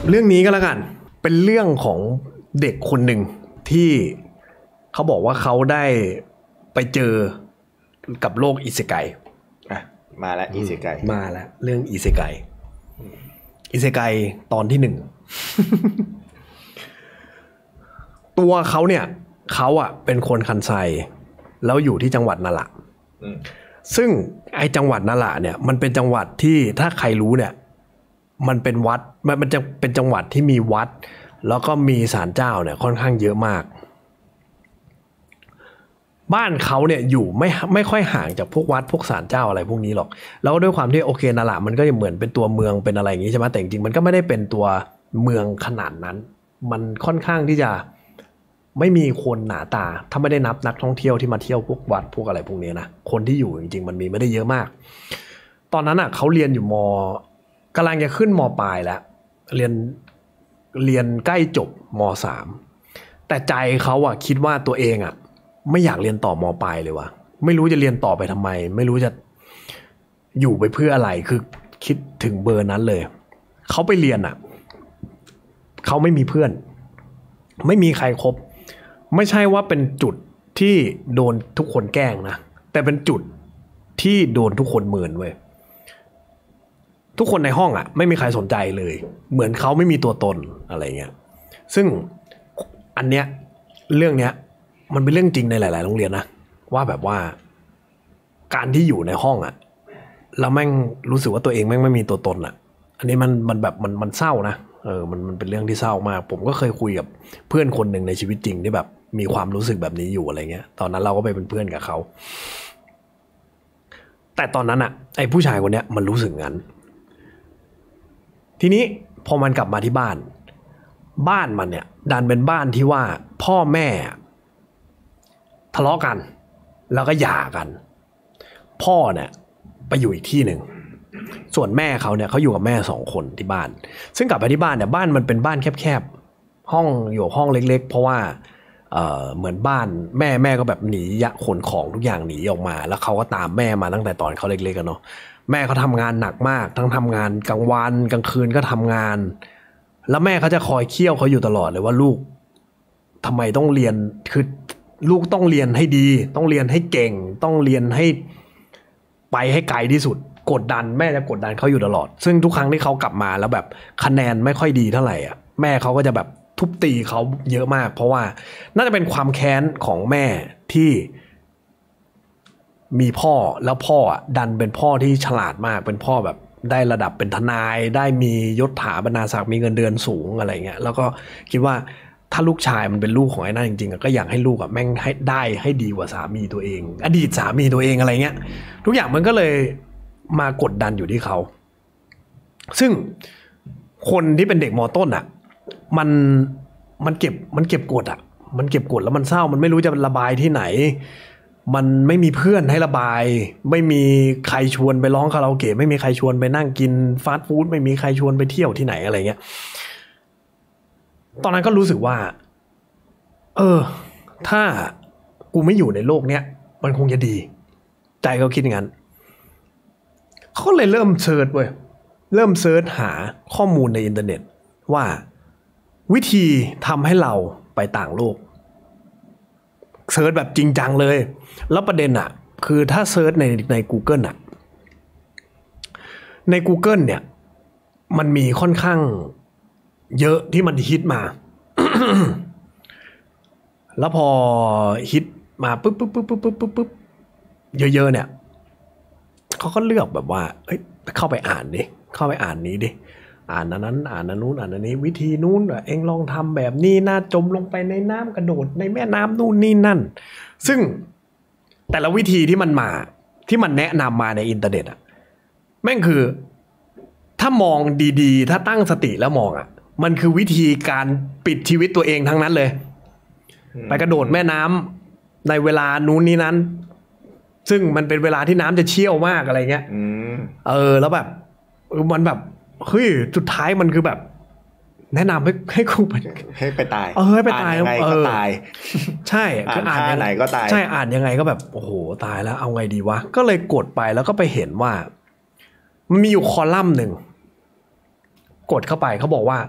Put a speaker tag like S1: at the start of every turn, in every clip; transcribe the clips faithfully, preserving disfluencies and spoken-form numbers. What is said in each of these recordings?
S1: เรื่องนี้ก็แล้วกันเป็นเรื่องของเด็กคนหนึ่งที่เขาบอกว่าเขาได้ไปเจอกับโลกอิเซไก
S2: อ่ะมาแล้วอิเซไก
S1: มาแล้วเรื่องอิเซไกอิเซไกตอนที่หนึ่ง ตัวเขาเนี่ยเขาอ่ะเป็นคนคันไซแล้วอยู่ที่จังหวัดนาระซึ่งไอ้จังหวัดนาระเนี่ยมันเป็นจังหวัดที่ถ้าใครรู้เนี่ยมันเป็นวัดมันจะเป็นจังหวัดที่มีวัดแล้วก็มีศาลเจ้าเนี่ยค่อนข้างเยอะมากบ้านเขาเนี่ยอยู่ไม่ไม่ค่อยห่างจากพวกวัดพวกศาลเจ้าอะไรพวกนี้หรอกแล้วด้วยความที่โอเคนาระมันก็จะเหมือนเป็นตัวเมืองเป็นอะไรอย่างนี้ใช่ไหมแต่จริงๆมันก็ไม่ได้เป็นตัวเมืองขนาดนั้นมันค่อนข้างที่จะไม่มีคนหนาตาถ้าไม่ได้นับนักท่องเที่ยวที่มาเที่ยวพวกวัดพวกอะไรพวกนี้นะคนที่อยู่จริงๆมันมีไม่ได้เยอะมากตอนนั้นอ่ะเขาเรียนอยู่มกำลังจะขึ้นมปลายแล้วเรียนเรียนใกล้จบมสามแต่ใจเขาอ่ะคิดว่าตัวเองอ่ะไม่อยากเรียนต่อมปลายเลยว่ะไม่รู้จะเรียนต่อไปทำไมไม่รู้จะอยู่ไปเพื่ออะไรคือคิดถึงเบอร์นั้นเลยเขาไปเรียนอ่ะเขาไม่มีเพื่อนไม่มีใครคบไม่ใช่ว่าเป็นจุดที่โดนทุกคนแกล้งนะแต่เป็นจุดที่โดนทุกคนเมินเว้ยทุกคนในห้องอ่ะไม่มีใครสนใจเลยเหมือนเขาไม่มีตัวตนอะไรเงี้ยซึ่งอันเนี้ยเรื่องเนี้ยมันเป็นเรื่องจริงในหลายๆโรงเรียนนะว่าแบบว่าการที่อยู่ในห้องอ่ะแล้วแม่งรู้สึกว่าตัวเองแม่งไม่มีตัวตนอ่ะอันนี้มันมันแบบมันมันเศร้านะเออมันมันเป็นเรื่องที่เศร้ามากผมก็เคยคุยกับเพื่อนคนหนึ่งในชีวิตจริงที่แบบมีความรู้สึกแบบนี้อยู่อะไรเงี้ยตอนนั้นเราก็ไปเป็นเพื่อนกับเขาแต่ตอนนั้นอ่ะไอ้ผู้ชายคนเนี้ยมันรู้สึกงั้นทีนี้พอมันกลับมาที่บ้านบ้านมันเนี่ยดันเป็นบ้านที่ว่าพ่อแม่ทะเลาะกันแล้วก็หย่ากันพ่อเนี่ยไปอยู่อีกที่หนึ่งส่วนแม่เขาเนี่ยเขาอยู่กับแม่สองคนที่บ้านซึ่งกลับไปที่บ้านเนี่ยบ้านมันเป็นบ้านแคบๆห้องอยู่ห้องเล็กๆเพราะว่า เอ่อเหมือนบ้านแม่แม่ก็แบบหนียะขนของทุกอย่างหนีออกมาแล้วเขาก็ตามแม่มาตั้งแต่ตอนเขาเล็กๆกันเนาะแม่เขาทำงานหนักมากทั้งทำงานกลางวันกลางคืนก็ทำงานแล้วแม่เขาจะคอยเคี่ยวเขาอยู่ตลอดเลยว่าลูกทำไมต้องเรียนคือลูกต้องเรียนให้ดีต้องเรียนให้เก่งต้องเรียนให้ไปให้ไกลที่สุดกดดันแม่จะกดดันเขาอยู่ตลอดซึ่งทุกครั้งที่เขากลับมาแล้วแบบคะแนนไม่ค่อยดีเท่าไหร่อ่ะแม่เขาก็จะแบบทุบตีเขาเยอะมากเพราะว่าน่าจะเป็นความแค้นของแม่ที่มีพ่อแล้วพ่อดันเป็นพ่อที่ฉลาดมากเป็นพ่อแบบได้ระดับเป็นทนายได้มียศถาบรรดาศักดิ์มีเงินเดือนสูงอะไรเงี้ยแล้วก็คิดว่าถ้าลูกชายมันเป็นลูกของไอ้นั่นจริงๆก็อยากให้ลูกอะแม่งให้ได้ให้ดีกว่าสามีตัวเองอดีตสามีตัวเองอะไรเงี้ยทุกอย่างมันก็เลยมากดดันอยู่ที่เขาซึ่งคนที่เป็นเด็กม.ต้นอ่ะมันมันเก็บมันเก็บกดอ่ะมันเก็บกดแล้วมันเศร้ามันไม่รู้จะระบายที่ไหนมันไม่มีเพื่อนให้ระบายไม่มีใครชวนไปร้องคาราโอเกะไม่มีใครชวนไปนั่งกินฟาสต์ฟู้ดไม่มีใครชวนไปเที่ยวที่ไหนอะไรเงี้ยตอนนั้นก็รู้สึกว่าเออถ้ากูไม่อยู่ในโลกเนี้ยมันคงจะดีใจเขาคิดอย่างนั้นเขาเลยเริ่มเสิร์ชเว้ยเริ่มเสิร์ชหาข้อมูลในอินเทอร์เน็ตว่าวิธีทำให้เราไปต่างโลกเสิร์ชแบบจริงจังเลยแล้วประเด็นอ่ะคือถ้าเสิร์ชในใน Google อ่ะใน Google เนี่ยมันมีค่อนข้างเยอะที่มันฮิตมา แล้วพอฮิตมาปุ๊บปุ๊บปุ๊บปุ๊บปุ๊บปุ๊บเยอะๆเนี่ยเขาก็เลือกแบบว่าเอ้ยเข้าไปอ่านดิเข้าไปอ่านนี้ดิอ่านอันนั้นอ่านอันนู้นอ่านอันนี้วิธีนู้นเอ็งลองทำแบบนี้นะจมลงไปในน้ำกระโดดในแม่น้ำนู่นนี่นั่นซึ่งแต่ละวิธีที่มันมาที่มันแนะนำมาในอินเทอร์เน็ตอ่ะแม่งคือถ้ามองดีๆถ้าตั้งสติแล้วมองอ่ะมันคือวิธีการปิดชีวิตตัวเองทั้งนั้นเลยไปกระโดดแม่น้ำในเวลานู้นนี่นั้นซึ่งมันเป็นเวลาที่น้ำจะเชี่ยวมากอะไรเงี้ยเออแล้วแบบมันแบบเฮ้ยสุดท้ายมันคือแบบแนะนำให้ให้กูไป
S2: ให้ไปตาย
S1: เออให้ไปตาย
S2: ยังไงก็ตาย
S1: ใช่
S2: คืออ่านยังไงก็ตาย
S1: ใช่อ่านยังไงก็แบบโอ้โหตายแล้วเอาไงดีวะก็เลยกดไปแล้วก็ไปเห็นว่ามันมีอยู่คอลัมน์หนึ่งกดเข้าไปเขาบอกว่า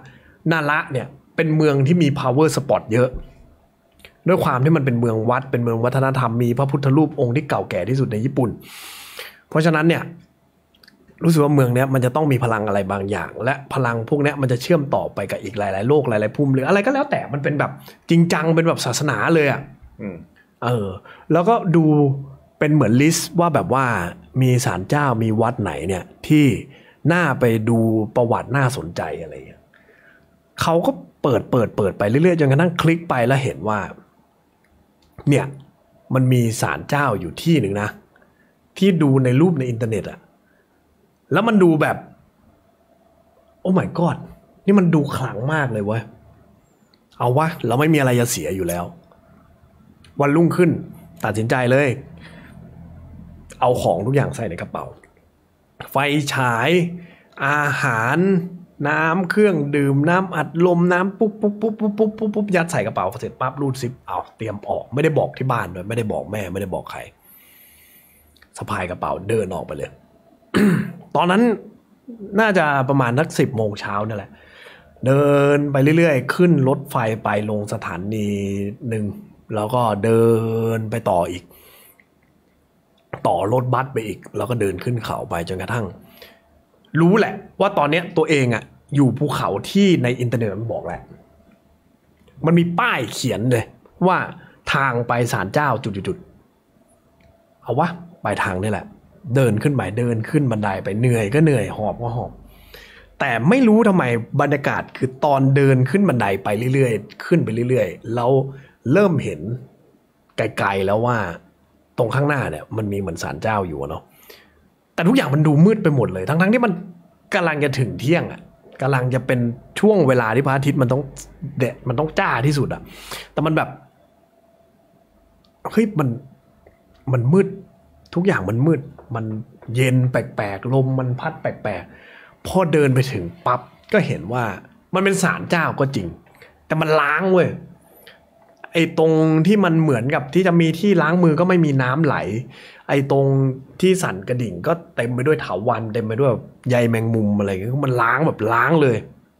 S1: นาระเนี่ยเป็นเมืองที่มี power spot เยอะด้วยความที่มันเป็นเมืองวัดเป็นเมืองวัฒนธรรมมีพระพุทธรูปองค์ที่เก่าแก่ที่สุดในญี่ปุ่นเพราะฉะนั้นเนี่ยรู้สึกว่าเมืองเนี้ยมันจะต้องมีพลังอะไรบางอย่างและพลังพวกเนี้ยมันจะเชื่อมต่อไปกับอีกหลายๆโลกหลายๆภูมิหรืออะไรก็แล้วแต่มันเป็นแบบจริงจังเป็นแบบศาสนาเลยอ่ะเออแล้วก็ดูเป็นเหมือนลิสต์ว่าแบบว่ามีศาลเจ้ามีวัดไหนเนี่ยที่น่าไปดูประวัติน่าสนใจอะไรอย่างเงี้ยเขาก็เปิดเปิดเปิดไปเรื่อยๆจนกระทั่งคลิกไปแล้วเห็นว่าเนี่ยมันมีศาลเจ้าอยู่ที่หนึ่งนะที่ดูในรูปในอินเทอร์เน็ตอะแล้วมันดูแบบโอ้ my god นี่มันดูขลังมากเลยเว้ยเอาวะเราไม่มีอะไรจะเสียอยู่แล้ววันรุ่งขึ้นตัดสินใจเลยเอาของทุกอย่างใส่ในกระเป๋าไฟฉายอาหารน้ำเครื่องดื่มน้ำอัดลมน้ำปุ๊บปุ๊บปุ๊บปุ๊บปุ๊บปุ๊บปุ๊บยัดใส่กระเป๋าเสร็จปั๊บรูดซิปเอาเตรียมออกไม่ได้บอกที่บ้านด้วยไม่ได้บอกแม่ไม่ได้บอกใครสะพายกระเป๋าเดินออกไปเลย ตอนนั้นน่าจะประมาณนักสิบโมงเช้านั่นแหละเดินไปเรื่อยๆขึ้นรถไฟไปลงสถานีหนึ่งแล้วก็เดินไปต่ออีกต่อรถบัสไปอีกแล้วก็เดินขึ้นเขาไปจนกระทั่งรู้แหละว่าตอนนี้ตัวเองอ่ะอยู่ภูเขาที่ในอินเทอร์เน็ตมันบอกแหละมันมีป้ายเขียนเลยว่าทางไปศาลเจ้าจุดๆเอาวะไปทางนี่แหละเดินขึ้นไปเดินขึ้นบันไดไปเหนื่อยก็เหนื่อยหอบก็หอบแต่ไม่รู้ทำไมบรรยากาศคือตอนเดินขึ้นบันไดไปเรื่อยๆขึ้นไปเรื่อยๆแล้วเริ่มเห็นไกลๆแล้วว่าตรงข้างหน้าเนี่ยมันมีเหมือนศาลเจ้าอยู่เนาะแต่ทุกอย่างมันดูมืดไปหมดเลยทั้งๆที่มันกำลังจะถึงเที่ยงอ่ะกำลังจะเป็นช่วงเวลาที่พระอาทิตย์มันต้องเดะมันต้องจ้าที่สุดอ่ะแต่มันแบบเฮ้ยมันมันมืดทุกอย่างมันมืดมันเย็นแปลกๆลมมันพัดแปลกๆพอเดินไปถึงปั๊บก็เห็นว่ามันเป็นศาลเจ้าก็จริงแต่มันล้างเว้ยไอ้ตรงที่มันเหมือนกับที่จะมีที่ล้างมือก็ไม่มีน้ำไหลไอ้ตรงที่สั่นกระดิ่งก็เต็มไปด้วยเถาวัลย์เต็มไปด้วยใยแมงมุมอะไรอย่างเงี้ยมันล้างแบบล้างเลย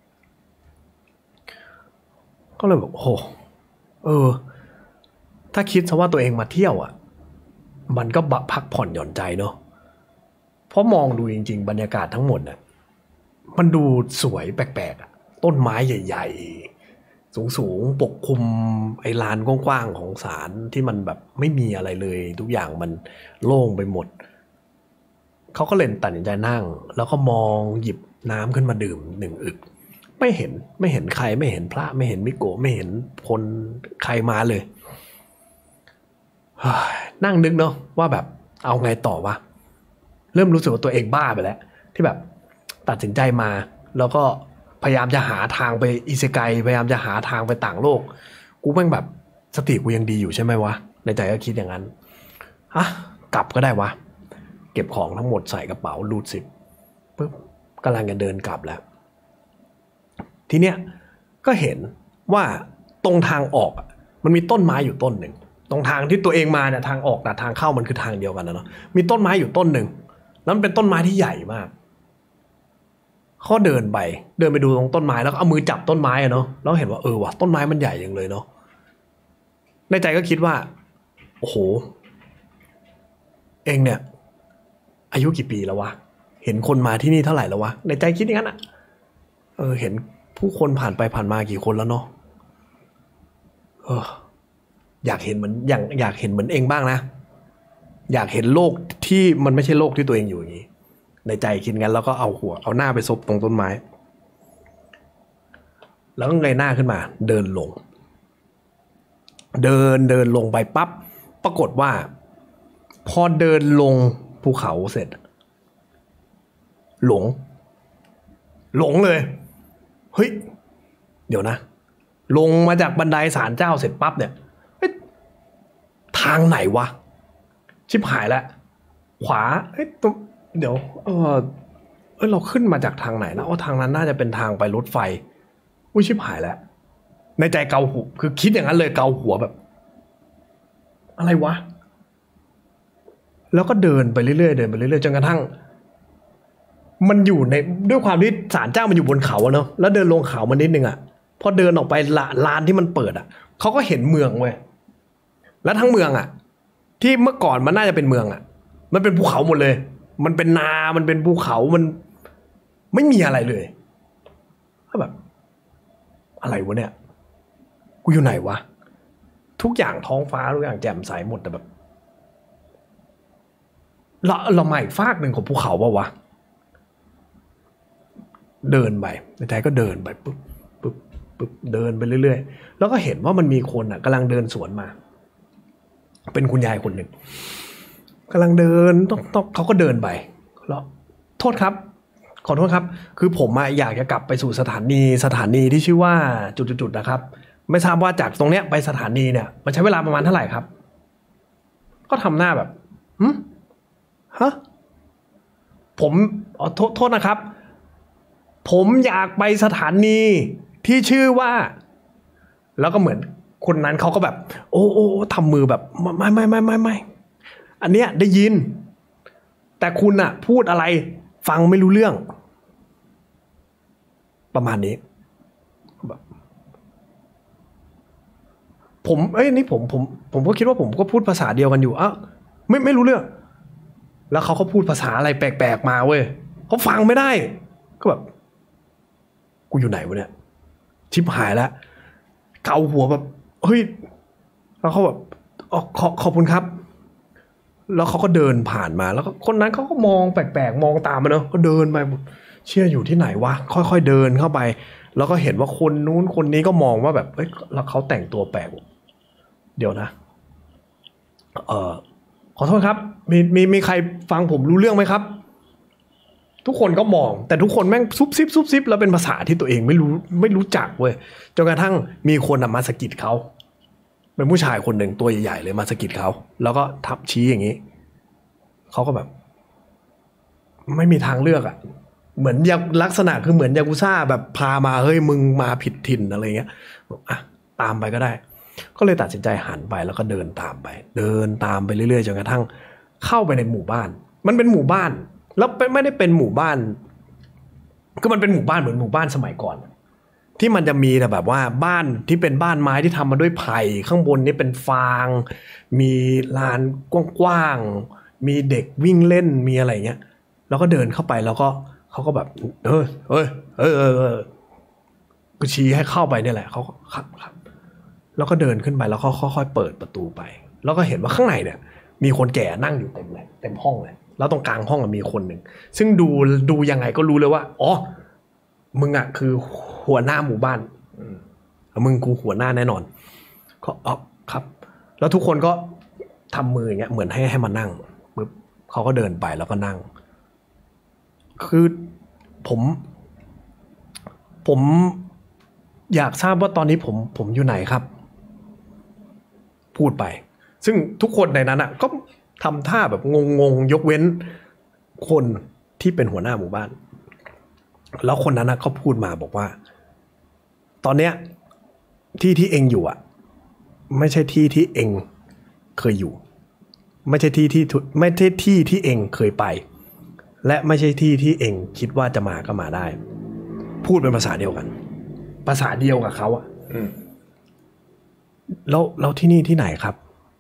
S1: ก็เลยแบบโอ้เออถ้าคิดซะว่าตัวเองมาเที่ยวอ่ะมันก็พักผ่อนหย่อนใจเนาะเพราะมองดูจริงๆบรรยากาศทั้งหมดน่ะมันดูสวยแปลกๆอ่ะต้นไม้ใหญ่ๆสูงๆปกคลุมไอ้ลานกว้างๆของศาลที่มันแบบไม่มีอะไรเลยทุกอย่างมันโล่งไปหมดเขาก็เลยตัดสินใจนั่งแล้วก็มองหยิบน้ำขึ้นมาดื่มหนึ่งอึกไม่เห็นไม่เห็นใครไม่เห็นพระไม่เห็นมิโกะไม่เห็นคนใครมาเลยนั่งนึกเนาะว่าแบบเอาไงต่อวะเริ่มรู้สึกว่าตัวเองบ้าไปแล้วที่แบบตัดสินใจมาแล้วก็พยายามจะหาทางไปอิเซไกพยายามจะหาทางไปต่างโลกกูแม่งแบบสติกูยังดีอยู่ใช่ไหมวะในใจก็คิดอย่างนั้นอ่ะกลับก็ได้วะเก็บของทั้งหมดใส่กระเป๋ารูดซิปปึ๊บกำลังจะเดินกลับแล้วทีเนี้ยก็เห็นว่าตรงทางออกมันมีต้นไม้อยู่ต้นหนึ่งตรงทางที่ตัวเองมาเนี่ยทางออกกับทางเข้ามันคือทางเดียวกันนะเนาะมีต้นไม้อยู่ต้นหนึ่งแล้วมันเป็นต้นไม้ที่ใหญ่มากเขาเดินไปเดินไปดูตรงต้นไม้แล้วก็เอามือจับต้นไม้อะเนาะแล้วเห็นว่าเออว่ะต้นไม้มันใหญ่อย่างเลยเนาะในใจก็คิดว่าโอ้โหเองเนี่ยอายุกี่ปีแล้ววะเห็นคนมาที่นี่เท่าไหร่แล้ววะในใจคิดอย่างนั้นอ่ะเออเห็นผู้คนผ่านไปผ่านมากี่คนแล้วเนาะเอออยากเห็นเหมือนอย่างอยากเห็นเหมือนเองบ้างนะอยากเห็นโลกที่มันไม่ใช่โลกที่ตัวเองอยู่อย่างนี้ในใจคิดงั้นแล้วก็เอาหัวเอาหน้าไปซบตรงต้นไม้แล้วก็เงยหน้าขึ้นมาเดินลงเดินเดินลงไปปั๊บปรากฏว่าพอเดินลงภูเขาเสร็จหลงหลงเลยเฮ้ยเดี๋ยวนะลงมาจากบันไดศาลเจ้าเสร็จปั๊บเนี่ยทางไหนวะชิบหายแล้วขวาเอ้ยตรงเดี๋ยวเออเอ้ยเราขึ้นมาจากทางไหนนะอ๋อทางนั้นน่าจะเป็นทางไปรถไฟอุ้ยชิบหายแล้วในใจเกาหัวคือคิดอย่างนั้นเลยเกาหัวแบบอะไรวะแล้วก็เดินไปเรื่อยๆเดินไปเรื่อยๆจนกระทั่งมันอยู่ในด้วยความที่ศาลเจ้ามันอยู่บนเขาอะเนาะแล้วเดินลงเขามานิดนึงอะพอเดินออกไปละลานที่มันเปิดอะเขาก็เห็นเมืองเว้ยแล้วทั้งเมืองอะที่เมื่อก่อนมันน่าจะเป็นเมืองอะมันเป็นภูเขาหมดเลยมันเป็นนามันเป็นภูเขามันไม่มีอะไรเลยก็แบบอะไรวะเนี่ยกูอยู่ไหนวะทุกอย่างท้องฟ้าทุกอย่างแจ่มใสหมดแต่แบบเราเราใหม่ฟากหนึ่งของภูเขาปะวะเดินไปในใจก็เดินไปปุ๊บปุ๊บปุ๊บเดินไปเรื่อยๆแล้วก็เห็นว่ามันมีคนอ่ะกำลังเดินสวนมาเป็นคุณยายคนหนึ่งกำลังเดินต้องต้องเขาก็เดินไปแล้วโทษครับขอโทษครับคือผมอะอยากจะกลับไปสู่สถานีสถานีที่ชื่อว่าจุดๆๆนะครับไม่ทราบว่าจากตรงเนี้ยไปสถานีเนี่ยมันใช้เวลาประมาณเท่าไหร่ครับก็ทำหน้าแบบหืมฮะผมอ๋อโทษโทษนะครับผมอยากไปสถานีที่ชื่อว่าแล้วก็เหมือนคนนั้นเขาก็แบบโอ้โอ้ทำมือแบบไม่ไม่ไม่ไม่ไม่อันเนี้ยได้ยินแต่คุณอะพูดอะไรฟังไม่รู้เรื่องประมาณนี้แบบผมเอ้ยนี่ผมผมผมก็คิดว่าผมก็พูดภาษาเดียวกันอยู่อ้าวไม่ไม่รู้เรื่องแล้วเขาก็พูดภาษาอะไรแปลกๆมาเว้ยเขาฟังไม่ได้ก็แบบกูอยู่ไหนวะเนี่ยชิบหายแล้วเกาหัวแบบเฮ้ยแล้วเขาแบบอ๋อขอขอบคุณครับแล้วเขาก็เดินผ่านมาแล้วก็คนนั้นเขาก็มองแปลกๆมองตามมาเนอะก็เดินไปเชื่ออยู่ที่ไหนวะค่อยๆเดินเข้าไปแล้วก็เห็นว่าคนนู้นคนนี้ก็มองว่าแบบเฮ้ยแล้วเขาแต่งตัวแปลกเดี๋ยวนะเอ่อขอโทษครับมีมีมีใครฟังผมรู้เรื่องไหมครับทุกคนก็มองแต่ทุกคนแม่งซุบซิบซุบซิบแล้วเป็นภาษาที่ตัวเองไม่รู้ไม่รู้จักเว้ยจนกระทั่งมีคนมาสะกิดเขาเป็นผู้ชายคนหนึ่งตัวใหญ่ๆเลยมาสะกิดเขาแล้วก็ทับชี้อย่างนี้เขาก็แบบไม่มีทางเลือกอ่ะเหมือนลักษณะคือเหมือนยากุซ่าแบบพามาเฮ้ยมึงมาผิดถิ่นอะไรเงี้ยอ่ะตามไปก็ได้ก็เลยตัดสินใจหันไปแล้วก็เดินตามไปเดินตามไปเรื่อยๆจนกระทั่งเข้าไปในหมู่บ้านมันเป็นหมู่บ้านแล้วไม่ได้เป็นหมู่บ้านก็มันเป็นหมู่บ้านเหมือนหมู่บ้านสมัยก่อนที่มันจะมีแต่แบบว่าบ้านที่เป็นบ้านไม้ที่ทำมาด้วยไผ่ข้างบนนี่เป็นฟางมีลานกว้างๆมีเด็กวิ่งเล่นมีอะไรเงี้ยแล้วก็เดินเข้าไปแล้วก็เขาก็แบบเออเออเออเออเออก็ชี้ให้เข้าไปเนี่ยแหละเขาก็ครับครับแล้วก็เดินขึ้นไปแล้วก็ค่อยๆเปิดประตูไปแล้วก็เห็นว่าข้างในเนี่ยมีคนแก่นั่งอยู่เต็มเลยเต็มห้องเลยแล้วตรงกลางห้องมีคนหนึ่งซึ่งดูดูยังไงก็รู้เลยว่าอ๋อมึงอ่ะคือหัวหน้าหมู่บ้านมึงกูหัวหน้าแน่นอนก็อ๋อครับแล้วทุกคนก็ทำมืออย่างเงี้ยเหมือนให้ให้มานั่งปึ๊บเขาก็เดินไปแล้วก็นั่งคือผมผมอยากทราบว่าตอนนี้ผมผมอยู่ไหนครับพูดไปซึ่งทุกคนในนั้นอ่ะก็ทำท่าแบบงงๆยกเว้นคนที่เป็นหัวหน้าหมู่บ้านแล้วคนนั้นนะเขาพูดมาบอกว่าตอนเนี้ยที่ที่เองอยู่อ่ะไม่ใช่ที่ที่เองเคยอยู่ไม่ใช่ที่ที่ไม่ใช่ที่ที่เองเคยไปและไม่ใช่ที่ที่เองคิดว่าจะมาก็มาได้พูดเป็นภาษาเดียวกันภาษาเดียวกับเขาอ่ะแล้วแล้วที่นี่ที่ไหนครับ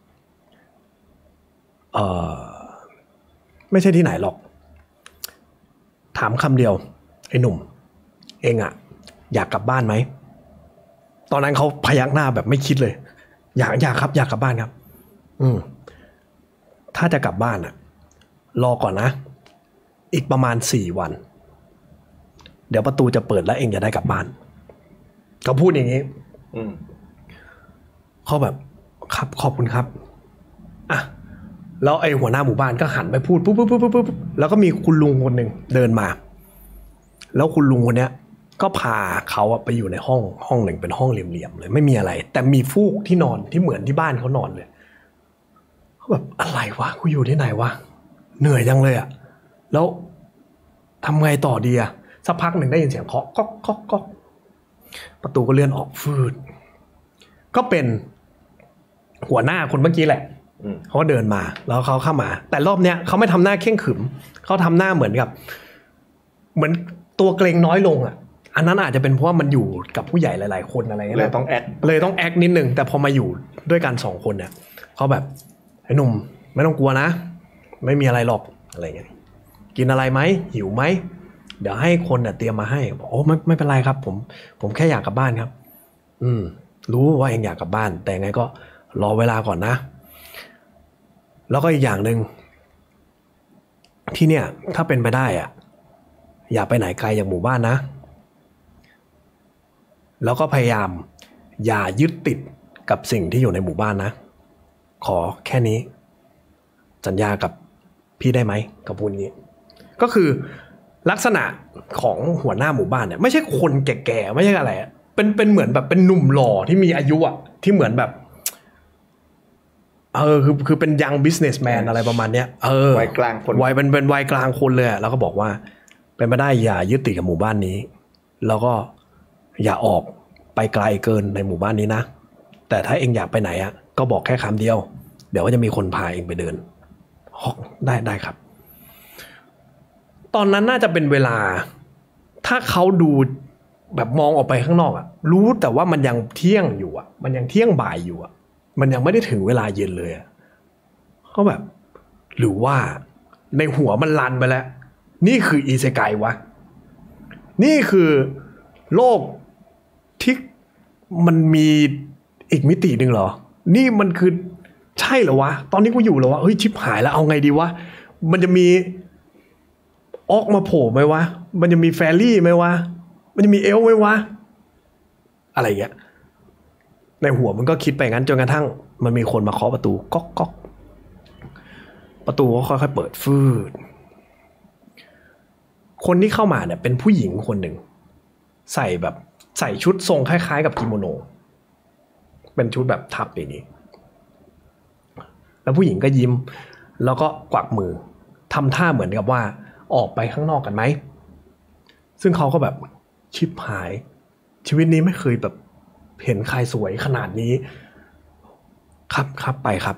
S1: เออไม่ใช่ที่ไหนหรอกถามคำเดียวไอ้หนุ่มเองอะอยากกลับบ้านไหมตอนนั้นเขาพยักหน้าแบบไม่คิดเลยอยากอยากครับอยากกลับบ้านครับอืมถ้าจะกลับบ้านอะรอก่อนนะอีกประมาณสี่วันเดี๋ยวประตูจะเปิดแล้วเองจะได้กลับบ้านเขาพูดอย่างนี้อืมเขาแบบครับขอบคุณครับอ่ะแล้วไอ้หัวหน้าหมู่บ้านก็หันไปพูดปุ๊บปุ๊บปุ๊บปุ๊บแล้วก็มีคุณลุงคนหนึ่งเดินมาแล้วคุณลุงคนเนี้ยก็พาเขาไปอยู่ในห้องห้องหนึ่งเป็นห้องเหลี่ยมๆเลยไม่มีอะไรแต่มีฟูกที่นอนที่เหมือนที่บ้านเขานอนเลยเขาแบบอะไรวะกูอยู่ที่ไหนวะเหนื่อยจังเลยอ่ะแล้วทำไงต่อดีอ่ะสักพักหนึ่งได้ยินเสียงเคาะก๊อกก๊อกก๊อกประตูก็เลื่อนออกฟืดก็เป็นหัวหน้าคนเมื่อกี้แหละเขาก็เดินมาแล้วเขาเข้ามาแต่รอบเนี้ยเขาไม่ทำหน้าเข่งขรึมเขาทำหน้าเหมือนกับเหมือนตัวเกรงน้อยลงอ่ะอันนั้นอาจจะเป็นเพราะว่ามันอยู่กับผู้ใหญ่หลายๆคนอะไรเงี้ย
S2: เลยต้องแอค
S1: เลยต้องแอคนิดนึงแต่พอมาอยู่ด้วยกันสองคนเนี่ยเขาแบบไอ้หนุ่มไม่ต้องกลัวนะไม่มีอะไรหรอกอะไรเงี้ยกินอะไรไหมหิวไหมเดี๋ยวให้คนเนี่ยเตรียมมาให้บอกโอ้ไม่ไม่เป็นไรครับผมผมแค่อยากกลับบ้านครับอืมรู้ว่าเองอยากกลับบ้านแต่ไงก็รอเวลาก่อนนะแล้วก็อีกอย่างหนึ่งที่เนี่ยถ้าเป็นไปได้อ่ะอย่าไปไหนไกลจากหมู่บ้านนะแล้วก็พยายามอย่ายึดติดกับสิ่งที่อยู่ในหมู่บ้านนะขอแค่นี้สัญญากับพี่ได้ไหมกับพูดนี้ก็คือลักษณะของหัวหน้าหมู่บ้านเนี่ยไม่ใช่คนแก่ๆไม่ใช่อะไรเป็นเป็นเหมือนแบบเป็นหนุ่มหล่อที่มีอายุอะที่เหมือนแบบเออคือคือเป็นยังบิสเนสแมนอะไรประมาณเนี้ยเออ
S2: วัยกลางคน
S1: วัยเป็นเป็นวัยกลางคนเลยแล้วก็บอกว่าเป็นไปได้อย่ายึดติดกับหมู่บ้านนี้แล้วก็อย่าออกไปไกลเกินในหมู่บ้านนี้นะแต่ถ้าเองอยากไปไหนอะก็บอกแค่คำเดียวเดี๋ยวก็จะมีคนพาเองไปเดินได้ได้ครับตอนนั้นน่าจะเป็นเวลาถ้าเขาดูแบบมองออกไปข้างนอกอะรู้แต่ว่ามันยังเที่ยงอยู่อะมันยังเที่ยงบ่ายอยู่อะมันยังไม่ได้ถึงเวลาเย็นเลยอะเขาแบบหรือว่าในหัวมันลันไปแล้วนี่คืออิเซไกวะนี่คือโลกที่มันมีอีกมิติหนึ่งเหรอนี่มันคือใช่เหรอวะตอนนี้กูอยู่เหรอวะเฮ้ยชิบหายแล้วเอาไงดีวะมันจะมีออกมาโผล่ไหมวะมันจะมีแฟรี่ไหมวะมันจะมีเอลไหมวะอะไรเงี้ยในหัวมันก็คิดไปงั้นจนกระทั่งมันมีคนมาเคาะประตูก๊อกก๊อกประตูก็ค่อยๆเปิดฟืดคนที่เข้ามาเนี่ยเป็นผู้หญิงคนหนึ่งใส่แบบใส่ชุดทรงคล้ายๆกับกิโมโนเป็นชุดแบบทับอย่างนี้แล้วผู้หญิงก็ยิ้มแล้วก็กวักมือทำท่าเหมือนกับว่าออกไปข้างนอกกันไหมซึ่งเขาก็แบบชิบหายชีวิตนี้ไม่เคยแบบเห็นใครสวยขนาดนี้ครับครับไปครับ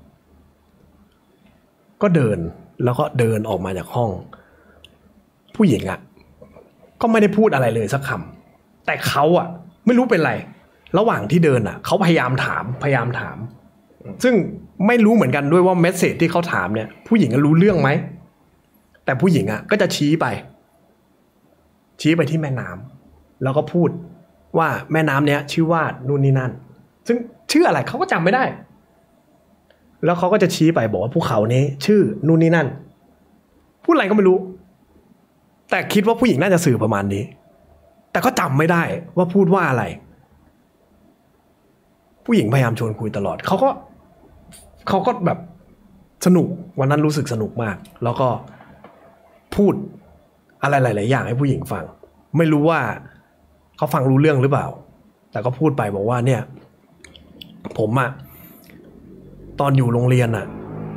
S1: ก็เดินแล้วก็เดินออกมาจากห้องผู้หญิงอ่ะก็ไม่ได้พูดอะไรเลยสักคำแต่เขาอ่ะไม่รู้เป็นไรระหว่างที่เดินอ่ะเขาพยายามถามพยายามถามซึ่งไม่รู้เหมือนกันด้วยว่าเมสเสจที่เขาถามเนี่ยผู้หญิงรู้เรื่องไหมแต่ผู้หญิงอ่ะก็จะชี้ไปชี้ไปที่แม่น้ำแล้วก็พูดว่าแม่น้ำเนี้ยชื่อว่านู่นนี่นั่นซึ่งชื่ออะไรเขาก็จำไม่ได้แล้วเขาก็จะชี้ไปบอกว่าภูเขานี้ชื่อนู่นนี่นั่นพูดอะไรก็ไม่รู้แต่คิดว่าผู้หญิงน่าจะสื่อประมาณนี้แต่ก็จำไม่ได้ว่าพูดว่าอะไรผู้หญิงพยายามชวนคุยตลอดเขาก็เขาก็แบบสนุกวันนั้นรู้สึกสนุกมากแล้วก็พูดอะไรหลายๆอย่างให้ผู้หญิงฟังไม่รู้ว่าเขาฟังรู้เรื่องหรือเปล่าแต่ก็พูดไปบอกว่าเนี่ยผมอะตอนอยู่โรงเรียนอะ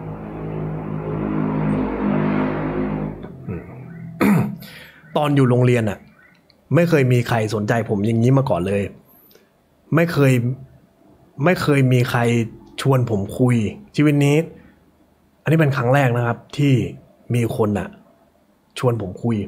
S1: ตอนอยู่โรงเรียนอะไม่เคยมีใครสนใจผมอย่างนี้มาก่อนเลยไม่เคยไม่เคยมีใครชวนผมคุยชีวิตนี้อันนี้เป็นครั้งแรกนะครับที่มีคนอะชวนผมคุย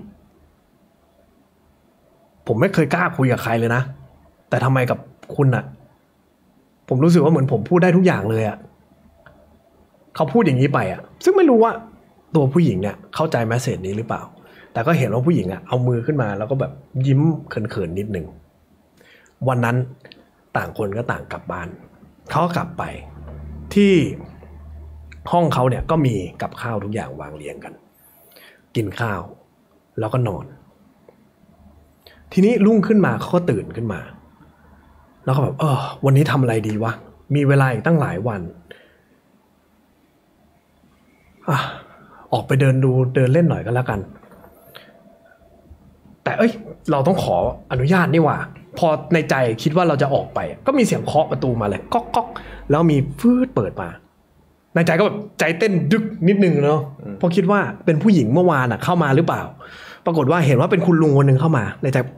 S1: ผมไม่เคยกล้าคุยกับใครเลยนะแต่ทำไมกับคุณอะผมรู้สึกว่าเหมือนผมพูดได้ทุกอย่างเลยอะเขาพูดอย่างนี้ไปอะซึ่งไม่รู้ว่าตัวผู้หญิงเนี่ยเข้าใจแมสเสจนี้หรือเปล่าแต่ก็เห็นว่าผู้หญิงอะเอามือขึ้นมาแล้วก็แบบยิ้มเขินๆนิดนึงวันนั้นต่างคนก็ต่างกลับบ้านเขาก็กลับไปที่ห้องเขาเนี่ยก็มีกับข้าวทุกอย่างวางเรียงกันกินข้าวแล้วก็นอนทีนี้รุ่งขึ้นมาเขาก็ตื่นขึ้นมาแล้วก็แบบเออวันนี้ทำอะไรดีวะมีเวลาอีกตั้งหลายวันอ่ะออกไปเดินดูเดินเล่นหน่อยก็แล้วกันแต่เอ้ยเราต้องขออนุญาตนี่หว่าพอในใจคิดว่าเราจะออกไปก็มีเสียงเคาะประตูมาเลยก๊อกก๊อกแล้วมีฟืดเปิดมาในใจก็แบบใจเต้นดึกนิดนึงเนาะเพราะคิดว่าเป็นผู้หญิงเมื่อวานอ่ะเข้ามาหรือเปล่าปรากฏว่าเห็นว่าเป็นคุณลุงคนหนึ่งเข้ามาในใจ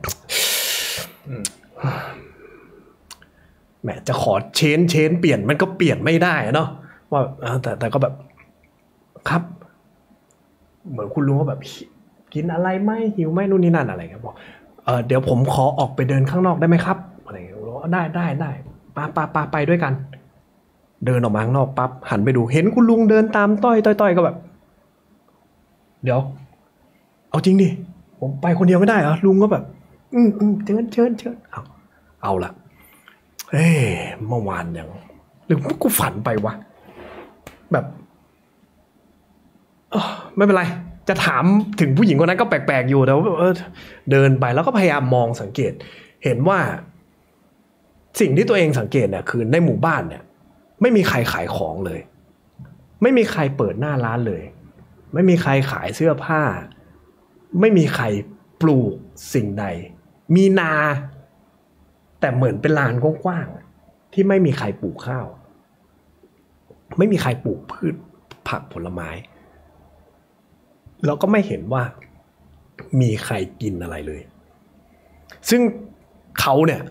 S1: แหมจะขอเชนเชนเปลี่ยนมันก็เปลี่ยนไม่ได้เนาะว่าแต่แต่ก็แบบครับเหมือนคุณลุงก็แบบกินอะไรไหมหิวไหมนู่นนี่นั่นอะไรครับบอกเออเดี๋ยวผมขอออกไปเดินข้างนอกได้ไหมครับอะไรเงี้ยบอกได้ได้ได้ปาปาปาไปด้วยกันเดินออกมาข้างนอกปั๊บหันไปดูเห็นคุณลุงเดินตามต้อยต้อยต้อยก็แบบเดี๋ยวเอาจริงดิผมไปคนเดียวไม่ได้เหรอลุงก็แบบอืมอืมเชิญเชิญเชิญเอาเอาละเฮ้เมื่อวานยังหรือกูฝันไปวะแบบเออไม่เป็นไรจะถามถึงผู้หญิงคนนั้นก็แปลกๆอยู่แต่ว่าเออเดินไปแล้วก็พยายามมองสังเกตเห็นว่าสิ่งที่ตัวเองสังเกตเนี่ยคือในหมู่บ้านเนี่ยไม่มีใครขายของเลยไม่มีใครเปิดหน้าร้านเลยไม่มีใครขายเสื้อผ้าไม่มีใครปลูกสิ่งใดมีนาแต่เหมือนเป็นลานกว้างๆที่ไม่มีใครปลูกข้าวไม่มีใครปลูกพืชผักผลไม้แล้วก็ไม่เห็นว่ามีใครกินอะไรเลยซึ่งเขาเนี่ย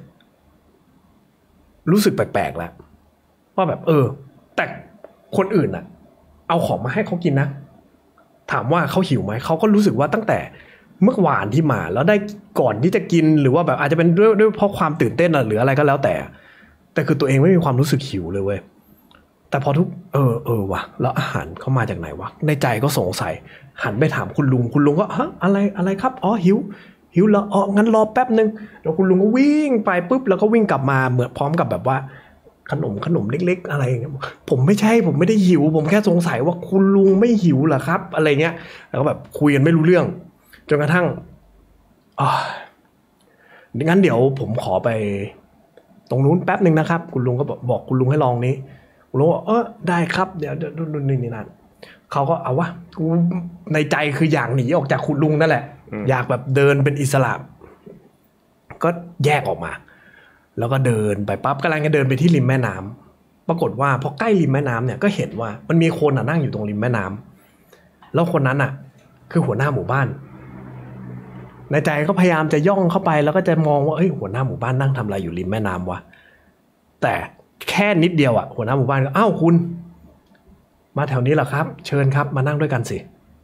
S1: รู้สึกแปลกๆแล้วว่าแบบเออแต่คนอื่นน่ะเอาของมาให้เขากินนะถามว่าเขาหิวไหมเขาก็รู้สึกว่าตั้งแต่เมื่อวานที่มาแล้วได้ก่อนที่จะกินหรือว่าแบบอาจจะเป็นด้วยด้วยเพราะความตื่นเต้นหรืออะไรก็แล้วแต่แต่คือตัวเองไม่มีความรู้สึกหิวเลยเว้ยแต่พอทุกเออเออวะแล้วอาหารเขามาจากไหนวะในใจก็สงสัยหันไปถามคุณลุงคุณลุงก็ฮะอะไรอะไรครับอ๋อหิวหิวแล้วอ๋องั้นรอแป๊บนึงแล้วคุณลุงก็วิ่งไปปุ๊บแล้วก็วิ่งกลับมาเหมือนพร้อมกับแบบว่าขนมขนมเล็กๆอะไรอย่างเงี้ยผมไม่ใช่ผมไม่ได้หิวผมแค่สงสัยว่าคุณลุงไม่หิวเหรอครับอะไรเงี้ยแล้วก็แบบคุยกันไม่รู้เรื่องจนกระทั่งอ๋องั้นเดี๋ยวผมขอไปตรงนู้นแป๊บนึงนะครับคุณลุงก็บอกบอกคุณลุงให้ลองนี้คุณลุงบอกเออได้ครับเดี๋ยวนู่นนี่นี่นั่นเขาก็เอาวะในใจคืออยากหนีออกจากคุณลุงนั่นแหละอยากแบบเดินเป็นอิสระก็แยกออกมาแล้วก็เดินไปปั๊บกำลังจะเดินไปที่ริมแม่น้ำปรากฏว่าพอใกล้ริมแม่น้ำเนี่ยก็เห็นว่ามันมีคนอ่ะนั่งอยู่ตรงริมแม่น้ำแล้วคนนั้นอ่ะคือหัวหน้าหมู่บ้านในใจก็พยายามจะย่องเข้าไปแล้วก็จะมองว่าเอ้ยหัวหน้าหมู่บ้านนั่งทำอะไรอยู่ริมแม่น้ำวะแต่แค่นิดเดียวอ่ะหัวหน้าหมู่บ้านก็อ้าวคุณมาแถวนี้เหรอครับเชิญครับมานั่งด้วยกันสิ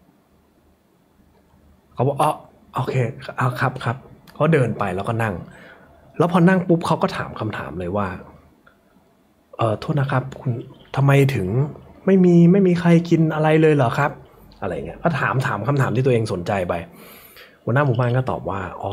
S1: เขาบอกอ๋อโอเคเอาครับครับเขาเดินไปแล้วก็นั่งแล้วพอนั่งปุ๊บเขาก็ถามคำถามเลยว่าเออโทษนะครับคุณทำไมถึงไม่มีไม่มีใครกินอะไรเลยเหรอครับอะไรเงี้ยก็ถามถามคำถามที่ตัวเองสนใจไปหัวหน้าหมู่บ้านก็ตอบว่าอ๋อ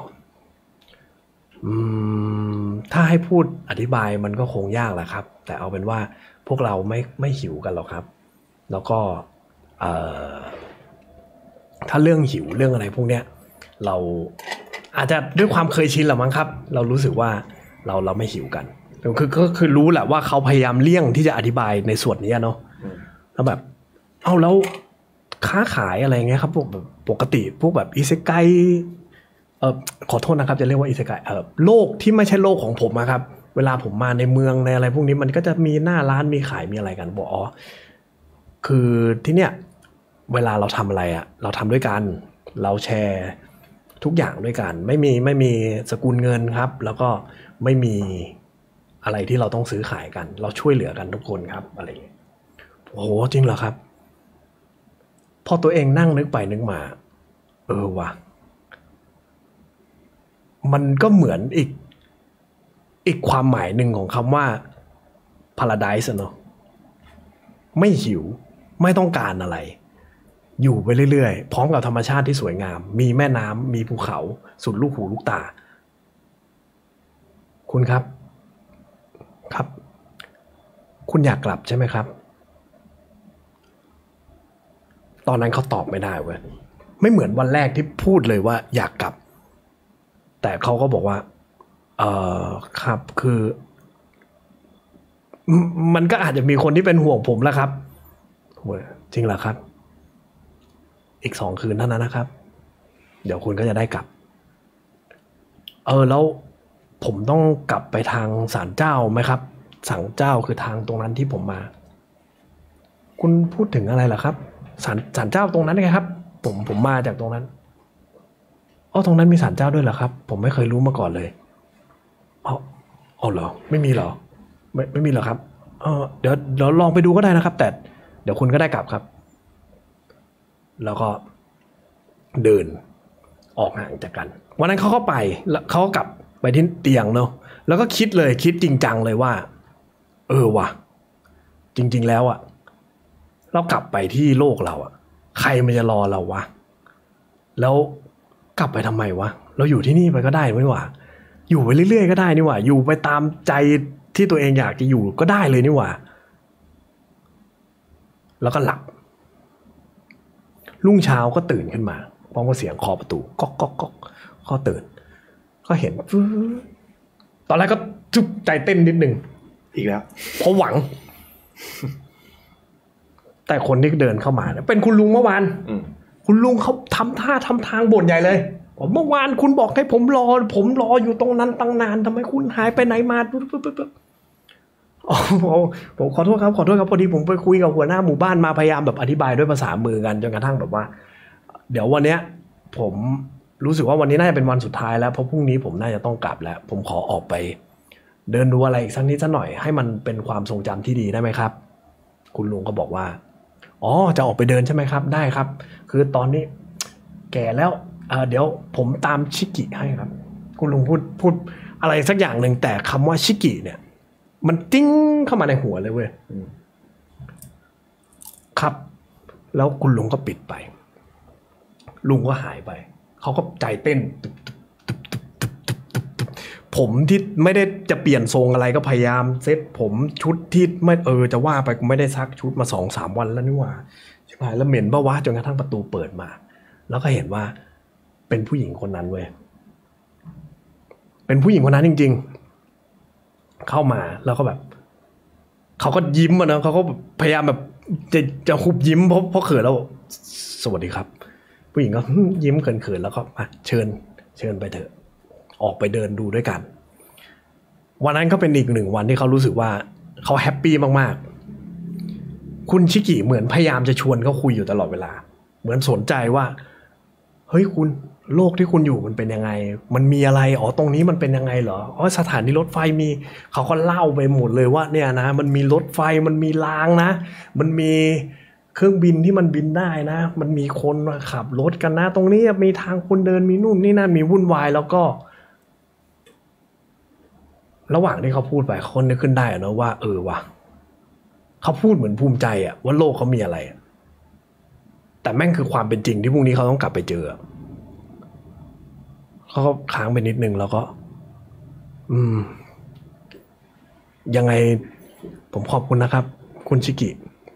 S1: อืมถ้าให้พูดอธิบายมันก็คงยากแหละครับแต่เอาเป็นว่าพวกเราไม่ไม่หิวกันหรอกครับแล้วก็เอ่อถ้าเรื่องหิวเรื่องอะไรพวกเนี้ยเราอาจจะด้วยความเคยชินหรือมั้งครับเรารู้สึกว่าเราเราไม่หิวกันคือก็คือรู้แหละว่าเขาพยายามเลี่ยงที่จะอธิบายในส่วนนี้เนาะแล้วแบบเอ้าแล้วค้าขายอะไรเงี้ยครับพวกแบบปกติพวกแบบอิเซไกเออขอโทษนะครับจะเรียกว่าอิเซไกเออโลกที่ไม่ใช่โลกของผมอะครับเวลาผมมาในเมืองในอะไรพวกนี้มันก็จะมีหน้าร้านมีขายมีอะไรกันบอกอ๋อคือที่เนี้ยเวลาเราทำอะไรอะเราทำด้วยกันเราแชร์ทุกอย่างด้วยกันไม่มีไม่มีสกุลเงินครับแล้วก็ไม่มีอะไรที่เราต้องซื้อขายกันเราช่วยเหลือกันทุกคนครับอะไรอย่างเงี้ยโอ้โหจริงเหรอครับพอตัวเองนั่งนึกไปนึกมาเออว่ะมันก็เหมือนอีกอีกความหมายหนึ่งของคำว่า paradise เนอะไม่หิวไม่ต้องการอะไรอยู่ไปเรื่อยๆพร้อมกับธรรมชาติที่สวยงามมีแม่น้ำมีภูเขาสุดลูกหูลูกตาคุณครับครับคุณอยากกลับใช่ไหมครับตอนนั้นเขาตอบไม่ได้เว้ยไม่เหมือนวันแรกที่พูดเลยว่าอยากกลับแต่เขาก็บอกว่าเออครับคือมันก็อาจจะมีคนที่เป็นห่วงผมแล้วครับจริงเหรอครับอีกสองคืนเท่านั้นนะครับเดี๋ยวคุณก็จะได้กลับเออแล้วผมต้องกลับไปทางศาลเจ้าไหมครับศาลเจ้าคือทางตรงนั้นที่ผมมาคุณพูดถึงอะไรเหรอครับศาลศาลเจ้าตรงนั้นไงครับผมผมมาจากตรงนั้นอ๋อตรงนั้นมีศาลเจ้าด้วยเหรอครับผมไม่เคยรู้มาก่อนเลยอ๋ออ๋อเหรอไม่มีเหรอไม่ไม่มีเหรอครับเออเดี๋ยวเดี๋ยวลองไปดูก็ได้นะครับแต่เดี๋ยวคุณก็ได้กลับครับแล้วก็เดินออกห่างจากกันวันนั้นเขาก็ไปแล้วเขาก็กลับไปที่เตียงเนาะแล้วก็คิดเลยคิดจริงจังเลยว่าเออว่ะจริงๆแล้วอะเรากลับไปที่โลกเราอะใครมันจะรอเราวะแล้วกลับไปทำไมวะเราอยู่ที่นี่ไปก็ได้ไม่หว่าอยู่ไปเรื่อยๆก็ได้นี่หว่าอยู่ไปตามใจที่ตัวเองอยากจะอยู่ก็ได้เลยนี่หว่าแล้วก็หลับรุ่งเช้าก็ตื่นขึ้นมาพร้อมกับเสียงเคาะประตูก๊อกก๊อกก๊อกเขาตื่นก็เห็นตอนแรกก็จุ๊บใจเต้นนิดนึง
S2: อีกแล้ว
S1: เพราะหวังแต่คนที่เดินเข้ามาเป็นคุณลุงเมื่อวานคุณลุงเขาทำท่าทำทางบ่นใหญ่เลยผมเมื่อวานคุณบอกให้ผมรอผมรออยู่ตรงนั้นตั้งนานทำไมคุณหายไปไหนมาอ๋อผมขอโทษครับขอโทษครับพอดีผมไปคุยกับหัวหน้าหมู่บ้านมาพยายามแบบอธิบายด้วยภาษามือกันจนกระทั่งแบบว่าเดี๋ยววันเนี้ยผมรู้สึกว่าวันนี้น่าจะเป็นวันสุดท้ายแล้วเพราะพรุ่งนี้ผมน่าจะต้องกลับแล้วผมขอออกไปเดินดูอะไรอีกสักนิดสักหน่อยให้มันเป็นความทรงจำที่ดีได้ไหมครับคุณลุงก็บอกว่าอ๋อจะออกไปเดินใช่ไหมครับได้ครับคือตอนนี้แก่แล้วเอ่อเดี๋ยวผมตามชิกิให้ครับคุณลุงพูดพูดอะไรสักอย่างหนึ่งแต่คำว่าชิกิเนี่ยมันติ้งเข้ามาในหัวเลยเว้ยครับแล้วคุณลุงก็ปิดไปลุงก็หายไปเขาก็ใจเต้นผมที่ไม่ได้จะเปลี่ยนทรงอะไรก็พยายามเซ็ตผมชุดที่ไม่เออจะว่าไปกูไม่ได้ซักชุดมา สองสาม วันแล้วนี่หว่าใช่ไหมแล้วเหม็นป่ะวะจนกระทั่งประตูเปิดมาแล้วก็เห็นว่าเป็นผู้หญิงคนนั้นเว้ยเป็นผู้หญิงคนนั้นจริงๆเข้ามาแล้วก็แบบเขาก็ยิ้มอ่ะนะเขาก็พยายามแบบจะจะคุบยิ้มเพราะเพราะเขินแล้วสวัสดีครับผู้หญิงก็ยิ้มเขินๆแล้วก็มาเชิญเชิญไปเถอะออกไปเดินดูด้วยกันวันนั้นก็เป็นอีกหนึ่งวันที่เขารู้สึกว่าเขาแฮปปี้มากๆคุณชิกิเหมือนพยายามจะชวนเขาคุยอยู่ตลอดเวลาเหมือนสนใจว่าเฮ้ยคุณโลกที่คุณอยู่มันเป็นยังไงมันมีอะไรอ๋อตรงนี้มันเป็นยังไงเหรออ๋อสถานีรถไฟมีเขาก็เล่าไปหมดเลยว่าเนี่ยนะมันมีรถไฟมันมีรางนะมันมีเครื่องบินที่มันบินได้นะมันมีคนขับรถกันนะตรงนี้มีทางคนเดินมีนู่นนี่นั่นมีวุ่นวายแล้วก็ระหว่างที่เขาพูดไปเขานึกขึ้นได้นะว่าเออว่ะเขาพูดเหมือนภูมิใจอะว่าโลกเขามีอะไรแต่แม่งคือความเป็นจริงที่พรุ่งนี้เขาต้องกลับไปเจอเขาก็ค้างไปนิดนึงแล้วก็อืมยังไงผมขอบคุณนะครับคุณชิกิ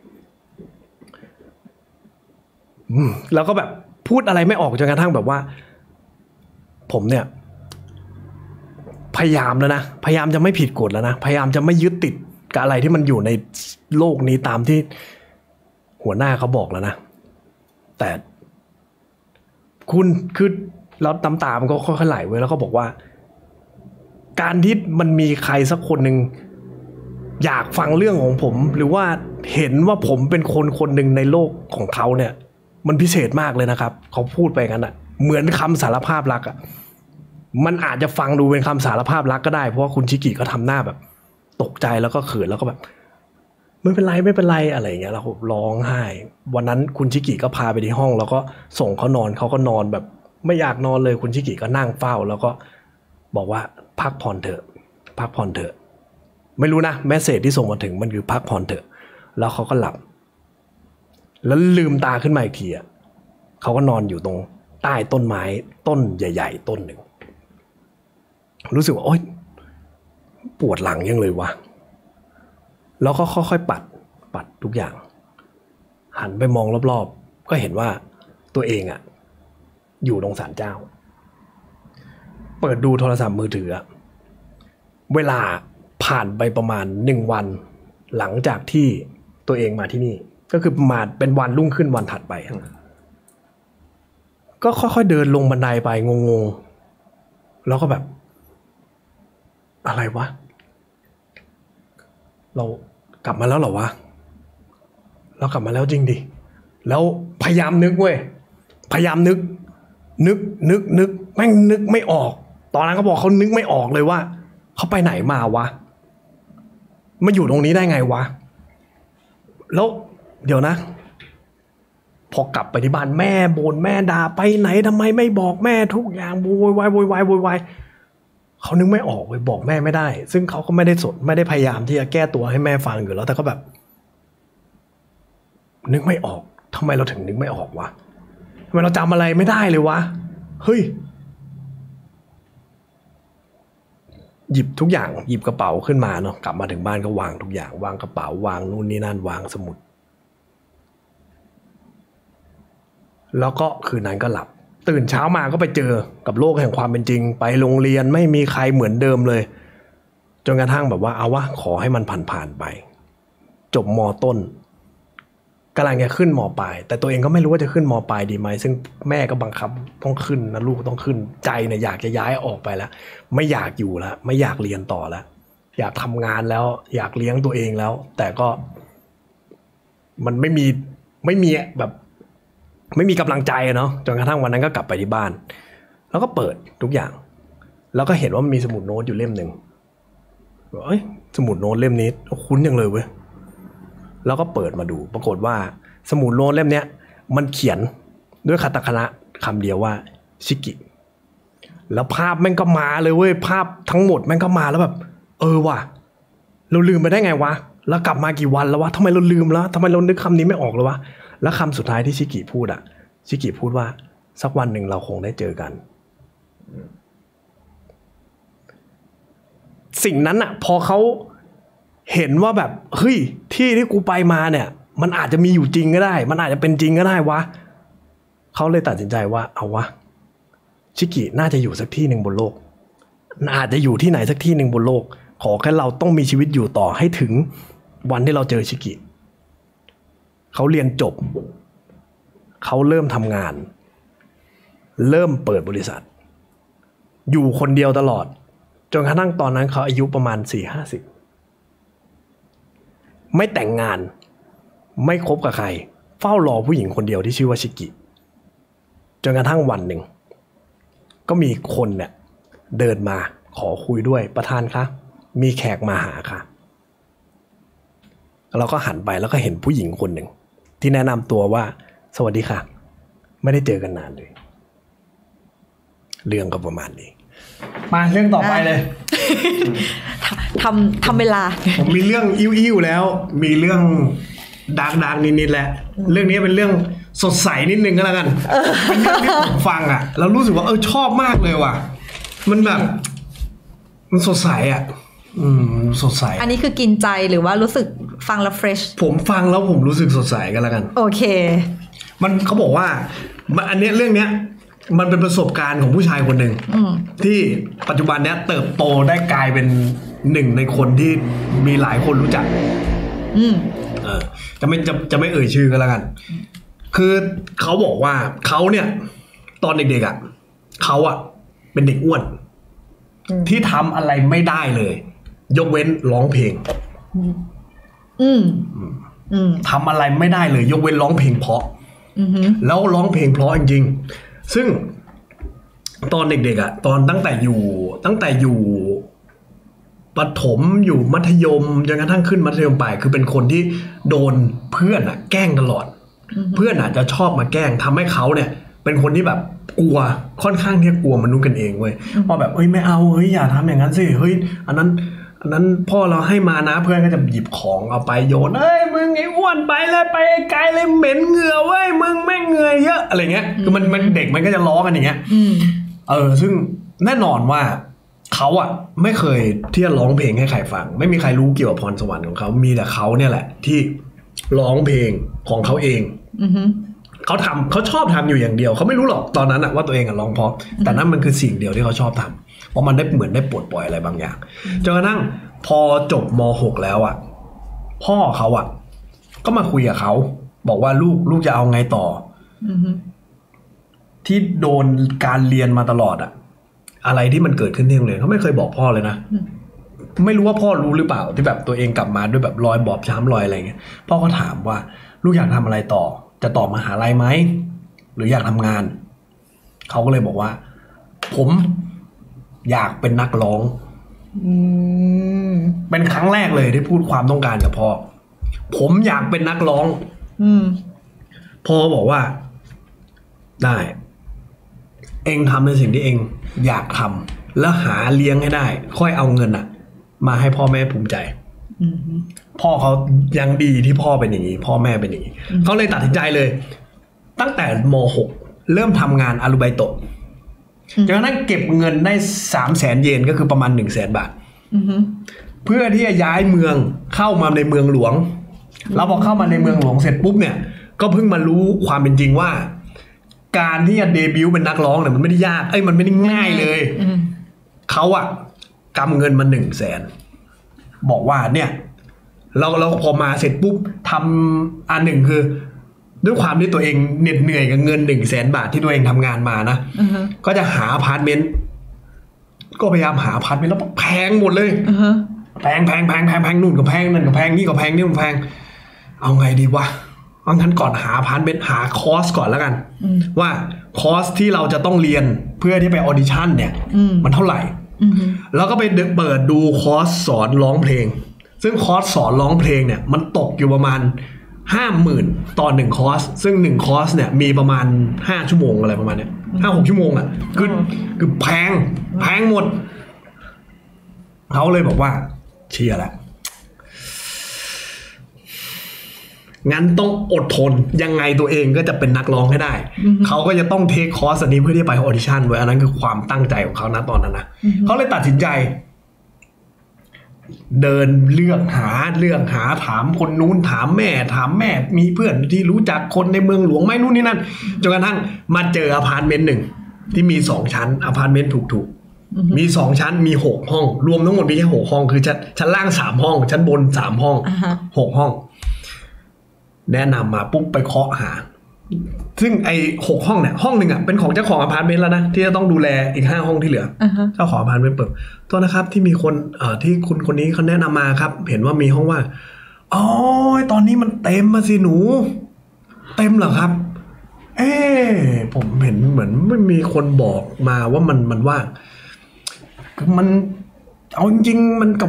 S1: อืมแล้วก็แบบพูดอะไรไม่ออกจนกระทั่งแบบว่าผมเนี่ยพยายามแล้วนะพยายามจะไม่ผิดกฎแล้วนะพยายามจะไม่ยึดติดกับอะไรที่มันอยู่ในโลกนี้ตามที่หัวหน้าเขาบอกแล้วนะแต่คุณคือเราตามตามก็ค่อยๆไหลไว้แล้วก็บอกว่าการที่มันมีใครสักคนหนึ่งอยากฟังเรื่องของผมหรือว่าเห็นว่าผมเป็นคนคนหนึ่งในโลกของเขาเนี่ยมันพิเศษมากเลยนะครับเขาพูดไปกันอ่ะเหมือนคำสารภาพรักอ่ะมันอาจจะฟังดูเป็นคำสารภาพรักก็ได้เพราะว่าคุณชิกิก็ทำหน้าแบบตกใจแล้วก็เขินแล้วก็แบบไม่เป็นไรไม่เป็นไรอะไรอย่างเงี้ยแล้วร้องไห้วันนั้นคุณชิกิก็พาไปที่ห้องแล้วก็ส่งเขานอนเขาก็นอนแบบไม่อยากนอนเลยคุณชิกิก็นั่งเฝ้าแล้วก็บอกว่าพักผ่อนเถอะพักผ่อนเถอะไม่รู้นะแมสเสจที่ส่งมาถึงมันคือพักผ่อนเถอะแล้วเขาก็หลับแล้วลืมตาขึ้นมาอีกทีอ่ะเขาก็นอนอยู่ตรงใต้ต้นไม้ต้นใหญ่ๆต้นหนึ่งรู้สึกว่าโอ๊ยปวดหลังยังเลยวะแล้วก็ค่อยๆปัดปัดทุกอย่างหันไปมองรอบๆก็เห็นว่าตัวเองอ่ะอยู่ตรงศาลเจ้าเปิดดูโทรศัพท์มือถือเวลาผ่านไปประมาณหนึ่งวันหลังจากที่ตัวเองมาที่นี่ก็คือประมาณเป็นวันรุ่งขึ้นวันถัดไปก็ค่อยๆเดินลงบันไดไปงงๆแล้วก็แบบอะไรวะเรากลับมาแล้วเหรอวะเรากลับมาแล้วจริงดิแล้วพยายามนึกเว้ยพยายามนึกนึกนึกนึกแม่งนึกไม่ออกตอนนั้นเขาบอกเขานึกไม่ออกเลยว่าเขาไปไหนมาวะมาอยู่ตรงนี้ได้ไงวะแล้วเดี๋ยวนะพอกลับไปที่บ้านแม่บ่นแม่ด่าไปไหนทำไมไม่บอกแม่ทุกอย่างโวยวายโวยวายโวยวายเขานึกไม่ออกเลยบอกแม่ไม่ได้ซึ่งเขาก็ไม่ได้สนไม่ได้พยายามที่จะแก้ตัวให้แม่ฟังอยู่แล้วแต่ก็แบบนึกไม่ออกทำไมเราถึงนึกไม่ออกวะทำไมเราจำอะไรไม่ได้เลยวะเฮ้ยหยิบทุกอย่างหยิบกระเป๋าขึ้นมาเนาะกลับมาถึงบ้านก็วางทุกอย่างวางกระเป๋าวางนู่นนี่นั่นวางสมุดแล้วก็คืนนั้นก็หลับตื่นเช้ามาก็ไปเจอกับโลกแห่งความเป็นจริงไปโรงเรียนไม่มีใครเหมือนเดิมเลยจนกระทั่งแบบว่าเอาวะขอให้มันผ่านๆไปจบม.ต้นกำลังจะขึ้นม.ปลายแต่ตัวเองก็ไม่รู้ว่าจะขึ้นม.ปลายดีไหมซึ่งแม่ก็บังคับต้องขึ้นนะลูกต้องขึ้นใจเนี่ยอยากจะย้ายออกไปแล้วไม่อยากอยู่แล้วไม่อยากเรียนต่อแล้วอยากทำงานแล้วอยากเลี้ยงตัวเองแล้วแต่ก็มันไม่มีไม่มีแบบไม่มีกำลังใจเนาะจนกระทั่งวันนั้นก็กลับไปที่บ้านแล้วก็เปิดทุกอย่างแล้วก็เห็นว่ามีสมุดโน้ตอยู่เล่มหนึ่งเอ้ยสมุดโน้ตเล่มนี้คุ้นจังเลยเว้ยแล้วก็เปิดมาดูปรากฏว่าสมุดโน้ตเล่มเนี้ยมันเขียนด้วยคาตาคานะคำเดียวว่าชิกิแล้วภาพแม่งก็มาเลยเว้ยภาพทั้งหมดแม่งก็มาแล้วแบบเออว่ะเราลืมไปได้ไงวะแล้วกลับมากี่วันแล้ววะทำไมเราลืมแล้วทำไมเรานึกคำนี้ไม่ออกเลยวะแล้วคำสุดท้ายที่ชิกิพูดอ่ะชิกิพูดว่าสักวันหนึ่งเราคงได้เจอกันสิ่งนั้นอ่ะพอเขาเห็นว่าแบบเฮ้ยที่ที่กูไปมาเนี่ยมันอาจจะมีอยู่จริงก็ได้มันอาจจะเป็นจริงก็ได้วะเขาเลยตัดสินใจว่าเอาวะชิกิน่าจะอยู่สักที่หนึ่งบนโลกอาจจะอยู่ที่ไหนสักที่หนึ่งบนโลกขอแค่เราต้องมีชีวิตอยู่ต่อให้ถึงวันที่เราเจอชิกิเขาเรียนจบเขาเริ่มทำงานเริ่มเปิดบริษัทอยู่คนเดียวตลอดจนกระทั่งตอนนั้นเขาอายุประมาณสี่ห้าสิบไม่แต่งงานไม่คบกับใครเฝ้ารอผู้หญิงคนเดียวที่ชื่อว่าชิกิจนกระทั่งวันหนึ่งก็มีคนเนี่ยเดินมาขอคุยด้วยประธานคะมีแขกมาหาค่ะเราก็หันไปแล้วก็เห็นผู้หญิงคนหนึ่งที่แนะนำตัวว่าสวัสดีค่ะไม่ได้เจอกันนานเลยเรื่องก็ประมาณนี้มาเรื่องต่อไปเลย
S3: ทำทำเวลา
S1: ผมมีเรื่องอิ่วๆแล้วมีเรื่องดังๆนิดๆแหละเรื่องนี้เป็นเรื่องสดใสนิดนึงก็แล้วกันเป็นเรื่องที่ผมฟังอ่ะแล้วรู้สึกว่าเออชอบมากเลยว่ะมันแบบมันสดใสอ่ะอืมสดใส
S3: อันนี้คือกินใจหรือว่ารู้สึกฟังแล้วเฟรช
S1: ผมฟังแล้วผมรู้สึกสดใสกันแล้วกัน
S3: โอเค
S1: มันเขาบอกว่าอันนี้เรื่องเนี้ยมันเป็นประสบการณ์ของผู้ชายคนหนึ่งที่ปัจจุบันเนี้ยเติบโตได้กลายเป็นหนึ่งในคนที่มีหลายคนรู้จักอืมเออจะไม่จะจะไม่เอ่ยชื่อกันแล้วกันคือเขาบอกว่าเขาเนี่ยตอนเด็กๆอ่ะเขาอ่ะเป็นเด็กอ้วนที่ทำอะไรไม่ได้เลยยกเว้นร้องเพลงอืมอืมทำอะไรไม่ได้เลยยกเว้นร้องเพลงเพราะแล้วร้องเพลงเพราะจริงๆซึ่งตอนเด็กๆอ่ะตอนตั้งแต่อยู่ตั้งแต่อยู่ประถมอยู่มัธยมจนกระทั่งขึ้นมัธยมปลายคือเป็นคนที่โดนเพื่อนอ่ะแกล้งตลอดเพื่อนอาจจะชอบมาแกล้งทำให้เขาเนี่ยเป็นคนที่แบบกลัวค่อนข้างที่จะกลัวมนุษย์กันเองเว้ยพอแบบเฮ้ยไม่เอาเฮ้ยอย่าทำอย่างนั้นสิเฮ้ยอันนั้นอันนั้นพ่อเราให้มานะเพื่อนก็จะหยิบของเอาไปโยนเอ้ยมึงไอ้อ้วนไปเลยไปไกลเลยเหม็นเหงื่อเว้ยมึงแม่งเหงื่อเยอะอะไรเงี้ยคือมันมันเด็กมันก็จะล้อกันอย่างเงี้ยเออซึ่งแน่นอนว่าเขาอ่ะไม่เคยที่จะร้องเพลงให้ใครฟังไม่มีใครรู้เกี่ยวกับพรสวรรค์ของเขามีแต่เขาเนี่ยแหละที่ร้องเพลงของเขาเองเขาทำเขาชอบทำอยู่อย่างเดียวเขาไม่รู้หรอกตอนนั้นอะว่าตัวเองอะร้องเพราะแต่นั่นมันคือสิ่งเดียวที่เขาชอบทำเพราะมันได้เหมือนได้ปลดปล่อยอะไรบางอย่างจนกระทั่งพอจบม.หกแล้วอะพ่อเขาอะก็มาคุยกับเขาบอกว่าลูกลูกจะเอาไงต่อที่โดนการเรียนมาตลอดอะอะไรที่มันเกิดขึ้นที่โรงเรียนเขาไม่เคยบอกพ่อเลยนะไม่รู้ว่าพ่อรู้หรือเปล่าที่แบบตัวเองกลับมาด้วยแบบรอยบอบช้ำรอยอะไรเงี้ยพ่อก็ถามว่าลูกอยากทำอะไรต่อจะต่อมหาลัยไหมหรืออยากทำงานเขาก็เลยบอกว่าผมอยากเป็นนักร้องเป็นครั้งแรกเลยที่พูดความต้องการกับพ่อผมอยากเป็นนักร้องพ่อบอกว่าได้ เองทำในสิ่งที่เองอยากทำแล้วหาเลี้ยงให้ได้ ค่อยเอาเงินอะมาให้พ่อแม่ภูมิใจพ่อเขายังดีที่พ่อเป็นอย่างนี้พ่อแม่เป็นอย่างนี้เขาเลยตัดสินใจเลย ตั้งแต่ม.หก เริ่มทำงานอารูไบโตะจนกระทั่งเก็บเงินได้สามแสนเยนก็คือประมาณหนึ่งแสนบาทเพื่อที่จะย้ายเมืองเข้ามาในเมืองหลวงแล้วพอเข้ามาในเมืองหลวงเสร็จปุ๊บเนี่ยก็เพิ่งมารู้ความเป็นจริงว่าการที่จะเดบิวต์เป็นนักร้องเนี่ยมันไม่ได้ยากเอ้ยมันไม่ได้ง่ายเลยเขาอะกำเงินมาหนึ่งแสนบอกว่าเนี่ยเราเราพอมาเสร็จปุ๊บทำอันหนึ่งคือด้วยความที่ตัวเองเหน็ดเหนื่อยกับเงินหนึ่งแสนบาทที่ตัวเองทำงานมานะก็จะหาอพาร์ตเมนต์ก็พยายามหาอพาร์ตเมนต์แล้วแพงหมดเลยแพงแพงแพงแพงแพงนู่นก็แพงนั่นก็แพงนี่ก็แพงนี่ก็แพงเอาไงดีวะเอางั้นก่อนหาอพาร์ตเมนต์หาคอร์สก่อนแล้วกันว่าคอร์สที่เราจะต้องเรียนเพื่อที่ไปออดิชั่นเนี่ยมันเท่าไหร่แล้วก็ไปเปิดดูคอร์สสอนร้องเพลงซึ่งคอร์สสอนร้องเพลงเนี่ยมันตกอยู่ประมาณห้าหมื่นต่อหนึ่งคอร์สซึ่งหนึ่งคอร์สเนี่ยมีประมาณห้าชั่วโมงอะไรประมาณเนี้ยห้าหกชั่วโมงอ่ะคือคือแพงแพงหมดเขาเลยบอกว่าเชียร์แล้วงั้นต้องอดทนยังไงตัวเองก็จะเป็นนักร้องให้ได้เขาก็จะต้องเทคคอร์สอันนี้เพื่อที่ไปออดิชั่นไว้อันนั้นคือความตั้งใจของเขาณตอนนั้นนะเขาเลยตัดสินใจเดินเลือกหาเลือกหาถามคนนู้นถามแม่ถามแม่มีเพื่อนที่รู้จักคนในเมืองหลวงไหมนู่นนี่นั่นจนกระทั่งมาเจออพาร์ตเมนต์หนึ่งที่มีสองชั้นอพาร์ตเมนต์ถูกๆมีสองชั้นมีหกห้องรวมทั้งหมดมีแค่หกห้องคือชั้นชั้นล่างสามห้องชั้นบนสามห้องหกห้องแนะนำมาปุ๊บไปเคาะหาซึ่งไอ้หกห้องเนี่ยห้องหนึ่งอ่ะเป็นของเจ้าของอพาร์ตเมนต์แล้วนะที่จะต้องดูแลอีกห้าห้องที่เหลือ uh-huh. เจ้าของอพาร์ตเมนต์เปิดโทษนะครับที่มีคนเอ่อที่คุณคนนี้เขาแนะนำมาครับเห็นว่ามีห้องว่างอ๋อตอนนี้มันเต็มมาสิหนูเต็มเหรอครับเอ๊ผมเห็นเหมือนไม่มีคนบอกมาว่ามันมันว่างคือมันเอาจริงๆมันกับ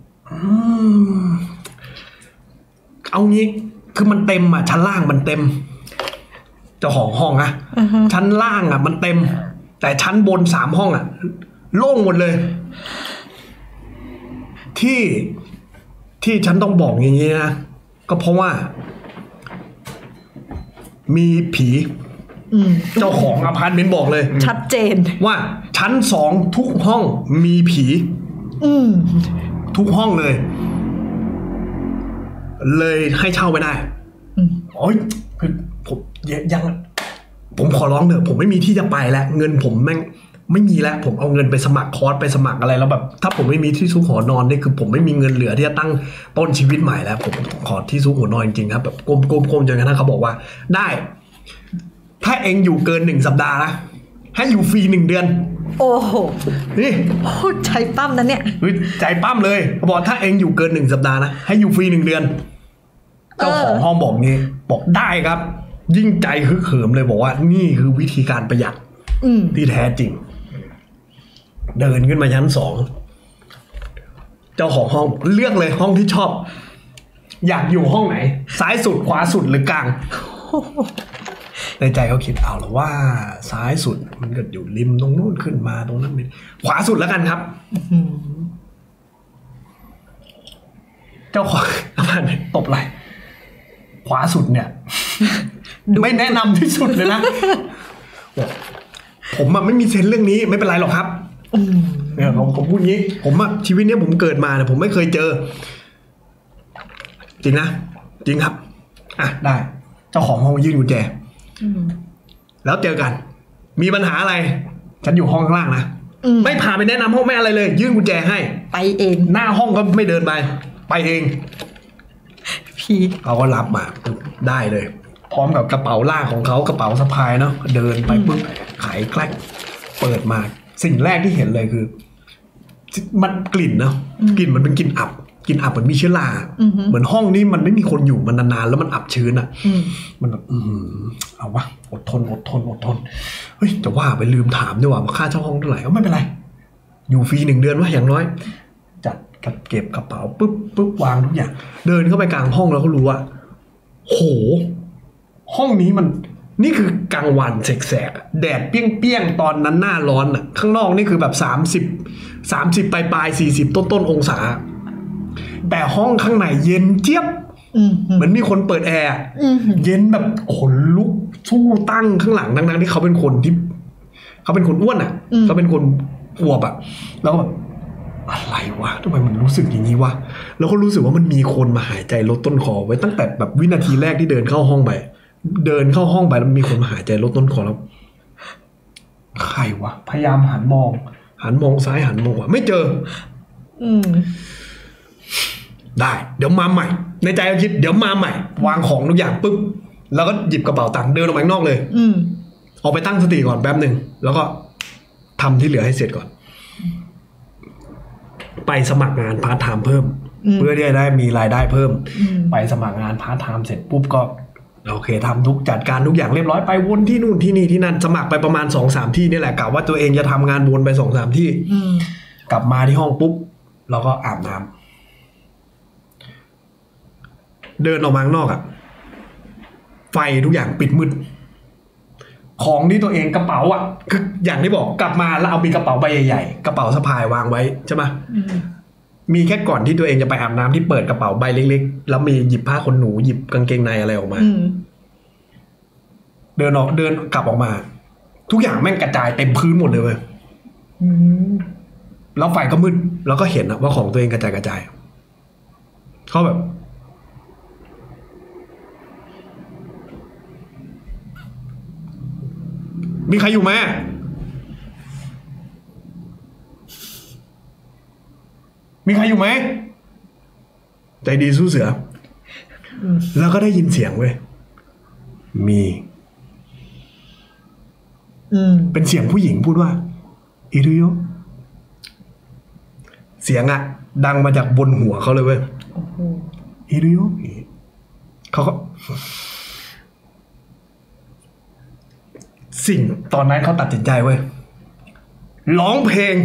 S1: เอางี้คือมันเต็มอ่ะชั้นล่างมันเต็มเจ้าของห้องนะ uh-huh. ชั้นล่างอ่ะมันเต็มแต่ชั้นบนสามห้องอ่ะโล่งหมดเลยที่ที่ฉันต้องบอกอย่างนี้นะก็เพราะว่ามีผีเจ้าของอพาร์ตเมนต์บอกเลย
S3: ชัดเจน
S1: ว่าชั้นสองทุกห้องมีผีทุกห้องเลยเลยให้เช่าไม่ได้โอ้ยคือผมยังผมขอร้องเถอะผมไม่มีที่จะไปแล้วเงินผมแม่งไม่มีแล้วผมเอาเงินไปสมัครคอร์สไปสมัครอะไรแล้วแบบถ้าผมไม่มีที่ซุกหัวนอนนี่คือผมไม่มีเงินเหลือที่จะตั้งต้นชีวิตใหม่แล้วผมขอที่ซุกหัวนอนจริงๆครับแบบกลมๆๆจนกระทั่งเขาบอกว่าได้ถ้าเองอยู่เกินหนึ่งสัปดาห์นะให้อยู่ฟรีหนึ่งเดือน
S3: โอ้โห
S1: นี่
S3: พูดใจปั้มนะเนี่ย
S1: ใจปั้มเลยเขาบอกถ้าเองอยู่เกินหนึ่งสัปดาห์นะให้อยู่ฟรีหนึ่งเดือนเจ้าของห้องบอกงี้บอกได้ครับยิ่งใจฮึกเหิมเลยบอกว่านี่คือวิธีการประหยัดที่แท้จริงเดินขึ้นมาชั้นสองเจ้าของห้องเลือกเลยห้องที่ชอบอยากอยู่ห้องไหนซ้ายสุดขวาสุดหรือกลางในใจเขาคิดเอาแล้วว่าซ้ายสุดมันก็อยู่ริมตรงนู้นขึ้นมาตรงนั้นขวาสุดแล้วกันครับเจ้าของอะไรตบไหลขวาสุดเนี่ยไม่แนะนำที่สุดเลยนะผมอะไม่มีเซนเรื่องนี้ไม่เป็นไรหรอกครับเนี่ยผมผมพูดงี้ผมอะชีวิตเนี้ยผมเกิดมาเนี่ยผมไม่เคยเจอจริงนะจริงครับอ่ะได้เจ้าของห้องยื่นกุญแจแล้วเจอกันมีปัญหาอะไรฉันอยู่ห้องข้างล่างนะไม่พาไปแนะนำห้องไม่อะไรเลยยื่นกุญแจให้
S3: ไปเอง
S1: หน้าห้องก็ไม่เดินไปไปเอง
S3: พี่
S1: เขาก็รับมาได้เลยพร้อมกับกระเป๋าลากของเขากระเป๋าสะพายเนาะเดินไปปุ๊บไขแกล้งเปิดมาสิ่งแรกที่เห็นเลยคือมันกลิ่นเนาะกลิ่นมันเป็นกลิ่นอับกลิ่นอับเหมือนมีเชื้อราเหมือนห้องนี้มันไม่มีคนอยู่มันนานๆแล้วมันอับชื้นอ่ะมันแบบเอาวะอดทนอดทนอดทนเฮ้ยจะว่าไปลืมถามด้วยว่าค่าเช่าห้องเท่าไหร่ก็ไม่เป็นไรอยู่ฟรีหนึ่งเดือนว่าอย่างน้อยจัดเก็บกระเป๋าปุ๊บปุ๊บวางทุกอย่างเดินเข้าไปกลางห้องแล้วก็รู้ว่าโหห้องนี้มันนี่คือกลางวันแสกๆแดดเปรี้ยงๆตอนนั้นหน้าร้อนอ่ะข้างนอกนี่คือแบบสามสิบสามสิบปลายๆสี่สิบต้นๆองศาแต่ห้องข้างในเย็นเจี๊ยบเหมือนมีคนเปิดแอร์เย็นแบบขนลุกสู้ตั้งข้างหลังดังๆที่เขาเป็นคนที่เขาเป็นคนอ้วนอ่ะเขาเป็นคนอวบอ่ะแล้วก็แบบอะไรวะทำไมมันรู้สึกอย่างนี้วะแล้วก็รู้สึกว่ามันมีคนมาหายใจลดต้นคอไว้ตั้งแต่แบบวินาทีแรกที่เดินเข้าห้องไปเดินเข้าห้องไปแล้วมีคนมาหายใจลดต้นคอแล้วใครวะพยายามหันมองหันมองซ้ายหันมองขวาไม่เจออืมได้เดี๋ยวมาใหม่ในใจก็คิดเดี๋ยวมาใหม่วางของทุกอย่างปุ๊บแล้วก็หยิบกระเป๋าตังค์เดินออกไปข้างนอกเลยอืมออกไปตั้งสติก่อนแป๊บหนึ่งแล้วก็ทำที่เหลือให้เสร็จก่อนไปสมัครงานพาร์ทไทม์เพิ่มเพื่อที่จะได้มีรายได้เพิ่มไปสมัครงานพาร์ทไทม์เสร็จปุ๊บก็โอเคทำทุกจัดการทุกอย่างเรียบร้อยไปวนที่นู่นที่นี่ที่นั่นสมัครไปประมาณ สองสาม ที่นี่แหละกะว่าตัวเองจะทำงานวนไป สองสาม ที่กลับมาที่ห้องปุ๊บเราก็อาบน้ำเดินออกมาข้างนอกอะไฟทุกอย่างปิดมืดของที่ตัวเองกระเป๋าอ่ะคืออย่างที่บอกกลับมาแล้วเอามีกระเป๋าใบใหญ่ๆกระเป๋าสะพายวางไว้ใช่ไหมมีแค่ก่อนที่ตัวเองจะไปอาบน้ำที่เปิดกระเป๋าใบเล็กๆแล้วมีหยิบผ้าขนหนูหยิบกางเกงในอะไรออกมาเดินออกเดินกลับออกมาทุกอย่างแม่งกระจายเต็มพื้นหมดเลยเว้ยแล้วไฟก็มืดแล้วก็เห็นว่าของตัวเองกระจายกระจายเขาแบบมีใครอยู่ไหมมีใครอยู่ไหมใจดีสู้เสือแล้วก็ได้ยินเสียงเว้ยมีเป็นเสียงผู้หญิงพูดว่าอิริโยเสียงอะดังมาจากบนหัวเขาเลยเว้ยอิริโยเขาก็สิ่งตอนนั้นเขาตัดสินใจเว้ยร้องเพลง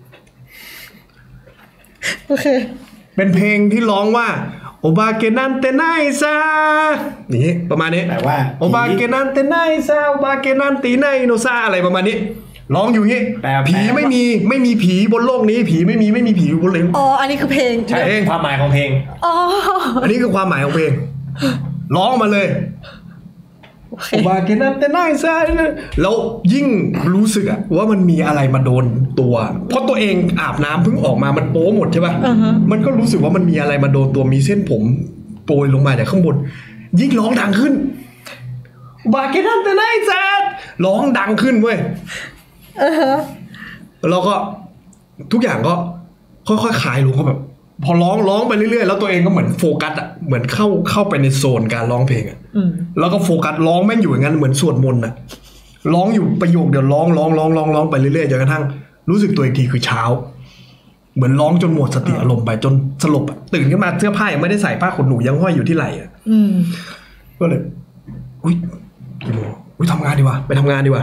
S3: โอเค
S1: เป็นเพลงที่ร้องว่าโอบาเกนันเตไนซานี่ประมาณนี้
S2: แปลว่า
S1: โอบาเกนันเตไนซาโอบาเกนันตีไนโนซาอะไรประมาณนี้ร้องอยู่งี้ผีไม่มีไม่มีผีบนโลกนี้ผีไม่มีไม่มีผีบนโลก
S3: อ๋ออันนี้คือเพลง
S2: ใช่ความหมายของเพลง
S3: อ๋อ
S1: อันนี้คือความหมายของเพลงร้องมาเลยโอบาเกนันเตไนซาแล้วยิ่งรู้สึกอะว่ามันมีอะไรมาโดนตัวเพราะตัวเองอาบน้ำเพิ่งออกมามันโป๊หมดใช่ป่ะ uh-huh. มันก็รู้สึกว่ามันมีอะไรมาโดนตัวมีเส้นผมโปรยลงมาจากข้างบนยิ่งร้องดังขึ้นโอบาเกนันเตไนซาร้องดังขึ้นเว้ย uh-huh. แล้วก็ทุกอย่างก็ค่อยๆคลายลงเขาแบบพอร้องร้องไปเรื่อยๆแล้วตัวเองก็เหมือนโฟกัสอ่ะเหมือนเข้าเข้าไปในโซนการร้องเพลงอ่ะแล้วก็โฟกัสร้องแม่งอยู่อย่างนั้นเหมือนสวดมนต์อ่ะร้องอยู่ประโยคเดียวร้องร้องร้องร้องร้องไปเรื่อยๆจนกระทั่งรู้สึกตัวอีกทีคือเช้าเหมือนร้องจนหมดสติอารมณ์ไปจนสลบตื่นขึ้นมาเสื้อผ้ายังไม่ได้ใส่ผ้าขนหนูยังห้อยอยู่ที่ไหล่อ่ะก็เลยอุ้ยกี่โมงอุ้ยทำงานดีกว่าไปทำงานดีกว่า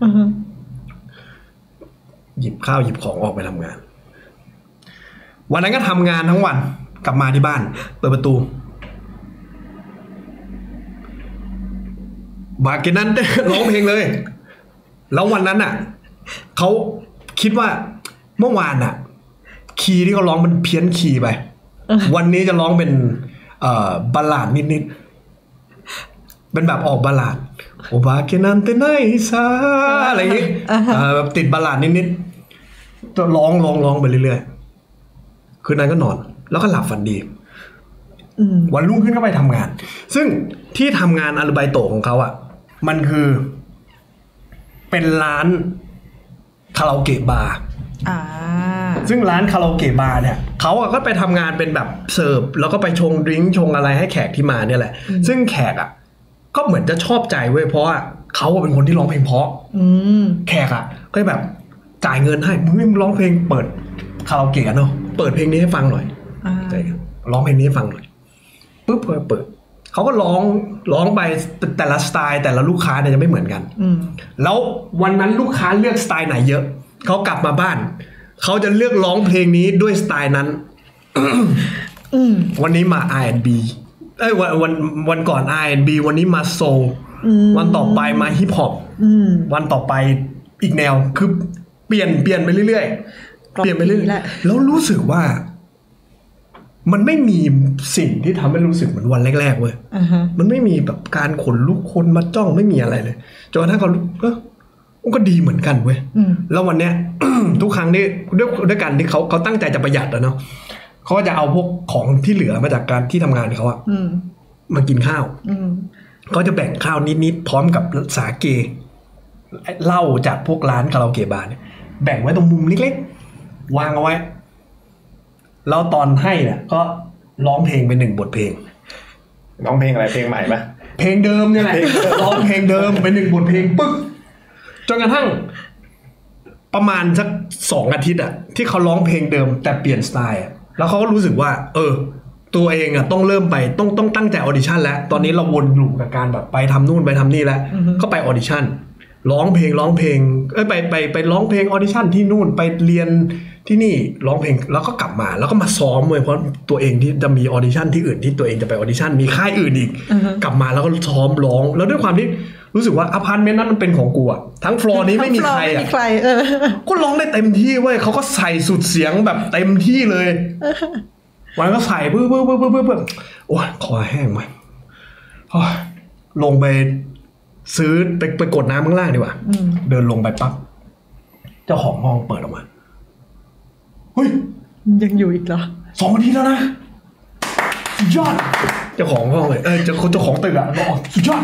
S1: หยิบข้าวหยิบของออกไปทำงานวันนั้นก็ทำงานทั้งวันกลับมาที่บ้านเปิดประตูบาเกนันร้องเพลงเลยแล้ววันนั้นน่ะเขาคิดว่าเมื่อวานน่ะคีย์ที่เขาร้องมันเพี้ยนคีย์ไปวันนี้จะร้องเป็นเอ่อบัลลาดนิดๆเป็นแบบออกบัลลาดโอบาเกนันเตไนซาอะไรอย่างงี้แบบติดบัลลาดนิดๆก็ร้องร้องร้องไปเรื่อยๆคืนนั้นก็นอนแล้วก็หลับฝันดีวันรุ่งขึ้นก็ไปทำงานซึ่งที่ทำงานอารุไบโตของเขาอ่ะมันคือเป็นร้านคาราโอเกะบาร์ซึ่งร้านคาราโอเกะบาร์เนี่ยเขาอ่ะก็ไปทำงานเป็นแบบเสิร์ฟแล้วก็ไปชงดริงก์ชงอะไรให้แขกที่มาเนี่ยแหละซึ่งแขกอ่ะก็เหมือนจะชอบใจเว้ยเพราะว่าเขาเป็นคนที่ร้องเพลงเพราะแขกอ่ะก็แบบจ่ายเงินให้มึงไม่ร้องเพลงเปิดคาราโอเกะเนาะเปิดเพลงนี้ให้ฟังหน่อยร้องเพลงนี้ให้ฟังหน่อยปุ๊บเปิดเขาก็ร้องร้องไปแต่ละสไตล์แต่ละลูกค้าเนี่ยจะไม่เหมือนกันแล้ววันนั้นลูกค้าเลือกสไตล์ไหนเยอะเขากลับมาบ้านเขาจะเลือกร้องเพลงนี้ด้วยสไตล์นั้นวันนี้มา อาร์ แอนด์ บีเอ้ยวันวันวันก่อน อาร์ แอนด์ บี วันนี้มาโซลวันต่อไปมาฮิปฮอปวันต่อไปอีกแนวคือเปลี่ยนเปลี่ยนไปเรื่อยๆเปลี่ยนไปเรื่อยๆแล้วรู้สึกว่ามันไม่มีสิ่งที่ทำให้รู้สึกเหมือนวันแรกๆเว้ย uh-huh. มันไม่มีแบบการขนลุกคนมาจ้องไม่มีอะไรเลยจนกระทั่งเขาเออมันก็ดีเหมือนกันเว้ย uh-huh. แล้ววันเนี้ย ทุกครั้งที่ด้วยด้วยกันที่เขาเขาตั้งใจจะประหยัดอะเนาะเขาก็จะเอาพวกของที่เหลือมาจากการที่ทำงานเขาอะ uh-huh. มากินข้าว uh-huh. เขาจะแบ่งข้าวนิดๆพร้อมกับสาเกเหล้าจากพวกร้านคาราโอเกะบาร์เนี่ยแบ่งไว้ตรงมุมเล็กๆวางเอาไว้แล้วตอนให้เนี่ยก็ร้องเพลงไปหนึ่งบทเพลง
S2: ร้องเพลงอะไรเพลงใหม่ปะ
S1: เพลงเดิมเนี่ยแหละร้องเพลงเดิมไปหนึ่งบทเพลงปึ๊กจนกระทั่งประมาณสักสองอาทิตย์อะที่เขาร้องเพลงเดิมแต่เปลี่ยนสไตล์แล้วเขาก็รู้สึกว่าเออตัวเองอะต้องเริ่มไปต้องต้องตั้งใจออดิชั่นแล้วตอนนี้เราวนอยู่กับการแบบไปทำนู่นไปทำนี่แล้วก็ไปออดิชั่นร้องเพลงร้องเพลงเอ้ยไปไปไปร้องเพลงออดิชั่นที่นู่นไปเรียนที่นี่ร้องเพลงแล้วก็กลับมาแล้วก็มาซ้อมเลยเพราะตัวเองที่จะมีออดิชั่นที่อื่นที่ตัวเองจะไปออดิชั่นมีค่ายอื่นอีก uh-huh. กลับมาแล้วก็ซ้อมร้องแล้วด้วยความที่รู้สึกว่าอพาร์ตเมนต์นั้นมันเป็นของกูอะทั้งฟลอร์นี้ไม่มีใครอะก็ร้องได้เต็มที่เว้ยเขาก็ใส่สุดเสียงแบบเต็มที่เลย uh-huh. วันก็ใส่ปึ๊บปึ๊บปึ๊บปึ๊บปึ๊บโอ้ยคอแห้งไหมลงไปซื้อไปไปกดน้ำข้างล่างดีกว่าเดินลงไปปั๊บเจ้าของห้องเปิดออกมาเฮ้ย
S3: ยังอยู่อีกเหรอ
S1: สองอาทิตย์แล้วนะยอดเจ้าของห้องเลยเออเจ้าเจ้าของตึกอ่ะบอกสุดยอด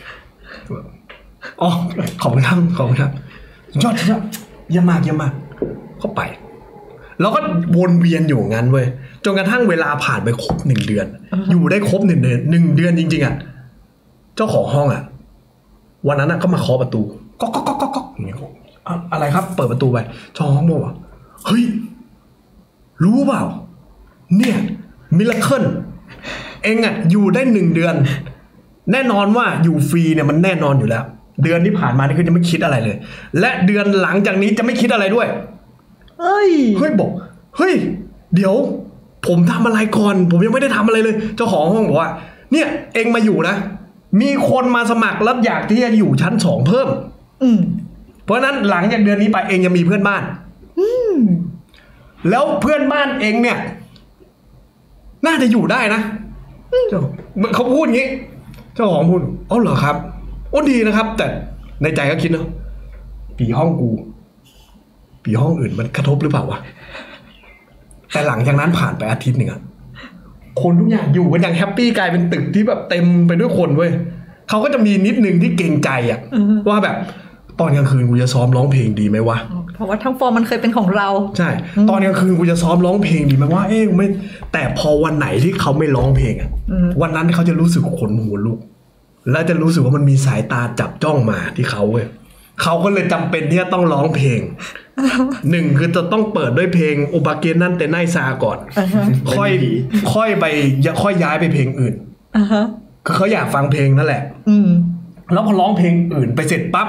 S1: อ๋อขอบคุณครับขอบคุณครับสุดยอดสุดยอดเยี่ยมมากเยี่ยมมากเข้าไปแล้วก็วนเวียนอยู่งั้นเว้ยจนกระทั่งเวลาผ่านไปครบหนึ่งเดือนอยู่ได้ครบหนึ่งเดือนหนึ่งเดือนจริงๆอ่ะเจ้าของห้องอ่ะวันนั้นก็มาเคาะประตูก๊อกก๊อกก๊อกก๊อกอย่างเงี้ยอะไรครับเปิดประตูไปเจ้าของห้องบอกว่าเฮ้ยรู้เปล่าเนี่ยมิราเคิลเองอ่ะอยู่ได้หนึ่งเดือนแน่นอนว่าอยู่ฟรีเนี่ยมันแน่นอนอยู่แล้วเดือนที่ผ่านมานี่คือจะไม่คิดอะไรเลยและเดือนหลังจากนี้จะไม่คิดอะไรด้วย
S3: เฮ้ย
S1: เฮ้ยบอกเฮ้ยเดี๋ยวผมทำอะไรก่อนผมยังไม่ได้ทำอะไรเลยเจ้าของห้องบอกว่าเนี่ยเองมาอยู่นะมีคนมาสมัครแล้วอยากที่จะอยู่ชั้นสองเพิ่มอืมเพราะนั้นหลังจากเดือนนี้ไปเองจะมีเพื่อนบ้านอืมแล้วเพื่อนบ้านเองเนี่ยน่าจะอยู่ได้นะเจ้าเขาพูดอย่างนี้เจ้าของพูดอ๋อเหรอครับโอ้ดีนะครับแต่ในใจก็คิดเนาะผีห้องกูผีห้องอื่นมันกระทบหรือเปล่าวะแต่หลังจากนั้นผ่านไปอาทิตย์หนึ่งอะคนทุกอย่างอยู่กันอย่างแฮปปี้กลายเป็นตึกที่แบบเต็มไปด้วยคนเว้ยเขาก็จะมีนิดนึงที่เกรงใจอะว่าแบบตอนกลางคืนกูจะซ้อมร้องเพลงดีไหมวะ
S3: เพราะว่าทั้งฟอร์มมันเคยเป็นของเรา
S1: ใช่ตอนกลางคืนกูจะซ้อมร้องเพลงดีไหมว่าเอ๊ะไม่แต่พอวันไหนที่เขาไม่ร้องเพลงอ่ะวันนั้นเขาจะรู้สึกขนหัวลุกแล้วจะรู้สึกว่ามันมีสายตาจับจ้องมาที่เขาเว้ยเขาก็เลยจำเป็นที่จะต้องร้องเพลงหนึ่งคือจะต้องเปิดด้วยเพลงอุบาเกนนั่นแต่ไนซาก่อนค่อยค่อยไปค่อยย้ายไปเพลงอื่นคือเขาอยากฟังเพลงนั่นแหละแล้วพอร้องเพลงอื่นไปเสร็จปั๊บ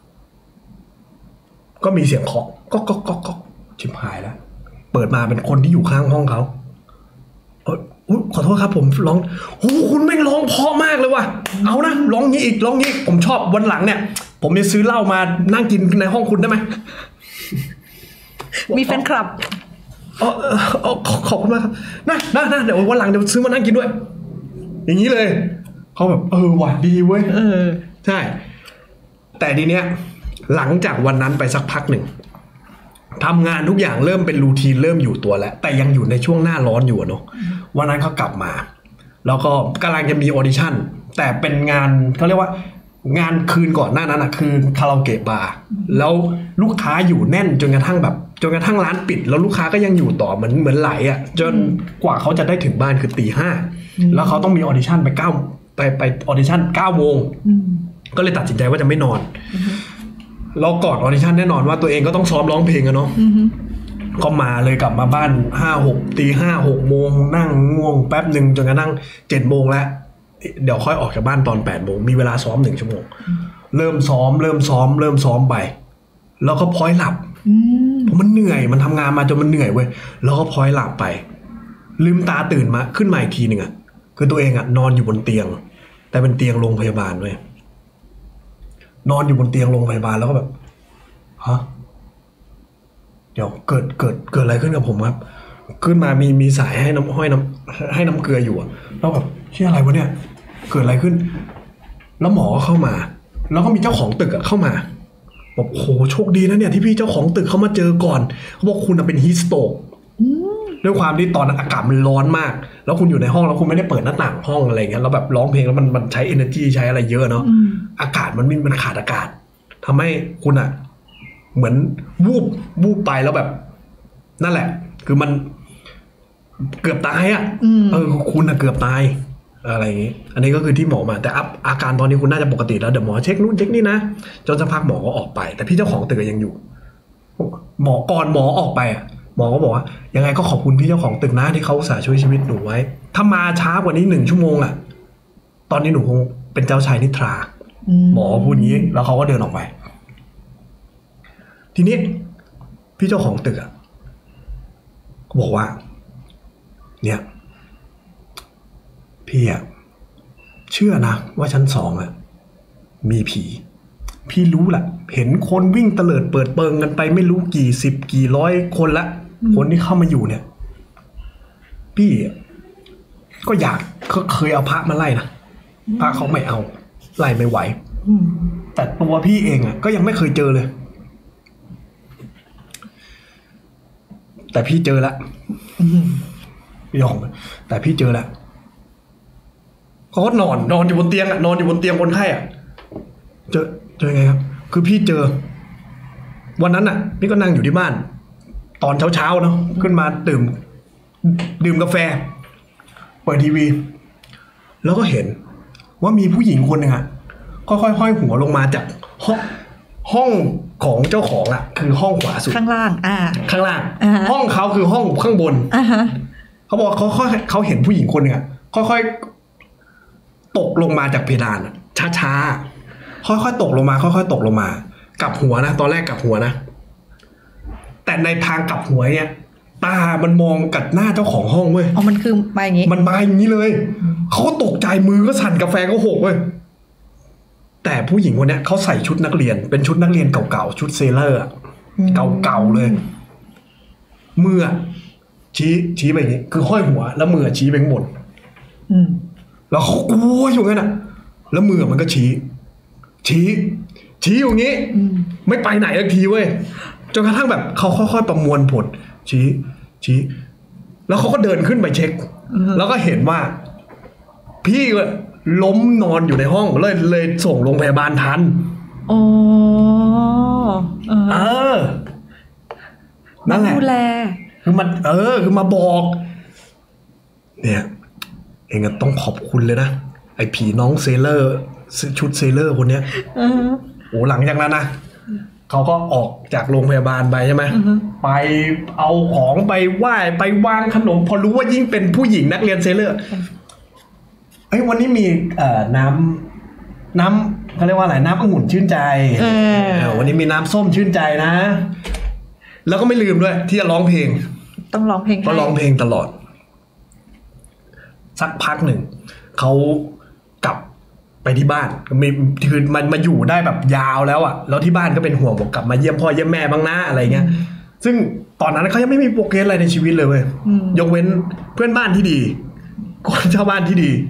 S1: ก็มีเสียงเคาะก๊อกก๊อกก๊อกก๊อกชิบหายแล้วเปิดมาเป็นคนที่อยู่ข้างห้องเขาเออขอโทษครับผมร้องโอ้คุณแม่งร้องเพราะมากเลยว่ะเอานะร้องงี้อีกร้องงี้ผมชอบวันหลังเนี่ยผมจะซื้อเหล้ามานั่งกินในห้องคุณได้ไหม
S3: มีแฟนคลับ
S1: อ๋ออ๋อขอบคุณมากครับนะนะนะเดี๋ยววันหลังเดี๋ยวซื้อมานั่งกินด้วยอย่างนี้เลยเขาแบบเออว่ะดีเว้ยเออใช่แต่ทีเนี้ยหลังจากวันนั้นไปสักพักหนึ่งทำงานทุกอย่างเริ่มเป็นรูทีนเริ่มอยู่ตัวแล้วแต่ยังอยู่ในช่วงหน้าร้อนอยู่เนาะวันนั้นเขากลับมาแล้วก็กำลังจะมีออดิชั่นแต่เป็นงานเขาเรียกว่างานคืนก่อนหน้านั้นนะคือคาราโอเกะบาร์แล้วลูกค้าอยู่แน่นจนกระทั่งแบบจนกระทั่งร้านปิดแล้วลูกค้าก็ยังอยู่ต่อเหมือนเหมือนไหลอ่ะจนกว่าเขาจะได้ถึงบ้านคือตีห้าแล้วเขาต้องมีออดิชั่นไปเก้าไปไปออดิชั่นเก้าโมงก็เลยตัดสินใจว่าจะไม่นอนเราก่อนออดิชั่นแน่นอนว่าตัวเองก็ต้องซ้อมร้องเพลงอะเนาะก็มาเลยกลับมาบ้านห้าหกตีห้าหกโมงนั่งง่วงแป๊บหนึ่งจนกระทั่งเจ็ดโมงแล้วเดี๋ยวค่อยออกจากบ้านตอนแปดโมงมีเวลาซ้อมหนึ่งชั่วโมงเริ่มซ้อมเริ่มซ้อมเริ่มซ้อมไปแล้วก็พลอยหลับเพราะมันเหนื่อยมันทำงานมาจนมันเหนื่อยเว้ยแล้วก็พลอยหลับไปลืมตาตื่นมาขึ้นมาอีกทีหนึ่งอะคือตัวเองอะนอนอยู่บนเตียงแต่เป็นเตียงโรงพยาบาลด้วยนอนอยู่บนเตียงโรงพยาบาลแล้วก็แบบฮะเดี๋ยวเกิดเกิดเกิดอะไรขึ้นกับผมครับขึ้นมามีมีสายให้น้ำห้อยน้ำให้น้ำเกลืออยู่อะแล้วแบบเชื่ออะไรวะเนี่ยเกิดอะไรขึ้นแล้วหมอก็เข้ามาแล้วก็มีเจ้าของตึกอะเข้ามาบอกโหโชคดีนะเนี่ยที่พี่เจ้าของตึกเขามาเจอก่อนเขาบอกคุณเป็นฮีสโตรกด้วยความที่ตอนอากาศมันร้อนมากแล้วคุณอยู่ในห้องแล้วคุณไม่ได้เปิดหน้าต่างห้องอะไรเงี้ยแล้วแบบร้องเพลงแล้วมันมันใช้ energy ใช้อะไรเยอะเนาะอากาศมันมันมันขาดอากาศทำให้คุณอะเหมือนวูบวูบไปแล้วแบบนั่นแหละคือมันเกือบตายอะเออคุณอะเกือบตายอะไรอย่างงี้อันนี้ก็คือที่หมอมาแต่อาการตอนนี้คุณน่าจะปกติแล้วเดี๋ยวหมอเช็คนู่นเช็คนี่นะจนสักพักหมอก็ออกไปแต่พี่เจ้าของตึกยังอยู่หมอก่อนหมอออกไปอ่ะหมอก็บอกว่ายังไงก็ขอบคุณพี่เจ้าของตึกนะที่เขาอุตส่าห์ช่วยชีวิตหนูไว้ถ้ามาช้ากว่านี้หนึ่งชั่วโมงอ่ะตอนนี้หนูคงเป็นเจ้าชายนิทราหมอพูดงี้แล้วเขาก็เดินออกไปทีนี้พี่เจ้าของตึกอ่ะก็บอกว่าเนี่ยพี่อะเชื่อนะว่าชั้นสองอะมีผีพี่รู้แหละเห็นคนวิ่งเตลิดเปิดเปิงกันไปไม่รู้กี่สิบกี่ร้อยคนละคนที่เข้ามาอยู่เนี่ยพี่ก็อยากเคยเอาพระมาไล่นะพระเขาไม่เอาไล่ไม่ไหวแต่ตัวพี่เองอะก็ยังไม่เคยเจอเลยแต่พี่เจอแล้วยอมแต่พี่เจอแล้วเขาก็นอนนอนอยู่บนเตียงอ่ะนอนอยู่บนเตียงคนไข้อ่ะเจอเจอไงครับคือพี่เจอวันนั้นอ่ะพี่ก็นั่งอยู่ที่บ้านตอนเช้าๆเนาะขึ้นมาดื่มดื่มกาแฟเปิดทีวีแล้วก็เห็นว่ามีผู้หญิงคนหนึ่งอ่ะค่อยๆห้อยหัวลงมาจากห้องห้องของเจ้าของอ่ะคือห้องขวาสุด
S3: ข้างล่างอ่า
S1: ข้างล่างห้องเขาคือห้องข้างบนเขาบอกเขาค่อยเขาเห็นผู้หญิงคนหนึ่งอ่ะค่อยๆตกลงมาจากเพดานช้าๆค่อยๆตกลงมาค่อยๆตกลงมากลับหัวนะตอนแรกกลับหัวนะแต่ในทางกลับหัวเนี่ยตามันมองกัดหน้าเจ้าของห้องเว้ย
S3: อ๋อมันคือมาอย่างงี้
S1: มันมาอย่างนี้เลยเขาก็ตกใจมือก็สั่นกาแฟก็หกเว้ยแต่ผู้หญิงคนนี้เขาใส่ชุดนักเรียนเป็นชุดนักเรียนเก่าๆชุดเซเลอร์เก่าๆเลยมือชี้ชี้ไปอย่างนี้คือห้อยหัวแล้วมือชี้ไปข้างบนแล้วเขากลัวอยู่งั้นอ่ะแล้วมือมันก็ชี้ชี้ชี้อย่างนี้ไม่ไปไหนสักทีเว้ยจนกระทั่งแบบเขาค่อยๆประมวลผลชี้ชี้แล้วเขาก็เดินขึ้นไปเช็คแล้วก็เห็นว่าพี่ล้มนอนอยู่ในห้องเลยเลยส่งโรงพยาบาลทัน
S3: อ๋อ
S1: เออนั่นแหละ
S3: ดูแล
S1: คือมันเออคือมาบอกเนี่ยเองต้องขอบคุณเลยนะไอ้ผีน้องเซเลอร์ชุดเซเลอร์คนเนี้ยโอ้หลังจากนั้นนะเขาก็ออกจากโรงพยาบาลไปใช่ไหมไปเอาของไปไหว้ไปวางขนมพอรู้ว่ายิ่งเป็นผู้หญิงนักเรียนเซเลอร์เอ้ยวันนี้มีเอ่อน้ำน้ำเขาเรียกว่าอะไรน้ำองุ่นชื่นใจเออวันนี้มีน้ำส้มชื่นใจนะแล้วก็ไม่ลืมด้วยที่จะร้องเพลง
S3: ต้องร้องเพลง
S1: ก็ร้องเพลงตลอดสักพักหนึ่งเขากลับไปที่บ้านมีคือมันมาอยู่ได้แบบยาวแล้วอ่ะแล้วที่บ้านก็เป็นห่วงบอกกลับมาเยี่ยมพ่อเยี่ยมแม่บ้างนะอะไรเงี้ยซึ่งตอนนั้นเขายังไม่มีโปรเกรสอะไรในชีวิตเลยเว้ยยกเว้นเพื่อนบ้านที่ดีคนชาวบ้านที่ดี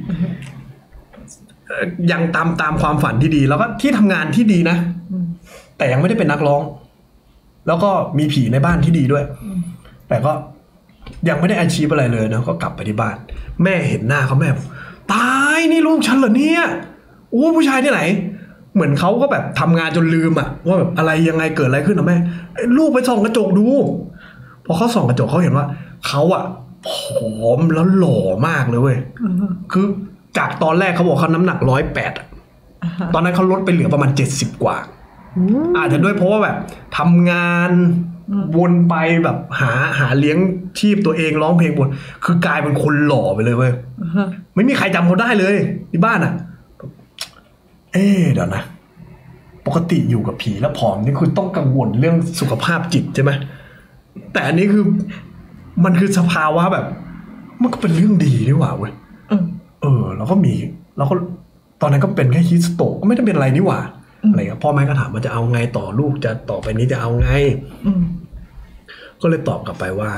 S1: ยังตามตามความฝันที่ดีแล้วก็ที่ทำงานที่ดีนะแต่ยังไม่ได้เป็นนักร้องแล้วก็มีผีในบ้านที่ดีด้วยแต่ก็ยังไม่ได้อาชีพอะไรเลยนะก็กลับไปที่บ้านแม่เห็นหน้าเขาแม่ตายนี่ลูกฉันเหรอเนี่ยโอ้ผู้ชายที่ไหนเหมือนเขาก็แบบทำงานจนลืมอะว่าแบบอะไรยังไงเกิดอะไรขึ้นนะแม่ลูกไปส่องกระจกดูพอเขาส่องกระจกเขาเห็นว่าเขาอะผอมแล้วหล่อมากเลยเว้ยคือจากตอนแรกเขาบอกเขาน้ำหนักร้อยแปดตอนนั้นเขาลดไปเหลือประมาณเจ็ดสิบกว่าอาจจะด้วยเพราะว่าแบบทำงานวนไปแบบหาหาเลี้ยงชีพตัวเองร้องเพลงบนคือกลายเป็นคนหล่อไปเลยเว้ยไม่มีใครจำเขาได้เลยที่บ้านอ่ะเอ๊ะเดี๋ยวนะปกติอยู่กับผีแล้วผอมนี่คือต้องกังวลเรื่องสุขภาพจิตใช่ไหมแต่อันนี้คือมันคือสภาวะแบบมันก็เป็นเรื่องดีด้วยว่ะเว้ยเออเราก็มีเราก็ตอนนั้นก็เป็นแค่ฮิสโตกก็ไม่ได้เป็นอะไรนี่หว่าอะไรเงี้ยพ่อแม่ก็ถามว่าจะเอาไงต่อลูกจะต่อไปนี้จะเอาไงก็เลยตอบกลับไปว่า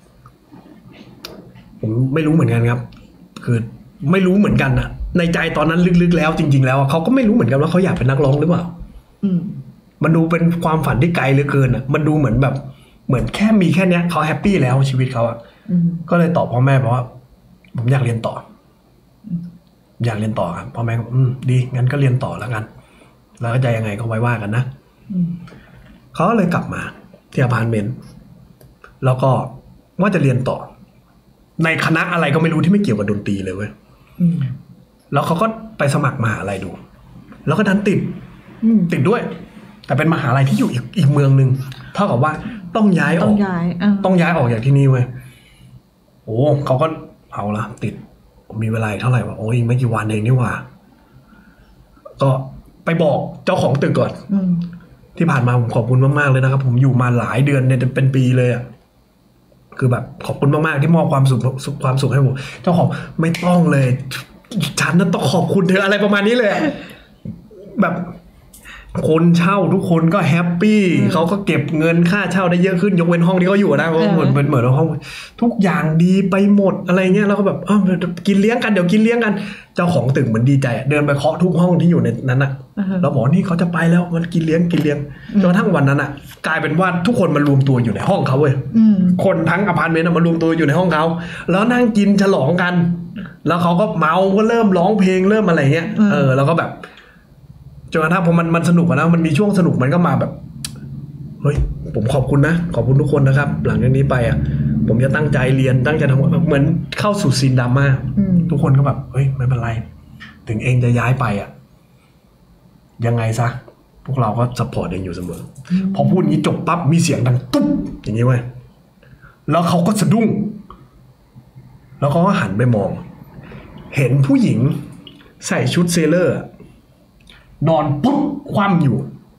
S1: ผมไม่รู้เหมือนกันครับคือไม่รู้เหมือนกันนะในใจตอนนั้นลึกๆแล้วจริงๆแล้วเขาก็ไม่รู้เหมือนกันว่าเขาอยากเป็นนักร้องหรือเปล่ามันดูเป็นความฝันที่ไกลเหลือเกินอ่ะมันดูเหมือนแบบเหมือนแค่มีแค่เนี้ยเขาแฮปปี้แล้วชีวิตเขาอ่ะก็เลยตอบพ่อแม่บอกว่าผมอยากเรียนต่ออยากเรียนต่อครับพ่อแม่ก็อืมดีงั้นก็เรียนต่อแล้วกันแล้วก็จะยังไงก็ไว้ว่ากันนะเขาเลยกลับมาที่อพาร์ตเมนต์แล้วก็ว่าจะเรียนต่อในคณะอะไรก็ไม่รู้ที่ไม่เกี่ยวกับดนตรีเลยเว้ยแล้วเขาก็ไปสมัครมหาลัยดูแล้วก็ดันติดติดด้วยแต่เป็นมหาลัยที่อยู่อีกอีกเมืองนึงเท่ากับว่าต้องย้ายออกต้องย้ายต้องย้ายออกจากที่นี่เว้ยโอ้เขาก็เอาละติดมีเวลาเท่าไหร่วะโอ้ยไม่กี่วันเองนี่หว่าก็ไปบอกเจ้าของตึกก่อนที่ผ่านมาผมขอบคุณมากๆเลยนะครับผมอยู่มาหลายเดือนเนี่ยเป็นปีเลยอ่ะคือแบบขอบคุณมากๆที่มอบความสุขความสุขให้ผมเจ้าของไม่ต้องเลยฉันน่ะต้องขอบคุณเธออะไรประมาณนี้เลยแบบคนเช่าทุกคนก็แฮปปี้เขาก็เก็บเงินค่าเช่าได้เยอะขึ้นยกเว้นห้องที่เขาอยู่นะเหมือนเหมือนเหมือนห้องทุกอย่างดีไปหมดอะไรเงี้ยแล้วก็แบบอ้าวกินเลี้ยงกันเดี๋ยวกินเลี้ยงกันเจ้าของตึกเหมือนดีใจเดินไปเคาะทุกห้องที่อยู่ในนั้นอ่ะแล้วบอกนี่เขาจะไปแล้วมันกินเลี้ยงกินเลี้ยงจนกระทั่งวันนั้นอ่ะกลายเป็นว่าทุกคนมารวมตัวอยู่ในห้องเขาเว้ยคนทั้งอพาร์ตเมนต์มารวมตัวอยู่ในห้องเขาแล้วนั่งกินฉลองกันแล้วเขาก็เมาก็เริ่มร้องเพลงเริ่มอะไรเงี้ยเออแล้วก็แบบจนกระทั่งพอมันมันสนุกนะมันมีช่วงสนุกมันก็มาแบบเฮ้ยผมขอบคุณนะขอบคุณทุกคนนะครับหลังจากนี้ไปอ่ะผมจะตั้งใจเรียนตั้งใจทำเหมือนเข้าสู่ซีนดราม่าทุกคนก็แบบเฮ้ยไม่เป็นไรถึงเองจะย้ายไปอ่ะยังไงซะพวกเราก็ซัพพอร์ตเองอยู่เสมอพอพูดงี้จบปั๊บมีเสียงดังตุ๊บอย่างนี้เว้ยแล้วเขาก็สะดุ้งแล้วเขาก็หันไปมองเห็นผู้หญิงใส่ชุดเซเลอร์นอนปุ๊บคว่ำอยู่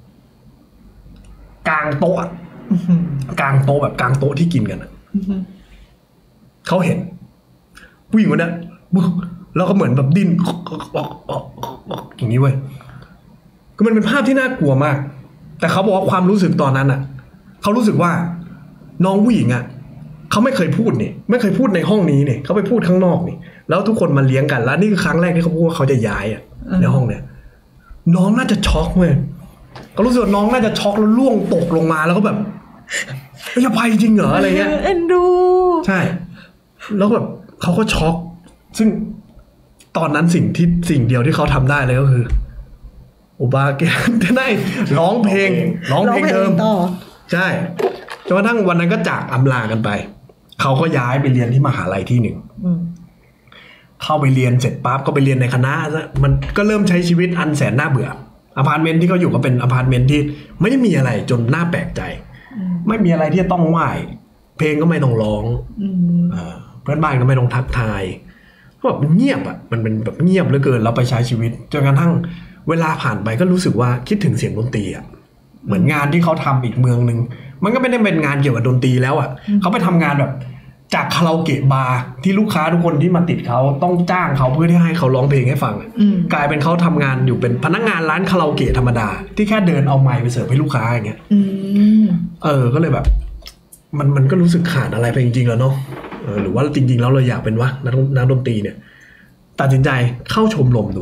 S1: กลางโต๊ะกลางโต๊ะแบบกลางโต๊ะที่กินกันเขาเห็นผู้หญิงคนนั้นแล้วก็เหมือนแบบดิ้นอย่างนี้เว้ยก็มันเป็นภาพที่น่ากลัวมากแต่เขาบอกว่าความรู้สึกตอนนั้นอ่ะเขารู้สึกว่าน้องผู้หญิงอ่ะเขาไม่เคยพูดนี่ไม่เคยพูดในห้องนี้นี่เขาไปพูดข้างนอกนี่แล้วทุกคนมาเลี้ยงกันแล้วนี่คือครั้งแรกที่เขาพูดว่าเขาจะย้ายอ่ะในห้องเนี้ยน้องน่าจะช็อกเว้ยก็รู้สึกว่าน้องน่าจะช็อกแล้วล่วงตกลงมาแล้วก็แบบจะไปจริงเหรออะไรเงี้ย
S3: เอ็นดู
S1: ใช่แล้วแบบเขาก็ช็อกซึ่งตอนนั้นสิ่งที่สิ่งเดียวที่เขาทำได้เลยก็คืออุบาเกนได้ร้องเพลงร้องเพลงเดิมใช่จนกระทั่งวันนั้นก็จากอำลากันไปเขาก็ย้ายไปเรียนที่มหาลัยที่หนึ่งเข้าไปเรียนเสร็จปั๊บก็ไปเรียนในคณะมันก็เริ่มใช้ชีวิตอันแสนน่าเบื่ออพาร์ตเมนต์ที่เขาอยู่ก็เป็นอพาร์ตเมนต์ที่ไม่ได้มีอะไรจนน่าแปลกใจไม่มีอะไรที่จะต้องไหว้เพลงก็ไม่ต้องร้องเพื่อนบ้านก็ไม่ต้องทักทายเพราะแบบมันเงียบอ่ะมันเป็นแบบเงียบเหลือเกินเราไปใช้ชีวิตจนกระทั่งเวลาผ่านไปก็รู้สึกว่าคิดถึงเสียงดนตรีอ่ะเหมือนงานที่เขาทำอีกเมืองนึงมันก็ไม่ได้เป็นงานเกี่ยวกับดนตรีแล้วอ่ะเขาไปทำงานแบบจากคาราโอเกะบาร์ที่ลูกค้าทุกคนที่มาติดเขาต้องจ้างเขาเพื่อที่ให้เขาร้องเพลงให้ฟังกลายเป็นเขาทำงานอยู่เป็นพนักงานร้านคาราโอเกะธรรมดาที่แค่เดินเอาไมค์ไปเสิร์ฟให้ลูกค้าอย่างเงี้ยเออก็เลยแบบมันมันก็รู้สึกขาดอะไรไปจริงๆแล้วเนาะเออหรือว่าจริงๆแล้วเราอยากเป็นวะนักนักดนตรีเนี่ยตัดสินใจเข้าชมรมดู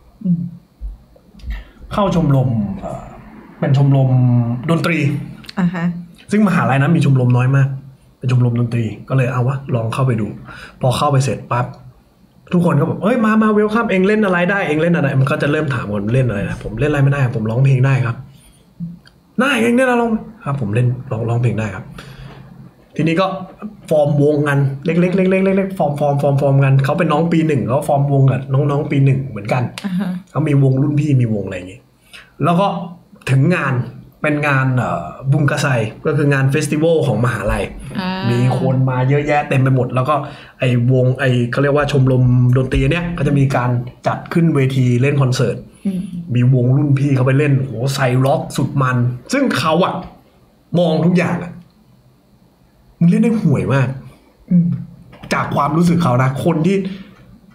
S1: เข้าชมรมเอ่อเป็นชมรมดนตรีอ่าฮะซึ่งมหาลัยนั้นมีชมรมน้อยมากเป็นชมรมดนตรีก็เลยเอาวะลองเข้าไปดูพอเข้าไปเสร็จปั๊บทุกคนก็บอกเอ้ยมามาเวลคัมเองเล่นอะไรได้เองเล่นอะไรมันก็จะเริ่มถามว่าเล่นอะไรนะผมเล่นอะไรไม่ได้ผมร้องเพลงได้ครับได้เองเนี่ยเราลองครับผมเล่นร้องร้องเพลงได้ครับทีนี้ก็ฟอร์มวงกันเล็กๆเล็กๆเล็กๆฟอร์มฟอร์มฟอร์มฟอร์มกันเขาเป็นน้องปีหนึ่งเขาฟอร์มวงกับน้องๆปีหนึ่งเหมือนกันเขามีวงรุ่นพี่มีวงอะไรอย่างงี้แล้วก็ถึงงานเป็นงานบุงกะไซก็คืองานเฟสติวัลของมหาลัยมีคนมาเยอะแยะเต็มไปหมดแล้วก็ไอ้วงไอ้เขาเรียกว่าชมรมดนตรีเนี้ยก็จะมีการจัดขึ้นเวทีเล่นคอนเสิร์ตมีวงรุ่นพี่เขาไปเล่นโหใส่ร็อกสุดมันซึ่งเขาอะมองทุกอย่างอะมึงเล่นได้ห่วยมากจากความรู้สึกเขานะคนที่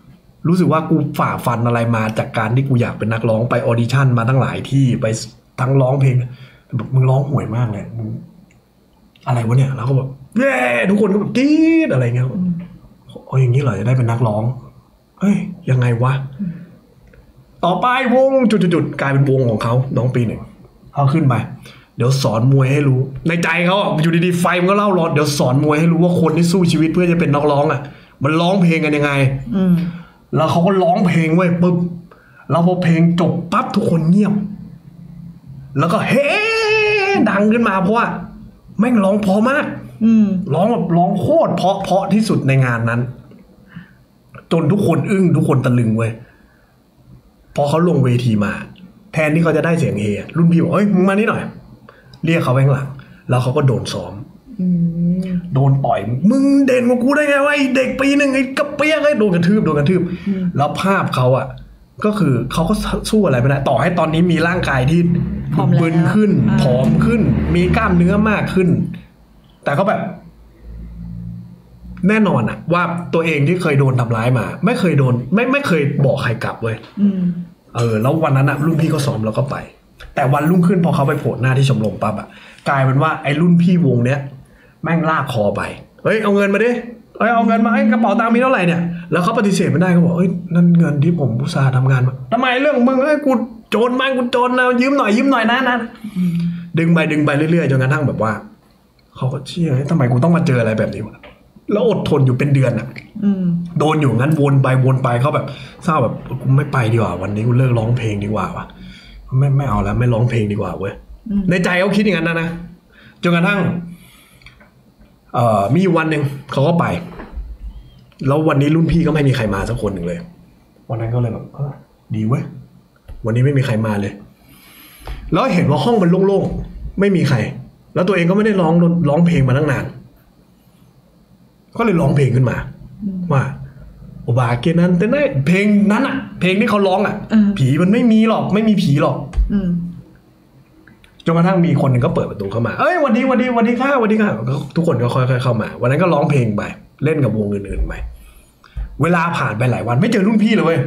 S1: รู้สึกว่ากูฝ่าฟันอะไรมาจากการที่กูอยากเป็นนักร้องไปออดิชั่นมาตั้งหลายที่ไปทั้งร้องเพลงแบบมึงร้องห่วยมากเลยมึงอะไรวะเนี่ยแล้วก็แบบเย้ทุกคนก็แบบกรี๊ดอะไรเงี้ยโอ้ยอย่างนี้เหรอจะได้เป็นนักร้องเฮ้ยยังไงวะต่อไปวงจุดๆกลายเป็นวงของเขาน้องปีหนึ่งเขาขึ้นไปเดี๋ยวสอนมวยให้รู้ในใจเขาอยู่ดีๆไฟมันก็เล่าร้อนเดี๋ยวสอนมวยให้รู้ว่าคนที่สู้ชีวิตเพื่อจะเป็นนักร้องอ่ะมันร้องเพลงกันยังไงแล้วเขาก็ร้องเพลงไว้ปึ๊บแล้วพอเพลงจบปั๊บทุกคนเงียบแล้วก็เฮ้ดังขึ้นมาเพราะว่าแม่งร้องเพราะมากร้องแบบร้องโคตรเพราะเพราะที่สุดในงานนั้นจนทุกคนอึ้งทุกคนตะลึงเว้ยพอเขาลงเวทีมาแทนที่เขาจะได้เสียงเฮรุ่นพี่บอกเฮ้ยมึงมานี่หน่อยเรียกเขาไปข้างหลังแล้วเขาก็โดนซ้อมโดนต่อยมึงเด่นกว่ากูได้ไงวะไอเด็กปีหนึ่งไอ้กระเปียกไอ้โดนกระทืบโดนกระทืบแล้วภาพเขาอ่ะก็คือเขาก็สู้อะไรไม่ได้ต่อให้ตอนนี้มีร่างกายที่บึนขึ้นผอมขึ้นมีกล้ามเนื้อมากขึ้นแต่ก็แบบแน่นอนอะว่าตัวเองที่เคยโดนทำร้ายมาไม่เคยโดนไม่ไม่เคยบอกใครกลับเว้ยเออแล้ววันนั้นอะรุ่นพี่ก็ซ้อมแล้วก็ไปแต่วันรุ่งขึ้นพอเขาไปโผล่หน้าที่ชมรมปั๊บอะกลายเป็นว่าไอ้รุ่นพี่วงเนี้ยแม่งลากคอไปเฮ้ยเอาเงินมาดิเฮ้ยเอาเงินมาไอ้กระเป๋าตังค์มีเท่าไหร่เนี่ยแล้วเขาปฏิเสธไม่ได้เขาบอกเฮ้ยนั่นเงินที่ผมอุตส่าห์ทำงานมาทำไมเรื่องมึงเฮ้ยกูโจรบ้างกูโจรแล้วยืมหน่อยยืมหน่อยนะนะดึงไปดึงไปเรื่อยๆจนกระทั่งแบบว่าเขาก็เชื่อทำไมกูต้องมาเจออะไรแบบนี้วะแล้วอดทนอยู่เป็นเดือนอ่ะโดนอยู่งั้นวนไปวนไปเขาแบบเศร้าแบบกูไม่ไปดีกว่าวันนี้กูเลิกร้องเพลงดีกว่าวะไม่ไม่เอาแล้วไม่ร้องเพลงดีกว่าเว้ยในใจเขาคิดอย่างนั้นนะนะจนกระทั่งเอ่อมีวันหนึ่งเขาก็ไปแล้ววันนี้รุ่นพี่ก็ไม่มีใครมาสักคนหนึ่งเลยวันนั้นก็เลยแบบดีเว้ยวันนี้ไม่มีใครมาเลยแล้วเห็นว่าห้องมันโล่งๆไม่มีใครแล้วตัวเองก็ไม่ได้ร้องร้องเพลงมาตั้งนานก็เลยร้องเพลงขึ้นมาว่าโอบาเกนั้นแต่ในเพลงนั้นอ่ะเพลงที่เขาร้องอ่ะผีมันไม่มีหรอกไม่มีผีหรอกจนกระทั่งมีคนหนึ่งก็เปิดประตูเข้ามาเอ้ยวันดีวันดีวันดีค่ะวันดีค่ะทุกคนก็ค่อยๆเข้ามาวันนั้นก็ร้องเพลงไปเล่นกับวงอื่นๆไปเวลาผ่านไปหลายวันไม่เจอรุ่นพี่เลยเว้ย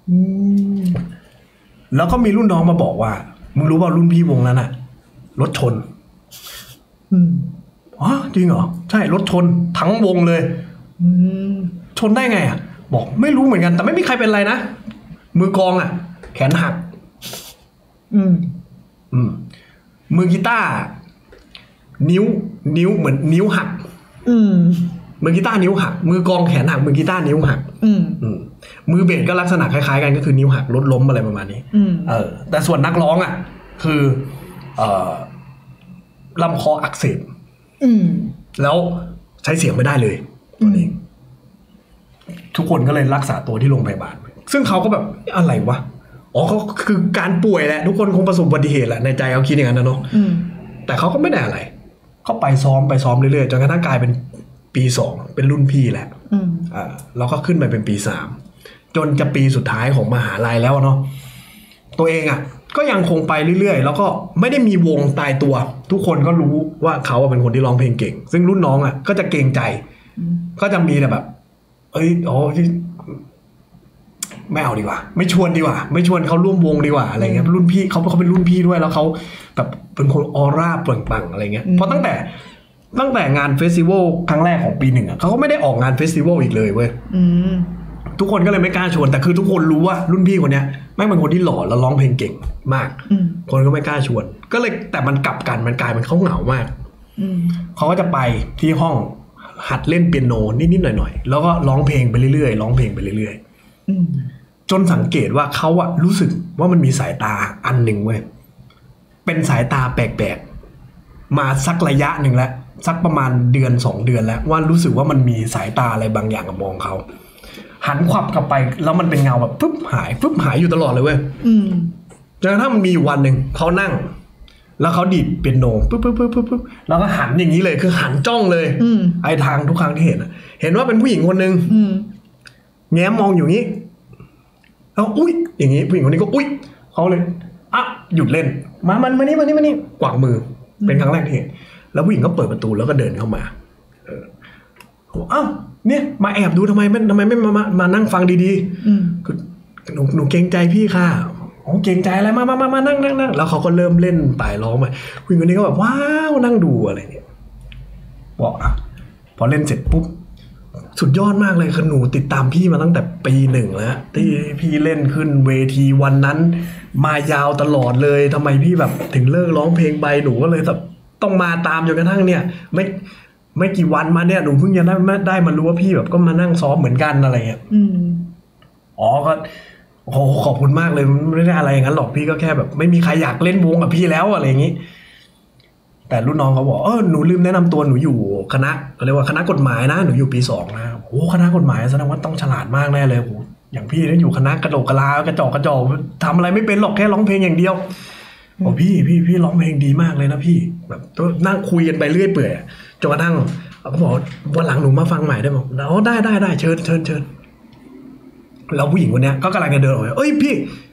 S1: แล้วก็มีรุ่นน้องมาบอกว่ามึงรู้ว่ารุ่นพี่วงนั้นอ่ะรถชนอ๋อจริงเหรอใช่รถชนทั้งวงเลยชนได้ไงอ่ะบอกไม่รู้เหมือนกันแต่ไม่มีใครเป็นไรนะมือกลองอ่ะแขนหักอืมอืมมือกีตาร์นิ้วนิ้วเหมือนนิ้วหักอืมมือกีตาร์นิ้วหักมือกลองแขนหักมือกีตาร์นิ้วหักอืมอืมมือเบสก็ลักษณะคล้ายๆกันก็คือนิ้วหักรถล้มอะไรประมาณนี้อืมเออแต่ส่วนนักร้องอ่ะคือเอ่อลำคออักเสบแล้วใช้เสียงไม่ได้เลยตัวนี้ทุกคนก็เลยรักษาตัวที่โรงพยาบาลซึ่งเขาก็แบบอะไรวะอ๋อเขาคือการป่วยแหละทุกคนคงประสบอุบัติเหตุแหละในใจเขาคิดอย่างนั้นนะเนาะแต่เขาก็ไม่ได้อะไรเขาไปซ้อมไปซ้อมเรื่อยๆจนกระทั่งกลายเป็นปีสองเป็นรุ่นพี่แหละอ่าแล้วก็ขึ้นไปเป็นปีสามจนจะปีสุดท้ายของมหาลัยแล้วเนาะตัวเองอ่ะก็ยังคงไปเรื่อยๆแล้วก็ไม่ได้มีวงตายตัวทุกคนก็รู้ว่าเขาเป็นคนที่ร้องเพลงเก่งซึ่งรุ่นน้องอ่ะก็จะเกรงใจก็จะมีแต่แบบเอ้ยอ๋อไม่เอาดีกว่าไม่ชวนดีกว่าไม่ชวนเขาร่วมวงดีกว่าอะไรเงี้ยรุ่นพี่เขาเขาเป็นรุ่นพี่ด้วยแล้วเขาแบบเป็นคนออร่าเปล่งปลั่งอะไรเงี้ยเพราะตั้งแต่ตั้งแต่งานเฟสติวัลครั้งแรกของปีหนึ่งอ่ะเขาก็ไม่ได้ออกงานเฟสติวัลอีกเลยเว้ยทุกคนก็เลยไม่กล้าชวนแต่คือทุกคนรู้ว่ารุ่นพี่คนเนี้ยแม่งเป็นคนที่หล่อแล้วร้องเพลงเก่งมากคนก็ไม่กล้าชวนก็เลยแต่มันกลับกันมันกลายเป็นเขาเหงามากเขาก็จะไปที่ห้องหัดเล่นเปียโนนิดๆหน่อยๆแล้วก็ร้องเพลงไปเรื่อยๆร้องเพลงไปเรื่อยๆจนสังเกตว่าเขาอะรู้สึกว่ามันมีสายตาอันหนึ่งเว้ยเป็นสายตาแปลกๆมาสักระยะหนึ่งแล้วสักประมาณเดือนสองเดือนแล้วว่ารู้สึกว่ามันมีสายตาอะไรบางอย่างกับมองเขาหันขวับกลับไปแล้วมันเป็นเงาแบบปุ๊บหายปุ๊บหายอยู่ตลอดเลยเว้ยจนกระทั่งมันมีวันหนึ่งเขานั่งแล้วเขาดีดเปียโนปุ๊บปุ๊บปุ๊บปุ๊บปุ๊บแล้วก็หันอย่างนี้เลยคือหันจ้องเลยไอ้ทางทุกครั้งที่เห็นเห็นว่าเป็นผู้หญิงคนหนึ่งแง้มมองอยู่งี้แล้วอุ้ยอย่างนี้ผู้หญิงคนนี้ก็อุ้ยเขาเลยอ่ะหยุดเล่นมามันมานี่มานี่มานี่กวางมือเป็นครั้งแรกที่เห็นแล้วผู้หญิงก็เปิดประตูแล้วก็เดินเข้ามาเอออ้าวเนี่ยมาแอบดูทำไมไม่ทำไมไม่มามามานั่งฟังดีๆคือหนูหนูเกรงใจพี่ค่ะโอ้เกรงใจอะไรมามามามานั่งนั่งนั่งแล้วเขาก็เริ่มเล่นไปร้องไปผู้หญิงคนนี้ก็แบบว้าวนั่งดูอะไรเนี่ยบอกอ่ะพอเล่นเสร็จปุ๊บสุดยอดมากเลยคือหนูติดตามพี่มาตั้งแต่ปีหนึ่งแล้วที่พี่เล่นขึ้นเวทีวันนั้นมายาวตลอดเลยทำไมพี่แบบถึงเลิกร้องเพลงไปหนูก็เลยแบบต้องมาตามจนกระทั่งเนี่ยไม่ไม่กี่วันมาเนี่ยหนูเพิ่งจะได้ได้มารู้ว่าพี่แบบก็มานั่งซ้อมเหมือนกันอะไรเงี้ยอ๋อก็โอ้โหขอบคุณมากเลยไม่ได้อะไรอย่างนั้นหรอกพี่ก็แค่แบบไม่มีใครอยากเล่นวงกับพี่แล้วอะไรอย่างงี้แต่รุ่นน้องเขาบอกเออหนูลืมแนะนำตัวหนูอยู่คณะเรียกว่าคณะกฎหมายนะหนูอยู่ปีสองนะโอ้คณะกฎหมายแสดงว่าต้องฉลาดมากแน่เลยโอ้อย่างพี่นี่อยู่คณะกระโดดกระลากระจอกกระจอกทำอะไรไม่เป็นหรอกแค่ร้องเพลงอย่างเดียวโอ้พี่พี่พี่ร้องเพลงดีมากเลยนะพี่แบบนั่งคุยกันไปเรื่อยเปื่อยจนกระทั่งเขาบอกวันหลังหนูมาฟังใหม่ได้ไหมอ๋อได้ได้ได้เชิญเชิญเชิญแล้วผู้หญิงคนนี้ก็กำลังจะเดินออกไปเอ้ยพี่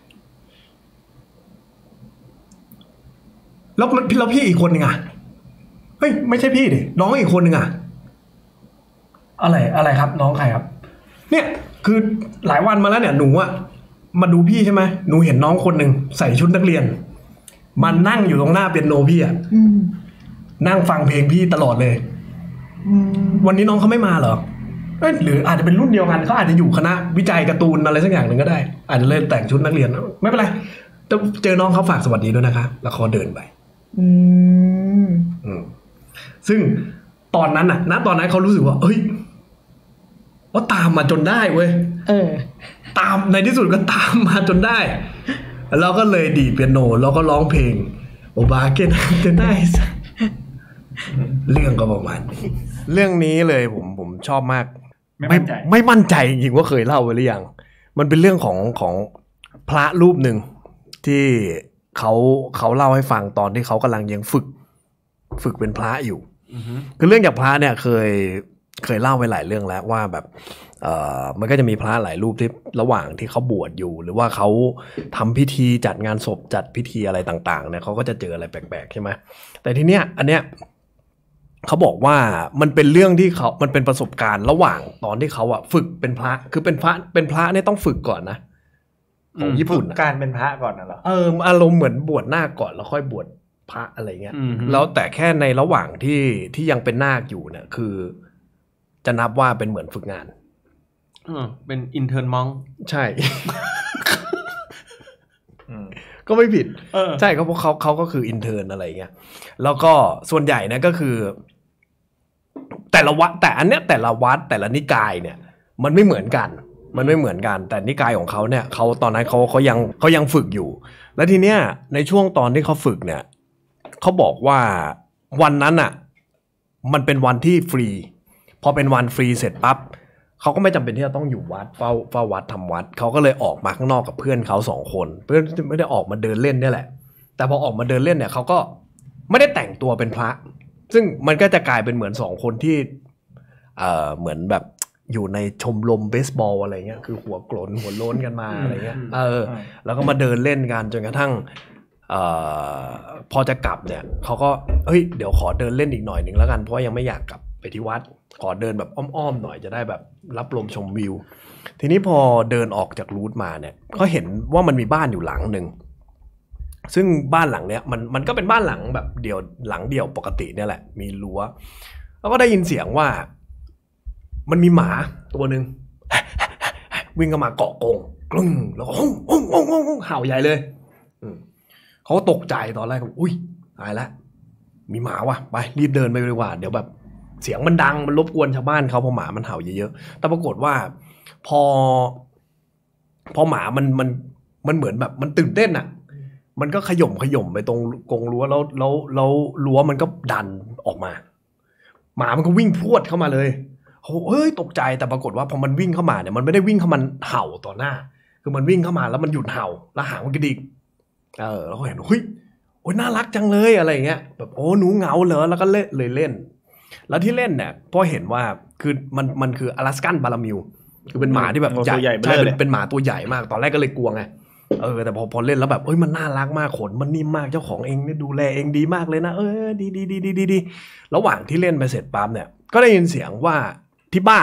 S1: แล้วพี่แล้วพี่อีกคนหนึ่งอ่ะเฮ้ยไม่ใช่พี่ดิน้องอีกคนหนึ่งอ่ะอะไรอะไรครับน้องใครครับเนี่ยคือหลายวันมาแล้วเนี่ยหนูอ่ะมาดูพี่ใช่ไหมหนูเห็นน้องคนหนึ่งใส่ชุดนักเรียนมานั่งอยู่ตรงหน้าเปียโนพี่อ่ะนั่งฟังเพลงพี่ตลอดเลยวันนี้น้องเขาไม่มาเหรอหรืออาจจะเป็นรุ่นเดียวกันเขาอาจจะอยู่คณะวิจัยการ์ตูนอะไรสักอย่างหนึ่งก็ได้อาจจะเลยแต่งชุดนักเรียนไม่เป็นไรเจอน้องเขาฝากสวัสดีด้วยนะคะแล้วเขาเดินไปอืมอืมซึ่งตอนนั้นน่ะณตอนนั้นเขารู้สึกว่าเฮ้ยว่าตามมาจนได้เว้ยเออตามในที่สุดก็ตามมาจนได้แล้วก็เลยดีดเปียโนแล้วก็ร้องเพลงโอบาเกนเตนไนส์เรื่องก็ประมาณนี้เรื่องนี้เลยผมผมชอบมากไม่ไม่มั่นใจจริงๆว่าเคยเล่าไว้หรือยังมันเป็นเรื่องของของพระรูปหนึ่งที่เขาเขาเล่าให้ฟังตอนที่เขากำลังยังฝึกฝึกเป็นพระอยู่ uh-huh. คือเรื่องจากพระเนี่ยเคยเคยเล่าไว้หลายเรื่องแล้วว่าแบบเอ่อมันก็จะมีพระหลายรูปที่ระหว่างที่เขาบวชอยู่หรือว่าเขาทำพิธีจัดงานศพจัดพิธีอะไรต่างๆเนี่ยเขาก็จะเจออะไรแปลกๆใช่ไหมแต่ทีเนี้ยอันเนี้ยเขาบอกว่ามันเป็นเรื่องที่เขามันเป็นประสบการณ์ระหว่างตอนที่เขาอะฝึกเป็นพระคือเป็นพระเป็นพระเนี่ยต้องฝึกก่อนนะของญี่ปุ่น
S2: การเป็นพระก่อนนะเหรอ
S1: เอออารมณ์เหมือนบวชนาคก่อนแล้วค่อยบวชพระอะไรเงี้ยแล้วแต่แค่ในระหว่างที่ที่ยังเป็นนาคอยู่เนี่ยคือจะนับว่าเป็นเหมือนฝึกงาน
S4: เออเป็นอินเทิร์นมอง
S1: ใช่ ก็ไม่ผิดใช่เขาเขาเขาก็คืออินเทิร์นอะไรเงี้ยแล้วก็ส่วนใหญ่นะก็คือแต่ละวัดแต่อันเนี้ยแต่ละวัดแต่ละนิกายเนี่ยมันไม่เหมือนกันมันไม่เหมือนกันแต่นิกายของเขาเนี่ยเขาตอนนั้นเขาเขายังเขายังฝึกอยู่แล้วทีเนี้ยในช่วงตอนที่เขาฝึกเนี่ยเขาบอกว่าวันนั้นอ่ะมันเป็นวันที่ฟรีพอเป็นวันฟรีเสร็จปั๊บเขาก็ไม่จำเป็นที่จะต้องอยู่วัดเฝ้าเฝ้าวัดทำวัดเขาก็เลยออกมาข้างนอกกับเพื่อนเขาสองคนเพื่อนไม่ได้ออกมาเดินเล่นนี่แหละแต่พอออกมาเดินเล่นเนี่ยเขาก็ไม่ได้แต่งตัวเป็นพระซึ่งมันก็จะกลายเป็นเหมือนสองคนที่เอ่อเหมือนแบบอยู่ในชมรมเบสบอลอะไรเงี้ยคือหัวโกรนหัวโล้นกันมาอะไรเงี้ยเออแล้วก็มาเดินเล่นกันจนกระทั่งเอ่อพอจะกลับเนี่ยเขาก็เฮ้ยเดี๋ยวขอเดินเล่นอีกหน่อยนึงแล้วกันเพราะยังไม่อยากกลับไปที่วัดขอเดินแบบอ้อมๆหน่อยจะได้แบบรับลมชมวิวทีนี้พอเดินออกจากรูทมาเนี่ยก็เห็นว่ามันมีบ้านอยู่หลังนึงซึ่งบ้านหลังเนี้ยมันมันก็เป็นบ้านหลังแบบเดี่ยวหลังเดี่ยวปกติเนี่ยแหละมีรั้วแล้วก็ได้ยินเสียงว่ามันมีหมาตัวนึงวิ่งเข้ามาเกาะกรงกลึ้งแล้วก็ฮ้องฮ้องฮ้องฮ้องเห่าใหญ่เลยเขาก็ตกใจตอนแรกอุ้ยตายแล้วมีหมาว่ะไปรีบเดินไปดีกว่าเดี๋ยวแบบเสียงมันดังมันรบกวนชาวบ้านเขาพอหมามันเห่าเยอะๆแต่ปรากฏว่าพอพอหมามันมันมันเหมือนแบบมันตื่นเต้นอ่ะมันก็ขย่มขย่มไปตรงกรงรั้วแล้วแล้วแล้วรั้วมันก็ดันออกมาหมามันก็วิ่งพรวดเข้ามาเลยเฮ้ยตกใจแต่ปรากฏว่าพอมันวิ่งเข้ามาเนี่ยมันไม่ได้วิ่งเข้ามาเห่าต่อหน้าคือมันวิ่งเข้ามาแล้วมันหยุดเห่าแล้วหางมันกระดิกเออแล้วก็เห็นเฮ้ยโอ้ยน่ารักจังเลยอะไรอย่างเงี้ยแบบโอ้หนูเหงาเหรอแล้วก็เล่นเลยเล่นแล้วที่เล่นเนี่ยพอเห็นว่าคือมันมันคืออลาสกันบาลามิวคือเป็นหมาที่แบบใหญ่ใช่เป็นหมาตัวใหญ่มากตอนแรกก็เลยกลัวไงเออแต่พอพอเล่นแล้วแบบเอ้ยมันน่ารักมากขนมันนิ่มมากเจ้าของเองเนี่ยดูแลเองดีมากเลยนะเออดีดีดีดีดีระหว่างที่เล่นไปเสร็จปั๊บเนี่ยก็ได้ยินเสียงว่าที่บ้าน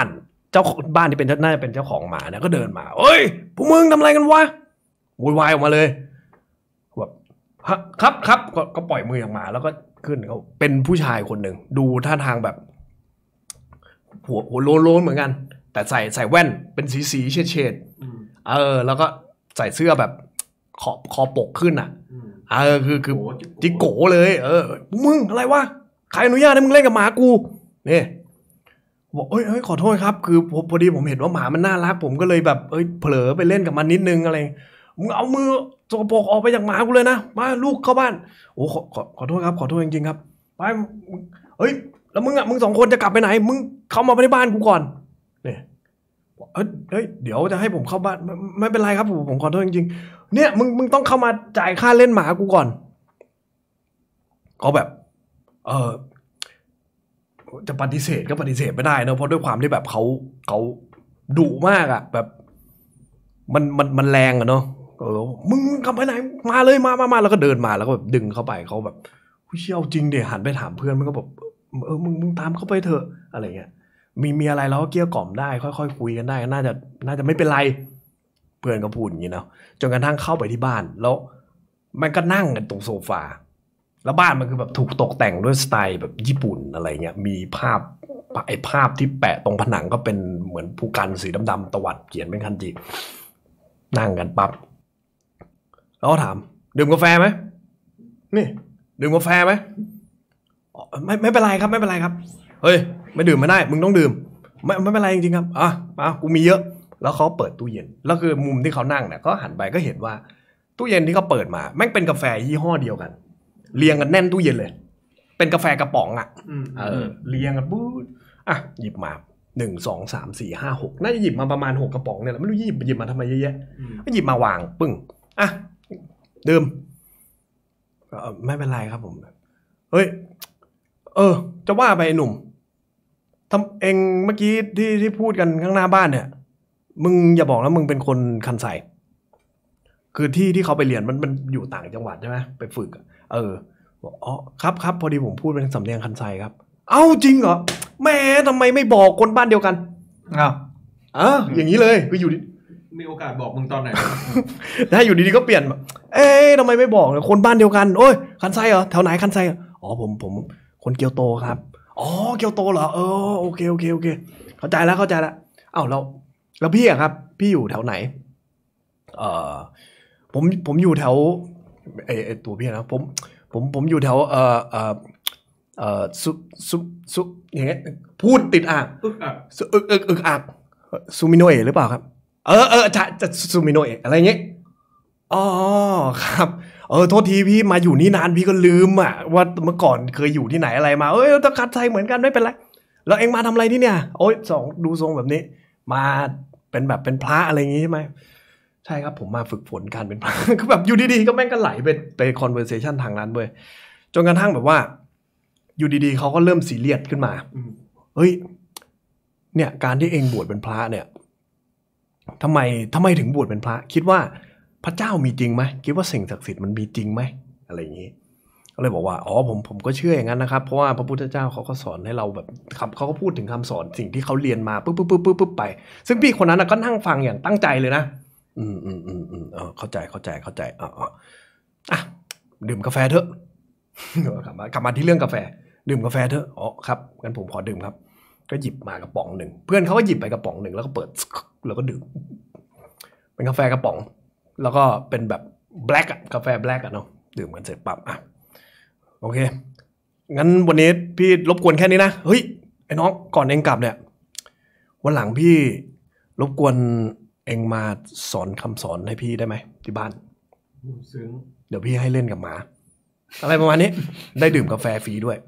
S1: เจ้าบ้านที่เป็นน่าจะเป็นเจ้าของหมาเนี่ยก็เดินมาเอ้ยพวกมึงทำอะไรกันวะโวยวายออกมาเลยแบบครับครับก็ก็ปล่อยมือออกมาแล้วก็ขึ้นเขาเป็นผู้ชายคนหนึ่งดูท่าทางแบบหัวหัวโล้นๆเหมือนกันแต่ใส่ใส่แว่นเป็นสีสีเฉดเฉดเออแล้วก็ใส่เสื้อแบบขอบคอปกขึ้นอ่ะเออคือคือจิโก้เลยเออมึงอะไรวะใครอนุญาตให้มึงเล่นกับหมากูนี่บอกเอ้ยเอ้ยขอโทษครับคือพอดีผมเห็นว่าหมามันน่ารักผมก็เลยแบบเอ้ยเผลอไปเล่นกับมันนิดนึงอะไรมึงเอามือสกปรกออกไปจากหมากูเลยนะมาลูกเข้าบ้านโอ้ขอขอขอโทษครับขอโทษจริงๆครับไปเฮ้ยแล้วมึงอ่ะมึงสองคนจะกลับไปไหนมึงเข้ามาในบ้านกูก่อนเนี่ยเอ้ยเฮ้ยเดี๋ยวจะให้ผมเข้าบ้านไม่ไม่เป็นไรครับผมผมขอโทษจริงๆเนี่ยมึงมึงต้องเข้ามาจ่ายค่าเล่นหมากูก่อนเขาแบบเออจะปฏิเสธก็ปฏิเสธไม่ได้นะเพราะด้วยความที่แบบเขาเขาดุมากอ่ะแบบมันมันมันแรงอะเนาะเออมึงกลับไปไหนมาเลยมามามาแล้วก็เดินมาแล้วก็แบบดึงเข้าไปเขาแบบเชี่ยวจริงเดี๋ยวหันไปถามเพื่อนมันก็บอกเออมึงมึงตามเข้าไปเถอะอะไรเงี้ยมีมีอะไรเราก็เกลี้ยกล่อมได้ค่อยๆคุยกันได้น่าจะน่าจะไม่เป็นไรเพื่อนก็พูดอย่างนี้เนาะจนกระทั่งเข้าไปที่บ้านแล้วมันก็นั่งกันตรงโซฟาแล้วบ้านมันคือแบบถูกตกแต่งด้วยสไตล์แบบญี่ปุ่นอะไรเงี้ยมีภาพไอ้ภาพที่แปะตรงผนังก็เป็นเหมือนภูกันสีดำๆตวัดเขียนเป็นคันจินั่งกันปั๊บแล้วก็ถามดื่มกาแฟไหมนี่ดื่มกาแฟไหมไม่ไม่เป็นไรครับไม่เป็นไรครับเฮ้ยไม่ดื่มไม่ได้มึงต้องดื่มไม่ไม่เป็นไรจริงๆครับอ่ะอ่ะกูมีเยอะแล้วเขาเปิดตู้เย็นแล้วคือมุมที่เขานั่งเนี่ยก็หันไปก็เห็นว่าตู้เย็นที่เขาเปิดมาแม่งเป็นกาแฟยี่ห้อเดียวกันเรียงกันแน่นตู้เย็นเลยเป็นกาแฟกระป๋องอ่ะเออเรียงกันปุ๊บอ่ะหยิบมาหนึ่งสองสามสี่ห้าหกน่าจะหยิบมาประมาณหกกระป๋องเนี่ยแหละไม่รู้หยิบหยิบมาทำไมเยอะแยะก็หยิบมาวางปึ้งอ่ะดื่มไม่เป็นไรครับผมเฮ้ยเออจะว่าไปไอ้หนุ่มทำเองเมื่อกี้ที่ที่พูดกันข้างหน้าบ้านเนี่ยมึงอย่าบอกนะมึงเป็นคนคันไซคือที่ที่เขาไปเรียนมันมันอยู่ต่างจังหวัดใช่ไหมไปฝึกเออบอกอ๋อครับครับพอดีผมพูดเป็นสำเนียงคันไซครับเอ้าจริงเหรอแม่ทำไมไม่บอกคนบ้านเดียวกันอ้าวอ่ะอย่างนี้เลยคืออยู่
S4: มีโอกาสบอกมึงตอนไหน
S1: ถ้าอยู่ดีๆก็เปลี่ยนเอ๊ะทำไมไม่บอกคนบ้านเดียวกันโอ้ยคันไซเหรอแถวไหนคันไซอ๋อผมผมคนเกียวโตครับอ๋อเกียวโตเหรอเออโอเคโอเคโอเคเข้าใจแล้วเข้าใจแล้วอ้าวแล้วแล้วพี่อะครับพี่อยู่แถวไหนเอ่อผมผมอยู่แถวไอ้ไอ้ตัวพี่นะผมผมผมอยู่แถวเอ่อเอ่อเอ่อซุซุซุอย่างเงี้ยพูดติดอ่างอึกอักอึกอึกอึกอักซูมิโนเอะหรือเปล่าครับเออเออจะจะซูมิโนเอะอะไรเงี้ยอ๋อครับเออโทษทีพี่มาอยู่นี่นานพี่ก็ลืมอ่ะว่าเมื่อก่อนเคยอยู่ที่ไหนอะไรมาเอ้ยตะคัดไทยเหมือนกันไม่เป็นไรแล้วเอ็งมาทำอะไรที่เนี่ยโอ้ยสองดูทรงแบบนี้มาเป็นแบบเป็นพระอะไรอย่างงี้ใช่ไหมใช่ครับผมมาฝึกฝนการเป็นพระก็แบบอยู่ดีๆก็แม่งก็ไหลไปไป conversation ทางนั้นเว้ยจนกระทั่งแบบว่าอยู่ดีๆเขาก็เริ่มซีเรียสขึ้นมาเฮ้ยเนี่ยการที่เองบวชเป็นพระเนี่ยทำไมทำไมถึงบวชเป็นพระคิดว่าพระเจ้ามีจริงไหมคิดว่าสิ่งศักดิ์สิทธิ์มันมีจริงไหมอะไรอย่างนี้ก็เลยบอกว่าอ๋อผมผมก็เชื่ออย่างนั้นนะครับเพราะว่าพระพุทธเจ้าเขาก็สอนให้เราแบบเขาก็พูดถึงคำสอนสิ่งที่เขาเรียนมาปุ๊บปุ๊บปุ๊บปุ๊บปุ๊บไปซึ่งพี่คนนั้นก็นั่งฟังอย่างตั้งใจเลยนะอืมอืมอืมอืมเออเข้าใจเข้าใจเข้าใจอ๋ออ่ะดื่มกาแฟเถอะกลับมากลับมาที่เรื่องกาแฟดื่มกาแฟเถอะอ๋อครับงั้นผมขอดื่มครับก็หยิบมากระป๋องหนึ่งเพื่อนเขาก็หยิบไปกระป๋องหนึ่งแล้วก็เปิดแล้วก็ดื่มเป็นกาแฟกระป๋องแล้วก็เป็นแบบแบล็กอะกาแฟแบล็กอะเนาะดื่มกันเสร็จปั๊บอ่ะโอเคงั้นวันนี้พี่รบกวนแค่นี้นะเฮ้ยไอ้น้องก่อนเองกลับเนี่ยวันหลังพี่รบกวนเองมาสอนคำสอนให้พี่ได้ไหมที่บ้านซึ้งเดี๋ยวพี่ให้เล่นกับหมาอะไรประมาณนี้ได้ดื่มกาแฟฟรีด้วย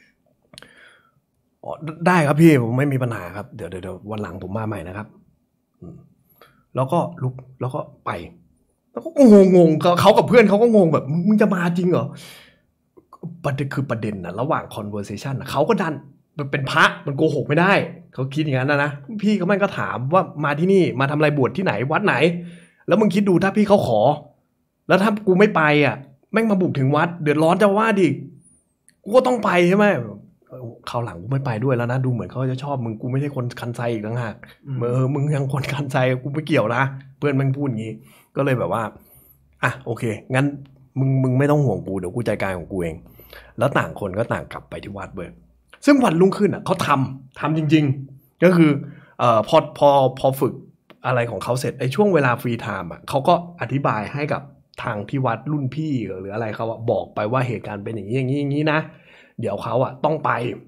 S1: อ๋อได้ครับพี่ผมไม่มีปัญหาครับเดี๋ยวเดี๋ยววันหลังผมมาใหม่นะครับแล้วก็ลุกแล้วก็ไปแล้วก็งงงเขากับเพื่อนเขาก็งงแบบมึงจะมาจริงเหรอประเด็นคือประเด็นนะระหว่าง conversation นะเขาก็ดันเป็นพระมันโกหกไม่ได้เขาคิดอย่างนั้นนะนะพี่ก็แม่งก็ถามว่ามาที่นี่มาทำอะไรบวชที่ไหนวัดไหนแล้วมึงคิดดูถ้าพี่เขาขอแล้วถ้ากูไม่ไปอ่ะแม่งมาบุกถึงวัดเดือดร้อนจะว่าดิกูก็ต้องไปใช่ไหมคราวหลังกูไม่ไปด้วยแล้วนะดูเหมือนเขาจะชอบมึงกูไม่ใช่คนคันไซอีกต่างหากเออมึงยังคนคันไซกูไม่เกี่ยวนะเพื่อนมันพูดอย่างนี้ก็เลยแบบว่าอ่ะโอเคงั้นมึงมึงไม่ต้องห่วงกูเดี๋ยวกูจัดการของกูเองแล้วต่างคนก็ต่างกลับไปที่วัดเว้ยซึ่งวันรุ่งขึ้นอ่ะเขาทำทำจริงๆก็คือเอ่อพอพอพอฝึกอะไรของเขาเสร็จไอ้ช่วงเวลาฟรีไทม์อ่ะเขาก็อธิบายให้กับทางที่วัดรุ่นพี่หรืออะไรเขาบอกไปว่าเหตุการณ์เป็นอย่างนี้อย่างนี้อย่างนี้นะเดี๋ยวเขาอ่ะต้องไป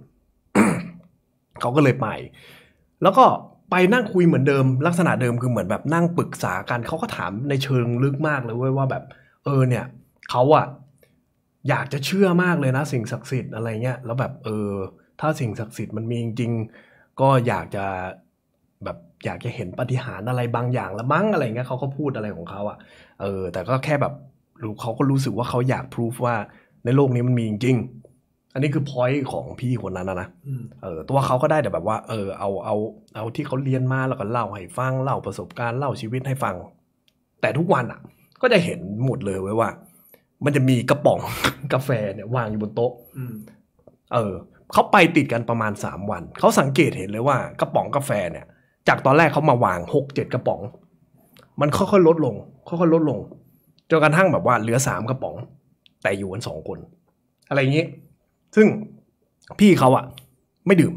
S1: เขาก็เลยไปแล้วก็ไปนั่งคุยเหมือนเดิมลักษณะเดิมคือเหมือนแบบนั่งปรึกษากันเขาก็ถามในเชิงลึกมากเลยเว้ยว่าแบบเออเนี่ยเขาอะอยากจะเชื่อมากเลยนะสิ่งศักดิ์สิทธิ์อะไรเงี้ยแล้วแบบเออถ้าสิ่งศักดิ์สิทธิ์มันมีจริงๆก็อยากจะแบบอยากจะเห็นปาฏิหาริย์อะไรบางอย่างละมั้งอะไรเงี้ยเขาก็พูดอะไรของเขาอะเออแต่ก็แค่แบบรู้เขาก็รู้สึกว่าเขาอยากพิสูจว่าในโลกนี้มันมีจริงอันนี้คือพอยต์ของพี่คนนั้นนะนะเออตัวเขาก็ได้แต่แบบว่าเออเอาเอาเอาที่เขาเรียนมาแล้วก็เล่าให้ฟังเล่าประสบการณ์เล่าชีวิตให้ฟังแต่ทุกวันอ่ะก็จะเห็นหมดเลยไว้ว่ามันจะมีกระป๋อง กาแฟเนี่ยวางอยู่บนโต๊ะเออเขาไปติดกันประมาณสามวันเขาสังเกตเห็นเลยว่ากระป๋องกาแฟเนี่ยจากตอนแรกเขามาวางหกเจ็ดกระป๋องมันค่อยๆลดลงค่อยๆลดลงจนกระทั่งแบบว่าเหลือสามกระป๋องแต่อยู่กันสองคนอะไรอย่างนี้ซึ่งพี่เขาอะไม่ดื่ม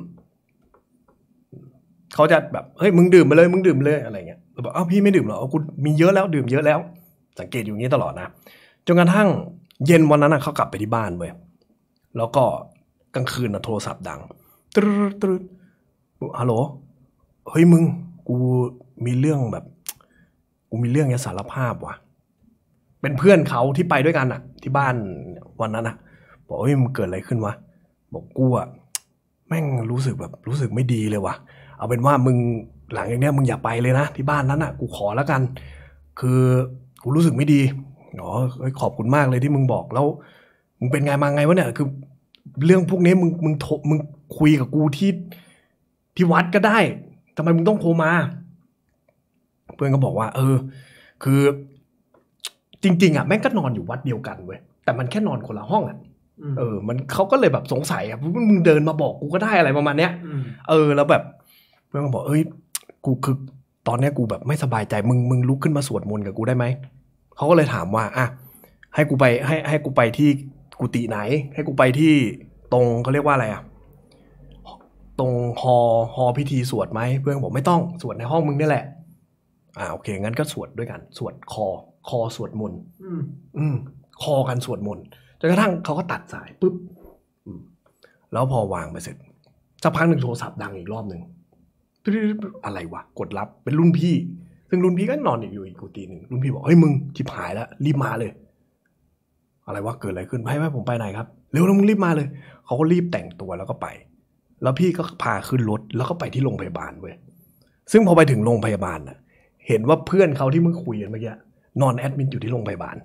S1: เขาจะแบบเฮ้ยมึงดื่มไปเลยมึงดื่มเลยอะไรเงี้ยเราบอกอ้าวพี่ไม่ดื่มหรอกูมีเยอะแล้วดื่มเยอะแล้วสังเกตอยู่อย่างนี้ตลอดนะจนกระทั่งเย็นวันนั้นนะเขากลับไปที่บ้านเว้ยแล้วก็กลางคืนนะโทรศัพท์ดังตรึดตรึดฮัลโหลเฮ้ยมึงกูมีเรื่องแบบกูมีเรื่องจะสารภาพว่ะเป็นเพื่อนเขาที่ไปด้วยกันอะที่บ้านวันนั้นอะบอกเฮ้ยมันเกิดอะไรขึ้นวะบอกกูอะแม่งรู้สึกแบบรู้สึกไม่ดีเลยว่ะเอาเป็นว่ามึงหลังจากเนี้ยมึงอย่าไปเลยนะที่บ้านนั้นอะกูขอแล้วกันคือกูรู้สึกไม่ดีอ๋อขอบคุณมากเลยที่มึงบอกแล้วมึงเป็นไงมาไงวะเนี่ยคือเรื่องพวกนี้มึงมึงโทรมึงคุยกับกูที่ที่วัดก็ได้ทำไมมึงต้องโทรมาเพื่อนก็บอกว่าเออคือจริงๆอ่ะแม่งก็นอนอยู่วัดเดียวกันเว้ยแต่มันแค่นอนคนละห้องอ่ะเออมันเขาก็เลยแบบสงสัยอ่ะมึงเดินมาบอกกูก็ได้อะไรประมาณเนี้ยเออแล้วแบบเพื่อนก็บอกเอ้ยกูคือตอนเนี้ยกูแบบไม่สบายใจมึงมึงลุกขึ้นมาสวดมนต์กับกูได้ไหมเขาก็เลยถามว่าอ่ะให้กูไปให้ให้กูไปที่กุฏิไหนให้กูไปที่ตรงเขาเรียกว่าอะไรอ่ะตรงฮอฮอพิธีสวดไหมเพื่อนบอกไม่ต้องสวดในห้องมึงนี่แหละอ่าโอเคงั้นก็สวดด้วยกันสวดคอคอสวดมนต์อืมอืมคอกันสวดมนต์จนกระทั่งเขาก็ตัดสายปุ๊บแล้วพอวางไปเสร็จสักพักหนึ่งโทรศัพท์ดังอีกรอบหนึ่งอะไรวะกดรับเป็นรุ่นพี่ซึ่งรุ่นพี่ก็นอนอยู่อีกกุฏิหนึ่งรุ่นพี่บอกเฮ้ยมึงชิบหายแล้วรีบมาเลยอะไรวะเกิดอะไรขึ้นให้ให้ผมไปไหนครับเร็วแล้วมึงรีบมาเลยเขาก็รีบแต่งตัวแล้วก็ไปแล้วพี่ก็พาขึ้นรถแล้วก็ไปที่โรงพยาบาลเว้ยซึ่งพอไปถึงโรงพยาบาลน่ะเห็นว่าเพื่อนเขาที่มึงคุยกันเมื่อกี้นอนแอดมิทอยู่ที่โรงพยาบาล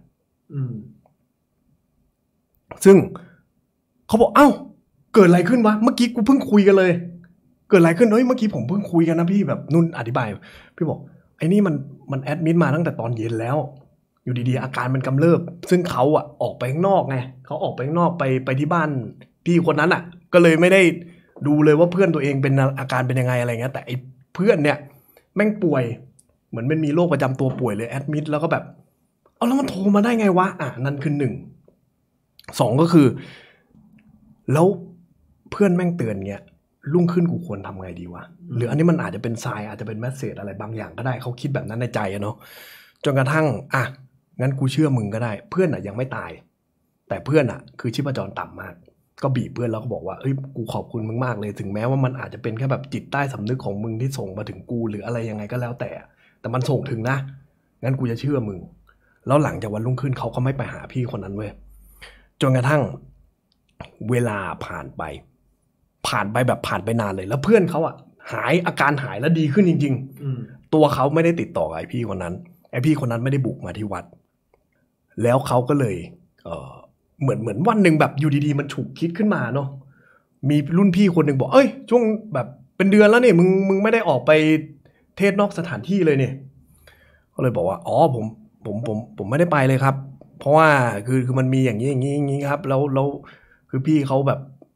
S1: ซึ่งเขาบอกเอ้าเกิดอะไรขึ้นวะเมื่อกี้กูเพิ่งคุยกันเลยเกิดอะไรขึ้นเฮ้ยเมื่อกี้ผมเพิ่งคุยกันนะพี่แบบนุ่นอธิบายพี่บอกไอ้นี่มันมันแอดมิทมาตั้งแต่ตอนเย็นแล้วอยู่ดีๆอาการมันกำเริบซึ่งเขาอะออกไปข้างนอกไงเขาออกไปข้างนอกไปไปที่บ้านพี่คนนั้นอะก็เลยไม่ได้ดูเลยว่าเพื่อนตัวเองเป็นอาการเป็นยังไงอะไรเงี้ยแต่ไอ้เพื่อนเนี่ยแม่งป่วยเหมือนมันมีโรคประจำตัวป่วยเลยแอดมิทแล้วก็แบบเอาแล้วมันโทรมาได้ไงวะอ่ะนั่นคือหนึ่งสองก็คือแล้วเพื่อนแม่งเตือนเงี้ยรุ่งขึ้นกูควรทำไงดีวะหรืออันนี้มันอาจจะเป็นไซน์อาจจะเป็นแมสเสจอะไรบางอย่างก็ได้เขาคิดแบบนั้นในใจอะเนาะจนกระทั่งอ่ะงั้นกูเชื่อมึงก็ได้เพื่อนอะยังไม่ตายแต่เพื่อนอะคือชีพจรต่ำมากก็บีบเพื่อนแล้วก็บอกว่าเอ้ยกูขอบคุณมึงมากเลยถึงแม้ว่ามันอาจจะเป็นแค่แบบจิตใต้สำนึกของมึงที่ส่งมาถึงกูหรืออะไรยังไงก็แล้วแต่แต่มันส่งถึงนะงั้นกูจะเชื่อมึงแล้วหลังจากวันรุ่งขึ้นเขาก็ไม่ไปหาพี่คนนั้นเว้ยจนกระทั่งเวลาผ่านไปผ่านไปแบบผ่านไปนานเลยแล้วเพื่อนเขาอ่ะหายอาการหายแล้วดีขึ้นจริงๆตัวเขาไม่ได้ติดต่อกับไอพี่คนนั้นไอพี่คนนั้นไม่ได้บุกมาที่วัดแล้วเขาก็เลยเออเหมือนเหมือนวันหนึ่งแบบอยู่ดีๆมันฉุกคิดขึ้นมาเนาะมีรุ่นพี่คนหนึ่งบอกเอ้ยช่วงแบบเป็นเดือนแล้วเนี่ยมึงมึงไม่ได้ออกไปเทศนอกสถานที่เลยเนี่ยก็เลยบอกว่าอ๋อผมผมผมผมไม่ได้ไปเลยครับเพราะว่าคือคือมันมีอย่างนี้อย่างนี้อย่างนี้ครับแล้วแล้วคือพี่เขาแบบ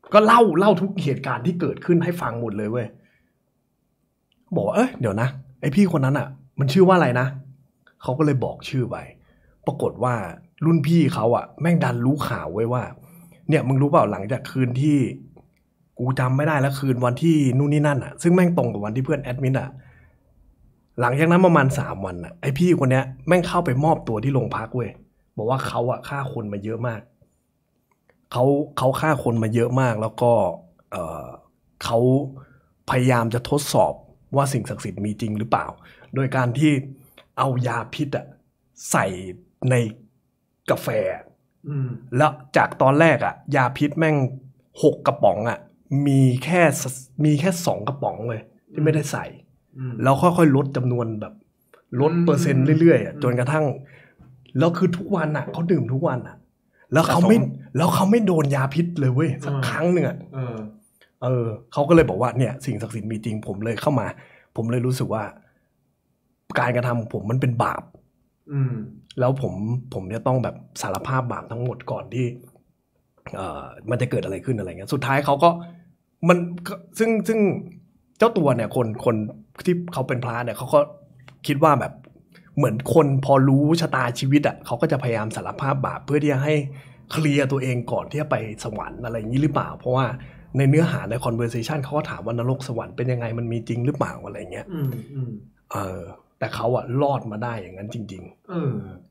S1: ก็เล่าเล่าทุกเหตุการณ์ที่เกิดขึ้นให้ฟังหมดเลยเว้ยบอกว่าเอ้ยเดี๋ยวนะไอพี่คนนั้นอ่ะมันชื่อว่าอะไรนะเขาก็เลยบอกชื่อไปปรากฏว่ารุ่นพี่เขาอ่ะแม่งดันรู้ข่าวไว้ว่าเนี่ยมึงรู้เปล่าหลังจากคืนที่กูจำไม่ได้แล้วคืนวันที่นู่นนี่นั่นอ่ะซึ่งแม่งตรงกับวันที่เพื่อนแอดมินอ่ะหลังจากนั้นประมาณสามวันอ่ะไอพี่คนเนี้ยแม่งเข้าไปมอบตัวที่โรงพักเว้ยบอกว่าเขาอ่ะฆ่าคนมาเยอะมากเขาเขาฆ่าคนมาเยอะมากแล้วก็เออเขาพยายามจะทดสอบว่าสิ่งศักดิ์สิทธิ์มีจริงหรือเปล่าโดยการที่เอายาพิษอ่ะใส่ในกาแฟแล้วจากตอนแรกอ่ะยาพิษแม่งหกกระป๋องอ่ะมีแค่มีแค่สองกระป๋องเลยที่ไม่ได้ใส่แล้วค่อยๆลดจำนวนแบบลดเปอร์เซ็นต์เรื่อยๆจนกระทั่งแล้วคือทุกวันอ่ะเขาดื่มทุกวันอ่ะแล้วเขาไม่แล้วเขาไม่โดนยาพิษเลยเว้ยสักครั้งหนึ่งอ่ะเออเขาก็เลยบอกว่าเนี่ยสิ่งศักดิ์สิทธิ์มีจริงผมเลยเข้ามาผมเลยรู้สึกว่าการกระทำของผมมันเป็นบาปแล้วผมผมจะต้องแบบสารภาพบาปทั้งหมดก่อนที่เอ่อมันจะเกิดอะไรขึ้นอะไรเงี้ยสุดท้ายเขาก็มันซึ่งซึ่งเจ้าตัวเนี่ยคนคนที่เขาเป็นพระเนี่ยเขาก็คิดว่าแบบเหมือนคนพอรู้ชะตาชีวิตอ่ะเขาก็จะพยายามสารภาพบาปเพื่อที่จะให้เคลียร์ตัวเองก่อนที่จะไปสวรรค์อะไรอย่างนี้หรือเปล่าเพราะว่าในเนื้อหาใน conversation เขาก็ถามว่านรกสวรรค์เป็นยังไงมันมีจริงหรือเปล่าอะไรเงี้ยเออแต่เขาอะรอดมาได้อย่างนั้นจริงๆเออ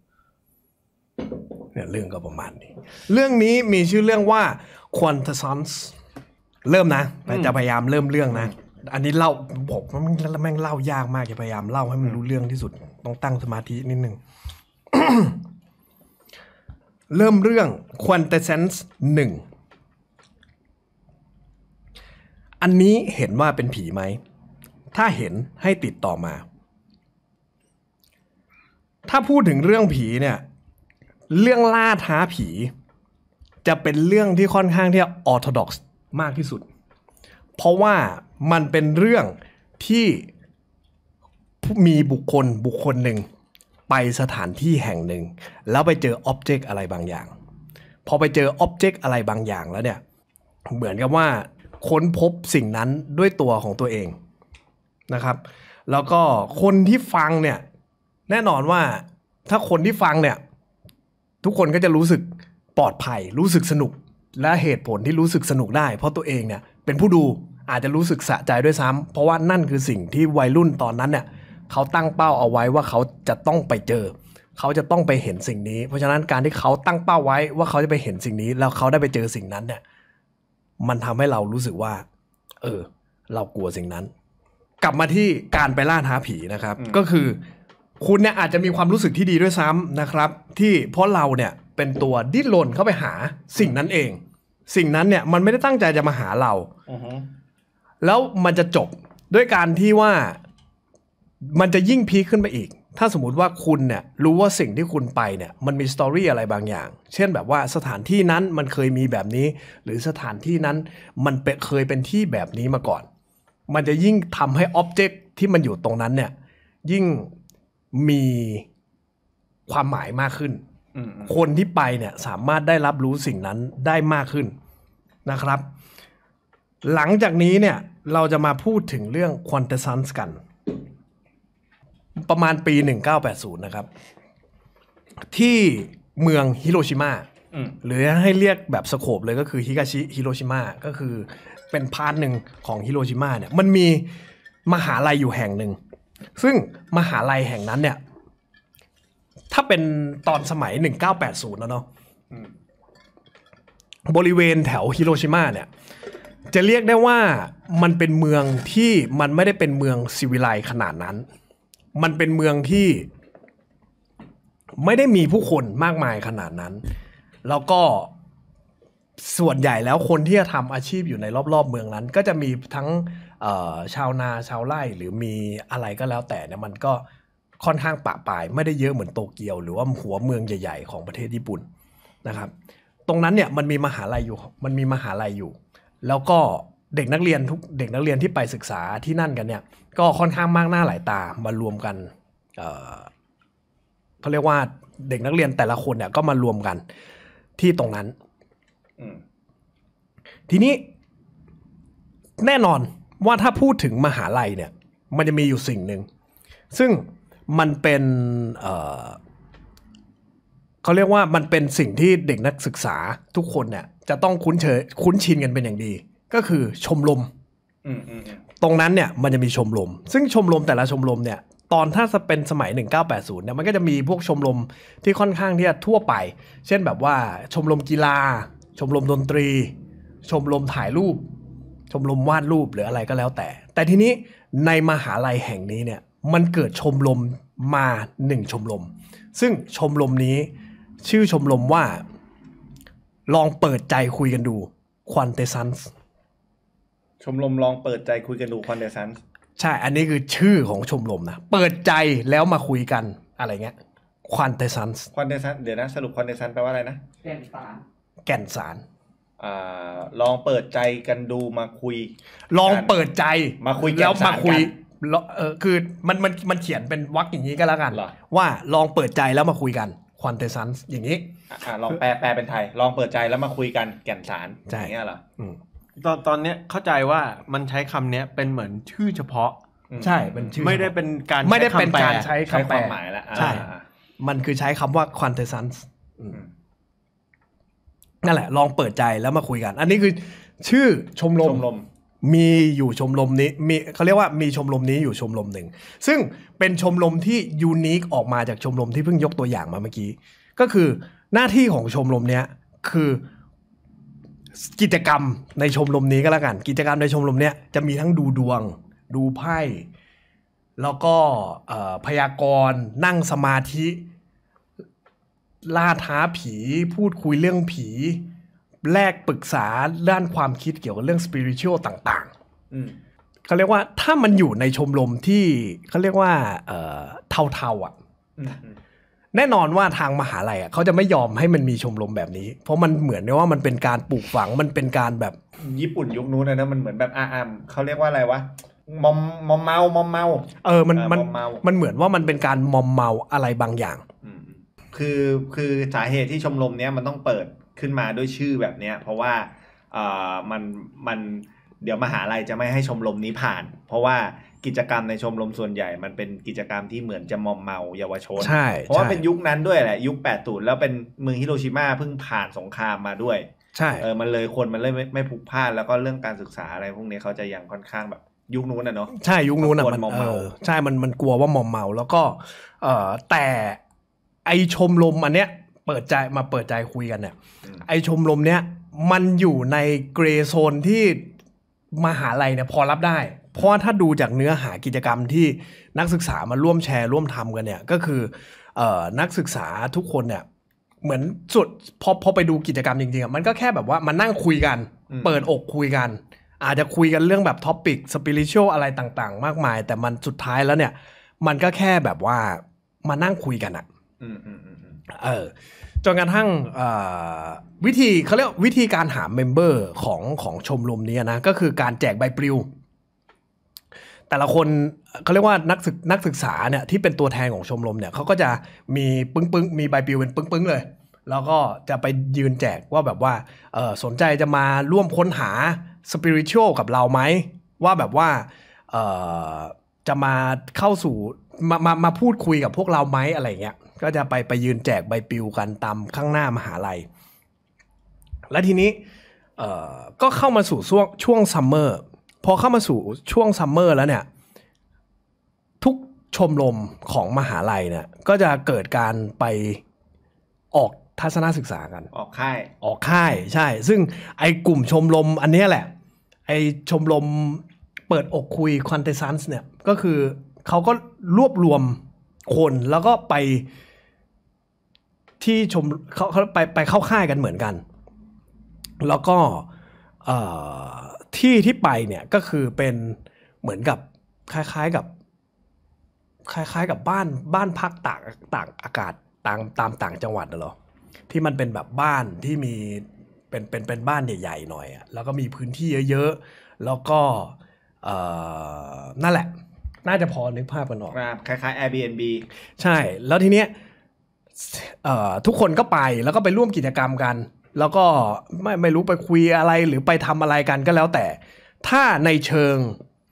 S1: เนี่ยเรื่องก็ประมาณนี้เรื่องนี้มีชื่อเรื่องว่า Quintessence เริ่มนะแต่จะพยายามเริ่มเรื่องนะอันนี้เล่าผมแม่งเล่ายากมากจะพยายามเล่าให้มันรู้เรื่องที่สุดต้องตั้งสมาธินิดนึง เริ่มเรื่อง Quintessence หนึ่งอันนี้เห็นว่าเป็นผีไหมถ้าเห็นให้ติดต่อมาถ้าพูดถึงเรื่องผีเนี่ยเรื่องล่าท้าผีจะเป็นเรื่องที่ค่อนข้างที่ออร์โธดอกซ์มากที่สุดเพราะว่ามันเป็นเรื่องที่มีบุคคลบุคคลหนึ่งไปสถานที่แห่งหนึ่งแล้วไปเจออ็อบเจกต์อะไรบางอย่างพอไปเจออ็อบเจกต์อะไรบางอย่างแล้วเนี่ยเหมือนกับว่าค้นพบสิ่งนั้นด้วยตัวของตัวเองนะครับแล้วก็คนที่ฟังเนี่ยแน่นอนว่าถ้าคนที่ฟังเนี่ยทุกคนก็จะรู้สึกปลอดภัยรู้สึกสนุกและเหตุผลที่รู้สึกสนุกได้เพราะตัวเองเนี่ยเป็นผู้ดูอาจจะรู้สึกสะใจด้วยซ้ำเพราะว่านั่นคือสิ่งที่วัยรุ่นตอนนั้นเนี่ยเขาตั้งเป้าเอาไว้ว่าเขาจะต้องไปเจอเขาจะต้องไปเห็นสิ่งนี้เพราะฉะนั้นการที่เขาตั้งเป้าไว้ว่าเขาจะไปเห็นสิ่งนี้แล้วเขาได้ไปเจอสิ่งนั้นเนี่ยมันทำให้เรารู้สึกว่าเออเรากลัวสิ่งนั้นกลับมาที่การไปล่าท้าผีนะครับก็คือคุณเนี่ยอาจจะมีความรู้สึกที่ดีด้วยซ้ำนะครับที่เพราะเราเนี่ยเป็นตัวดิ้นรนเข้าไปหาสิ่งนั้นเองสิ่งนั้นเนี่ยมันไม่ได้ตั้งใจจะมาหาเรา uh-huh. แล้วมันจะจบด้วยการที่ว่ามันจะยิ่งพีคขึ้นไปอีกถ้าสมมุติว่าคุณเนี่ยรู้ว่าสิ่งที่คุณไปเนี่ยมันมีสตอรี่อะไรบางอย่างเช่นแบบว่าสถานที่นั้นมันเคยมีแบบนี้หรือสถานที่นั้นมันเป็นเคยเป็นที่แบบนี้มาก่อนมันจะยิ่งทำให้อ็อบเจกต์ที่มันอยู่ตรงนั้นเนี่ยยิ่งมีความหมายมากขึ้นคนที่ไปเนี่ยสามารถได้รับรู้สิ่งนั้นได้มากขึ้นนะครับหลังจากนี้เนี่ยเราจะมาพูดถึงเรื่อง Quintessence กันประมาณปีหนึ่งเก้าแปดศูนย์นะครับที่เมืองฮิโรชิมาหรือให้เรียกแบบสโคปเลยก็คือฮิกาชิฮิโรชิมาก็คือเป็นพาร์ทหนึ่งของฮิโรชิมาเนี่ยมันมีมหาลัยอยู่แห่งหนึ่งซึ่งมหาลัยแห่งนั้นเนี่ยถ้าเป็นตอนสมัยหนึ่งเก้าแปดศูนย์แล้วเนาะบริเวณแถวฮิโรชิมาเนี่ยจะเรียกได้ว่ามันเป็นเมืองที่มันไม่ได้เป็นเมืองซิวิไลซ์ขนาดนั้นมันเป็นเมืองที่ไม่ได้มีผู้คนมากมายขนาดนั้นแล้วก็ส่วนใหญ่แล้วคนที่จะทำอาชีพอยู่ในรอบๆเมืองนั้นก็จะมีทั้งชาวนาชาวไร่หรือมีอะไรก็แล้วแต่เนี่ยมันก็ค่อนข้างปะปายไม่ได้เยอะเหมือนโตเกียวหรือว่าหัวเมืองใหญ่ๆของประเทศญี่ปุ่นนะครับตรงนั้นเนี่ยมันมีมหาลัยอยู่มันมีมหาลัยอยู่แล้วก็เด็กนักเรียนทุกเด็กนักเรียนที่ไปศึกษาที่นั่นกันเนี่ยก็ค่อนข้างมากหน้าหลายตามารวมกันเอ่อเขาเรียกว่าเด็กนักเรียนแต่ละคนเนี่ยก็มารวมกันที่ตรงนั้นทีนี้แน่นอนว่าถ้าพูดถึงมหาลัยเนี่ยมันจะมีอยู่สิ่งหนึ่งซึ่งมันเป็นเอ่อเขาเรียกว่ามันเป็นสิ่งที่เด็กนักศึกษาทุกคนเนี่ยจะต้องคุ้นเคยคุ้นชินกันเป็นอย่างดีก็คือชมรมตรงนั้นเนี่ยมันจะมีชมรมซึ่งชมรมแต่ละชมรมเนี่ยตอนถ้าจะเป็นสมัยหนึ่งเก้าแปดศูนย์เนี่ยมันก็จะมีพวกชมรมที่ค่อนข้างที่จะทั่วไปเช่นแบบว่าชมรมกีฬาชมรมดนตรีชมรมถ่ายรูปชมรมวาดรูปหรืออะไรก็แล้วแต่แต่ทีนี้ในมหาลัยแห่งนี้เนี่ยมันเกิดชมรมมาหนึ่งชมรมซึ่งชมรมนี้ชื่อชมรมว่าลองเปิดใจคุยกันดู Quintessence
S2: ชมรมลองเปิดใจคุยกันดู Quintessence
S1: ใช่อันนี้คือชื่อของชมรมนะเปิดใจแล้วมาคุยกันอะไรเงี้ย Quintessence
S2: Quintessence เดี๋ยวนะสรุป Quintessence แปลว่าอะไรนะ
S3: แก่นสาร
S1: แก่นสาร
S2: อ่าลองเปิดใจกันดูมาคุย
S1: ลองเปิดใจ
S2: มาคุย
S1: แล้วมาคุยเออคือมันมันมันเขียนเป็นวรรคอย่างนี้ก็แล้วกันว่าลองเปิดใจแล้วมาคุยกัน Quintessence อย่างนี้
S2: อ่าลองแปลแปลเป็นไทยลองเปิดใจแล้วมาคุยกันแก่นสารอย่างเงี้ยเหรอ
S4: ตอนตอนเนี้ยเข้าใจว่ามันใช้คำเนี้ยเป็นเหมือนชื่อเฉพาะ
S1: ใช่เป็นชื่อ
S4: ไม่ได้เป็นการ
S1: ไม่ได้เป็นการใช้
S2: คำแปลความหมายแล้ว
S1: ใช่มันคือใช้คำว่า Quintessence นั่นแหละลองเปิดใจแล้วมาคุยกันอันนี้คือชื่อชมรมมีอยู่ชมรมนี้มีเขาเรียกว่ามีชมรมนี้อยู่ชมรมหนึ่งซึ่งเป็นชมรมที่ยูนิคออกมาจากชมรมที่เพิ่งยกตัวอย่างมาเมื่อกี้ก็คือหน้าที่ของชมรมเนี้ยคือกิจกรรมในชมรมนี้ก็แล้วกันกิจกรรมในชมรมเนี้ยจะมีทั้งดูดวงดูไพ่แล้วก็พยากรณ์นั่งสมาธิล่าท้าผีพูดคุยเรื่องผีแลกปรึกษาด้านความคิดเกี่ยวกับเรื่อง spiritual ต่างๆเขาเรียกว่าถ้ามันอยู่ในชมรมที่เขาเรียกว่าเอ่อเทาๆอ่ะแน่นอนว่าทางมหาลัยอ่ะเขาจะไม่ยอมให้มันมีชมรมแบบนี้เพราะมันเหมือนกับว่ามันเป็นการปลูกฝังมันเป็นการแบบ
S2: ญี่ปุ่นยุคนู้นนะมันเหมือนแบบอ่าๆเขาเรียกว่าอะไรวะมอมมอมเมามอมเมา
S1: เออมันมันมันเหมือนว่ามันเป็นการมอมเมาอะไรบางอย่าง
S2: คือคือสาเหตุที่ชมรมเนี้ยมันต้องเปิดขึ้นมาด้วยชื่อแบบเนี้ยเพราะว่าเอ่อมันมันเดี๋ยวมหาลัยจะไม่ให้ชมรมนี้ผ่านเพราะว่ากิจกรรมในชมรมส่วนใหญ่มันเป็นกิจกรรมที่เหมือนจะมอมเมาเยาวชน
S1: ใช่
S2: เพราะว่าเป็นยุคนั้นด้วยแหละยุคแปดสิบแล้วเป็นเมืองฮิโรชิมาเพิ่งผ่านสงครามมาด้วย
S1: ใช่
S2: เออมันเลยคนมันเลยไม่ไม่พลุกพล่านแล้วก็เรื่องการศึกษาอะไรพวกนี้เขาจะยังค่อนข้างแบบยุคนู้นนะเนาะ
S1: ใช่ยุคนู้นอะมันเออใช่มันมันกลัวว่ามอมเมาแล้วก็เอ่อแต่ไอชมรมอันเนี้ยเปิดใจมาเปิดใจคุยกันเนี่ยไอชมรมเนี้ยมันอยู่ในเกรย์โซนที่มหาลัยเนี่ยพอรับได้เพราะถ้าดูจากเนื้อหากิจกรรมที่นักศึกษามาร่วมแชร์ร่วมทำกันเนี่ยก็คือเอ่อนักศึกษาทุกคนเนี่ยเหมือนสุดพอพอไปดูกิจกรรมจริงๆอ่ะมันก็แค่แบบว่ามานั่งคุยกันเปิดอกคุยกันอาจจะคุยกันเรื่องแบบท็อปิกสปิริตชัลอะไรต่างๆมากมายแต่มันสุดท้ายแล้วเนี่ยมันก็แค่แบบว่ามานั่งคุยกันอ่ะเออจนกระทั่งวิธีเขาเรียกวิธีการหาเมมเบอร์ของของชมรมนี้นะก็คือการแจกใบปลิวแต่ละคนเขาเรียกว่านักศึกนักศึกษาเนี่ยที่เป็นตัวแทนของชมรมเนี่ยเขาก็จะมีปึ้งปึ้งมีใบปลิวเป็นปึ้งปึ้งเลยแล้วก็จะไปยืนแจกว่าแบบว่าเออสนใจจะมาร่วมค้นหาสปิริตชัลกับเราไหมว่าแบบว่าเออจะมาเข้าสู่มามามาพูดคุยกับพวกเราไหมอะไรเงี้ยก็จะไปไปยืนแจกใบปลิวกันตามข้างหน้ามหาลัยและทีนี้เอ่อก็เข้ามาสู่ช่วงช่วงซัมเมอร์พอเข้ามาสู่ช่วงซัมเมอร์แล้วเนี่ยทุกชมรมของมหาลัยเนี่ยก็จะเกิดการไปออกทัศนศึกษากัน
S2: ออกค่าย
S1: ออกค่ายใช่ซึ่งไอ้กลุ่มชมรมอันนี้แหละไอ้ชมรมเปิดอกคุย Quintessence เนี่ยก็คือเขาก็รวบรวมคนแล้วก็ไปที่ชมเขาเขาไปไปเข้าค่ายกันเหมือนกันแล้วก็ที่ที่ไปเนี่ยก็คือเป็นเหมือนกับคล้ายๆกับคล้ายๆกับบ้านบ้านพักตากตากอากาศตามตามต่างจังหวัดน่ะเหรอที่มันเป็นแบบบ้านที่มีเป็นเป็นเป็นบ้านใหญ่ๆหน่อยอ่ะแล้วก็มีพื้นที่เยอะๆแล้วก็นั่นแหละน่าจะพอนึกภาพกันออก
S2: คล้ายๆ Airbnb
S1: ใช่แล้วทีเนี้ยทุกคนก็ไปแล้วก็ไปร่วมกิจกรรมกันแล้วก็ไม่ไม่รู้ไปคุยอะไรหรือไปทำอะไรกันก็แล้วแต่ถ้าในเชิง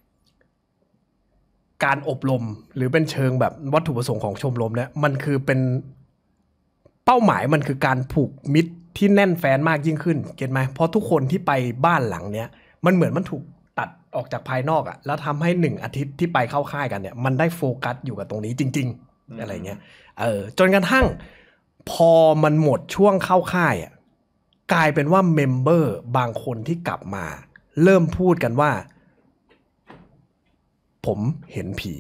S1: การอบรมหรือเป็นเชิงแบบวัตถุประสงค์ของชมรมเนี่ยมันคือเป็นเป้าหมายมันคือการผูกมิตรที่แน่นแฟ้นมากยิ่งขึ้นเก็ทไหมเพราะทุกคนที่ไปบ้านหลังเนี้ยมันเหมือนมันถูกตัดออกจากภายนอกอะแล้วทำให้หนึ่งอาทิตย์ที่ไปเข้าค่ายกันเนี่ยมันได้โฟกัสอยู่กับตรงนี้จริงๆอะไรเงี้ยเออจนกระทั่งพอมันหมดช่วงเข้าค่ายอะกลายเป็นว่าเมมเบอร์บางคนที่กลับมาเริ่มพูดกันว่าผมเห็นผี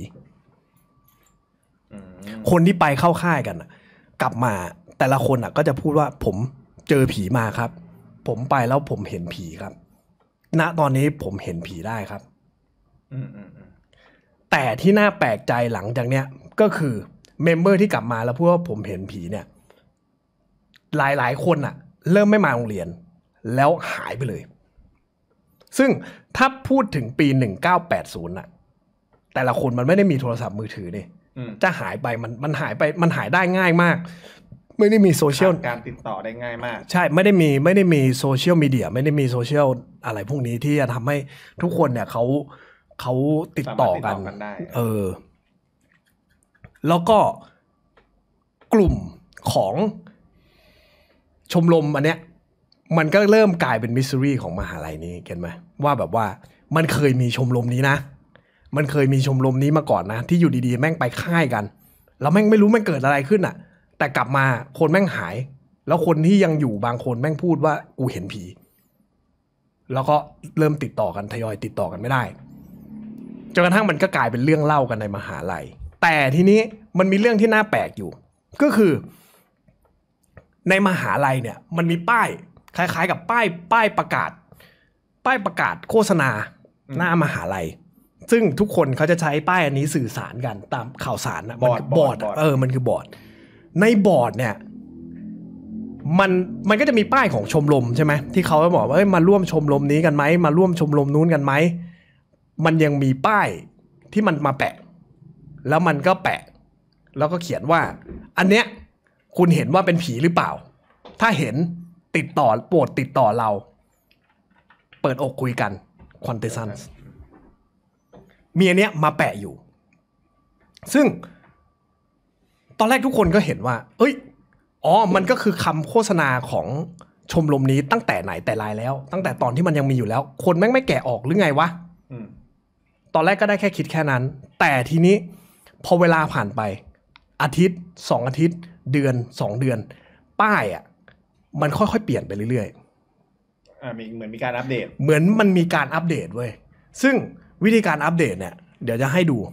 S1: คนที่ไปเข้าค่ายกันกลับมาแต่ละคนก็จะพูดว่าผมเจอผีมาครับผมไปแล้วผมเห็นผีครับณตอนนี้ผมเห็นผีได้ครับแต่ที่น่าแปลกใจหลังจากเนี้ยก็คือเมมเบอร์ที่กลับมาแล้วพูดว่าผมเห็นผีเนี่ยหลายๆคนอะเริ่มไม่มาโรงเรียนแล้วหายไปเลยซึ่งถ้าพูดถึงปีหนึ่งเก้าแปดศูนย์อะแต่ละคนมันไม่ได้มีโทรศัพท์มือถือเนี่ยจะหายไปมันมันหายไปมันหายได้ง่ายมากไม่ได้มีโซเชียล
S2: การติดต่อได้ง่ายมาก
S1: ใช่ไม่ได้มีไม่ได้มีโซเชียลมีเดียไม่ได้มีโซเชียลอะไรพวกนี้ที่จะทำให้ทุกคนเนี่ยเขาเขาติดต่อกันเออแล้วก็กลุ่มของชมรมอันเนี้ยมันก็เริ่มกลายเป็นมิสซิรี่ของมหาลัยนี้เห็นไหมว่าแบบว่ามันเคยมีชมรมนี้นะมันเคยมีชมรมนี้มาก่อนนะที่อยู่ดีๆแม่งไปค่ายกันแล้วแม่งไม่รู้แม่งเกิดอะไรขึ้นอ่ะแต่กลับมาคนแม่งหายแล้วคนที่ยังอยู่บางคนแม่งพูดว่ากูเห็นผีแล้วก็เริ่มติดต่อกันทยอยติดต่อกันไม่ได้จนกระทั่งมันก็กลายเป็นเรื่องเล่ากันในมหาลัยแต่ทีนี้มันมีเรื่องที่น่าแปลกอยู่ก็คือในมหาลัยเนี่ยมันมีป้ายคล้ายๆกับป้ายป้ายประกาศป้ายประกาศโฆษณาหน้ามหาลัยซึ่งทุกคนเขาจะใช้ป้ายอันนี้สื่อสารกันตามข่าวสารนะบอร์ดบอร์ดเออมันคือบอร์ดในบอร์ดเนี่ยมันมันก็จะมีป้ายของชมรมใช่ไหมที่เขาบอกว่าเอ้ยมาร่วมชมรมนี้กันไหมมาร่วมชมรมนู้นกันไหมมันยังมีป้ายที่มันมาแปะแล้วมันก็แปะแล้วก็เขียนว่าอันเนี้ยคุณเห็นว่าเป็นผีหรือเปล่าถ้าเห็นติดต่อโปรดติดต่อเราเปิดอกคุยกันควอนเทซันส์มีอันเนี้ยมาแปะอยู่ซึ่งตอนแรกทุกคนก็เห็นว่าเอ้ยอ๋อมันก็คือคำโฆษณาของชมรมนี้ตั้งแต่ไหนแต่ไรแล้วตั้งแต่ตอนที่มันยังมีอยู่แล้วคนแม่งไม่แกะออกหรือไงวะตอนแรกก็ได้แค่คิดแค่นั้นแต่ทีนี้พอเวลาผ่านไปอาทิตย์สองอาทิตย์เดือนสองเดือนป้ายอ่ะมันค่อยๆเปลี่ยนไปเรื่อย
S2: ๆอ่ามีเหมือนมีการอัปเดต
S1: เหมือนมันมีการอัปเดตเว้ยซึ่งวิธีการอัปเดตเนี่ยเดี๋ยวจะให้ดู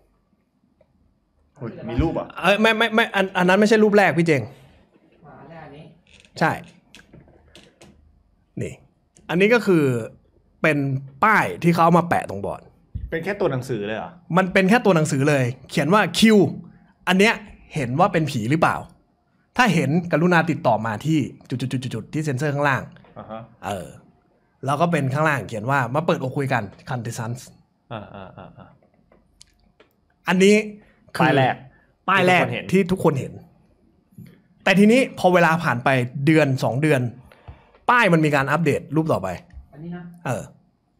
S2: มีรูปอ่ะ
S1: เอ้ยไม่ไม่ไม่อันอันนั้นไม่ใช่รูปแรกพี่เจงใช่นี่อันนี้ก็คือเป็นป้ายที่เขาเอามาแปะตรงบอร์ด
S2: เป็นแค่ตัวหนังสือเลยเหรอ
S1: มันเป็นแค่ตัวหนังสือเลยเขียนว่าคิวอันเนี้ยเห็นว่าเป็นผีหรือเปล่าถ้าเห็นกรุณาติดต่อมาที่จุดๆๆที่เซ็นเซอร์ข้างล่าง
S2: อ่าฮะ
S1: เออแล้วก็เป็นข้างล่างเขียนว่ามาเปิดอกคุยกันคันเทซันส์
S2: อ่าอ่าอ่า
S1: อันนี้
S2: ป้ายแรก
S1: ป้ายแรกที่ทุกคนเห็นแต่ทีนี้พอเวลาผ่านไปเดือนสองเดือนป้ายมันมีการอัปเดตรูปต่อไป
S3: อันนี้นะ
S1: เออ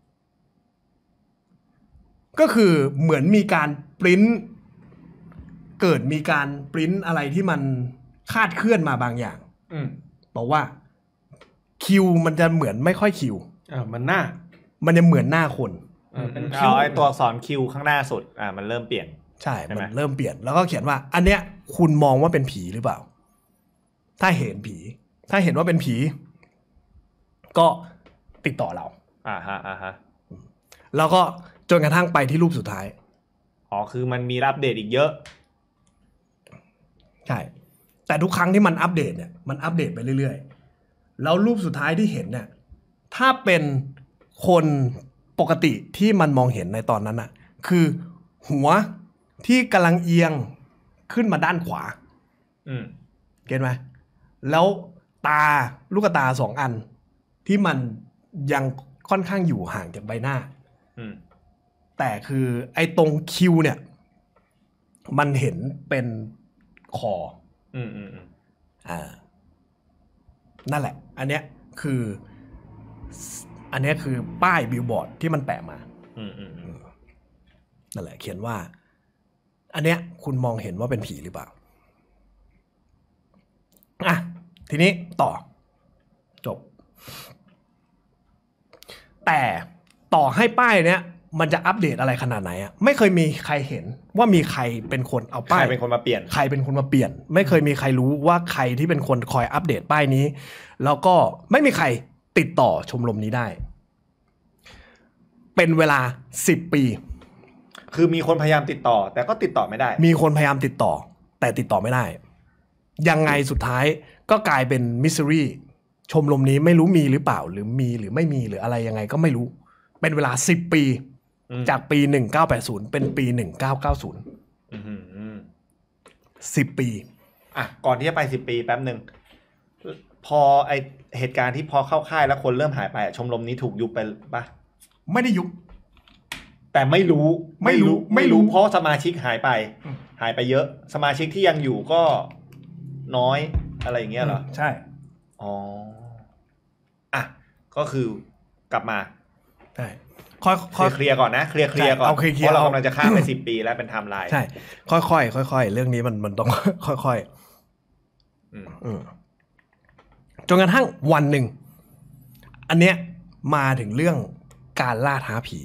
S1: ก็คือเหมือนมีการปริ้นเกิดมีการปริ้นอะไรที่มันคาดเคลื่อนมาบางอย่างบอกว่าคิวมันจะเหมือนไม่ค่อยคิว
S4: เออมันหน้า
S1: มันจะเหมือนหน้าคน
S2: เป็นคิวไอตัวอักษรคิวข้างหน้าสุดอ่ามันเริ่มเปลี่ยน
S1: ใช่มันเริ่มเปลี่ยนแล้วก็เขียนว่าอันเนี้ยคุณมองว่าเป็นผีหรือเปล่าถ้าเห็นผีถ้าเห็นว่าเป็นผีก็ติดต่อเรา
S2: อ่าฮะอ่าฮะ
S1: แล้วก็จนกระทั่งไปที่รูปสุดท้าย
S2: อ๋อคือมันมีอัปเดตอีกเยอะ
S1: ใช่แต่ทุกครั้งที่มันอัปเดตเนี่ยมันอัปเดตไปเรื่อยๆแล้วรูปสุดท้ายที่เห็นเนี่ยถ้าเป็นคนปกติที่มันมองเห็นในตอนนั้นน่ะคือหัวที่กำลังเอียงขึ้นมาด้านขวา
S2: อืม
S1: เก็ทไหมแล้วตาลูกตาสองอันที่มันยังค่อนข้างอยู่ห่างจากใบหน้า
S2: อืม
S1: แต่คือไอ้ตรงคิวเนี่ยมันเห็นเป็นคอ
S2: อืมอืมอืม
S1: อ่านั่นแหละอันเนี้ยคืออันเนี้ยคือป้ายบิลบอร์ดที่มันแปะมา
S2: อืมอืม
S1: นั่นแหละเขียนว่าอันเนี้ยคุณมองเห็นว่าเป็นผีหรือเปล่าอ่ะทีนี้ต่อจบแต่ต่อให้ป้ายเนี้ยมันจะอัปเดตอะไรขนาดไหนอ่ะไม่เคยมีใครเห็นว่ามีใครเป็นคนเอาป้าย
S2: ใครเป็นคนมาเปลี่ยน
S1: ใครเป็นคนมาเปลี่ยนไม่เคยมีใครรู้ว่าใครที่เป็นคนคอยอัปเดตป้ายนี้แล้วก็ไม่มีใครติดต่อชมรมนี้ได้เป็นเวลาสิบปี
S2: คือมีคนพยายามติดต่อแต่ก็ติดต่อไม่ได้
S1: มีคนพยายามติดต่อแต่ติดต่อไม่ได้ยังไงสุดท้ายก็กลายเป็นมิสซิรี่ชมรมนี้ไม่รู้มีหรือเปล่าหรือมีหรือไม่มีหรืออะไรยังไงก็ไม่รู้เป็นเวลาสิบปีจากปีหนึ่งพันเก้าร้อยแปดสิบเป็นปีหนึ่งพันเก้าร้อยเก้าสิบสิบปี
S2: อ่ะก่อนที่จะไปสิบปีแป๊บนึงพอไอเหตุการณ์ที่พอเข้าค่ายแล้วคนเริ่มหายไปชมรมนี้ถูกยุบไปปะ
S1: ไม่ได้ยุบ
S2: แต่ไม่รู้ไม่รู้ไม่รู้เพราะสมาชิกหายไปหายไปเยอะสมาชิกที่ยังอยู่ก็น้อยอะไรอย่างเงี้ยเหรอ
S1: ใช่
S2: อ๋ออ่ะก็คือกลับมา
S1: ใช่ค่อย
S2: เคลียร์ก่อนนะเคลียร์เคลียร์ก่อนเพราะเรากำลังจะข้ามไปสิบปีแล้วเป็นไทม์ไลน์
S1: ใช่ค่อยๆค่อยๆเรื่องนี้มันมันต้องค่อยๆอืมจนกระทั่งวันหนึ่งอันเนี้ยมาถึงเรื่องการล่าท้าผี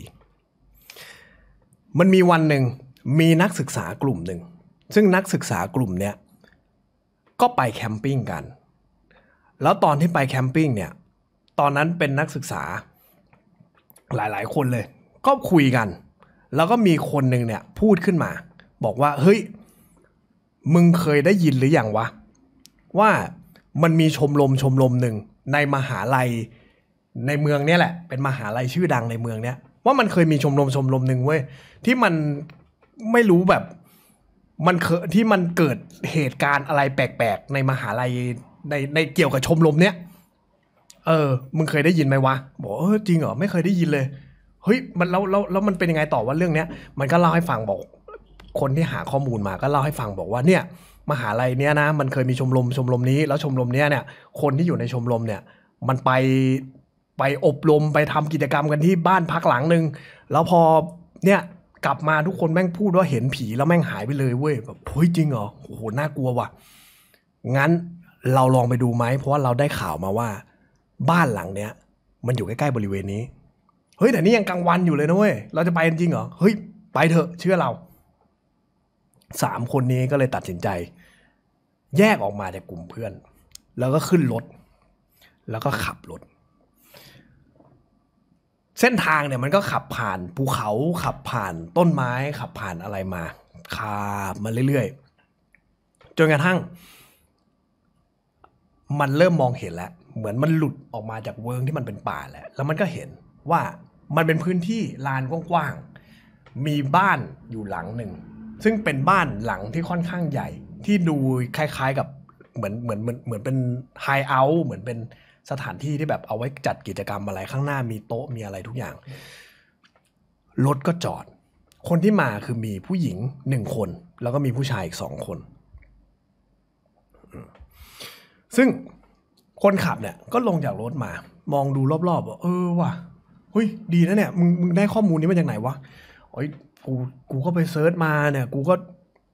S1: มันมีวันหนึ่งมีนักศึกษากลุ่มหนึ่งซึ่งนักศึกษากลุ่มเนี้ยก็ไปแคมปิ้งกันแล้วตอนที่ไปแคมปิ้งเนี่ยตอนนั้นเป็นนักศึกษาหลายๆคนเลยก็คุยกันแล้วก็มีคนหนึ่งเนี่ยพูดขึ้นมาบอกว่าเฮ้ยมึงเคยได้ยินหรือยังวะว่ามันมีชมรมชมรมหนึ่งในมหาลัยในเมืองเนี่ยแหละเป็นมหาลัยชื่อดังในเมืองเนี้ยว่ามันเคยมีชมรมชมรมหนึ่งเว้ยที่มันไม่รู้แบบมันเคยที่มันเกิดเหตุการณ์อะไรแปลกๆในมหาลัยในในเกี่ยวกับชมรมเนี้ยเออมึงเคยได้ยินไหมวะบอกเออจริงเหรอไม่เคยได้ยินเลยเฮ้ยมันแล้วแล้วแล้วมันเป็นยังไงต่อว่าเรื่องเนี้ยมันก็เล่าให้ฟังบอกคนที่หาข้อมูลมาก็เล่าให้ฟังบอกว่าเนี่ยมหาลัยเนี้ยนะมันเคยมีชมรมชมรมนี้แล้วชมรมเนี้ยเนี่ยคนที่อยู่ในชมรมเนี่ยมันไปไปอบรมไปทำกิจกรรมกันที่บ้านพักหลังนึงแล้วพอเนี่ยกลับมาทุกคนแม่งพูดว่าเห็นผีแล้วแม่งหายไปเลยเว้ยแบบเฮ้ยจริงเหรอโอ้โหน่ากลัวว่ะงั้นเราลองไปดูไหมเพราะว่าเราได้ข่าวมาว่าบ้านหลังเนี้ยมันอยู่ใกล้ๆบริเวณนี้เฮ้ยแต่นี่ยังกลางวันอยู่เลยนะเว้ยเราจะไปจริงเหรอเฮ้ยไปเถอะเชื่อเราสามคนนี้ก็เลยตัดสินใจแยกออกมาจากกลุ่มเพื่อนแล้วก็ขึ้นรถแล้วก็ขับรถเส้นทางเนี่ยมันก็ขับผ่านภูเขาขับผ่านต้นไม้ขับผ่านอะไรมาขับมาเรื่อยๆจนกระทั่งมันเริ่มมองเห็นแล้วเหมือนมันหลุดออกมาจากเวิร์กที่มันเป็นป่าแหละแล้วมันก็เห็นว่ามันเป็นพื้นที่ลานกว้างๆมีบ้านอยู่หลังหนึ่งซึ่งเป็นบ้านหลังที่ค่อนข้างใหญ่ที่ดูคล้ายๆกับเหมือนเหมือนเหมือนเหมือนเป็นไฮเอาท์เหมือนเป็นสถานที่ที่แบบเอาไว้จัดกิจกรรมอะไรข้างหน้ามีโต๊ะมีอะไรทุกอย่างรถก็จอดคนที่มาคือมีผู้หญิงหนึ่งคนแล้วก็มีผู้ชายอีกสองคนซึ่งคนขับเนี่ยก็ลงจากรถมามองดูรอบๆว่าเออว่ะเฮ้ยดีนะเนี่ยมึงมึงได้ข้อมูลนี้มาจากไหนวะโอ้ยกูกูก็ไปเซิร์ชมาเนี่ยกูก็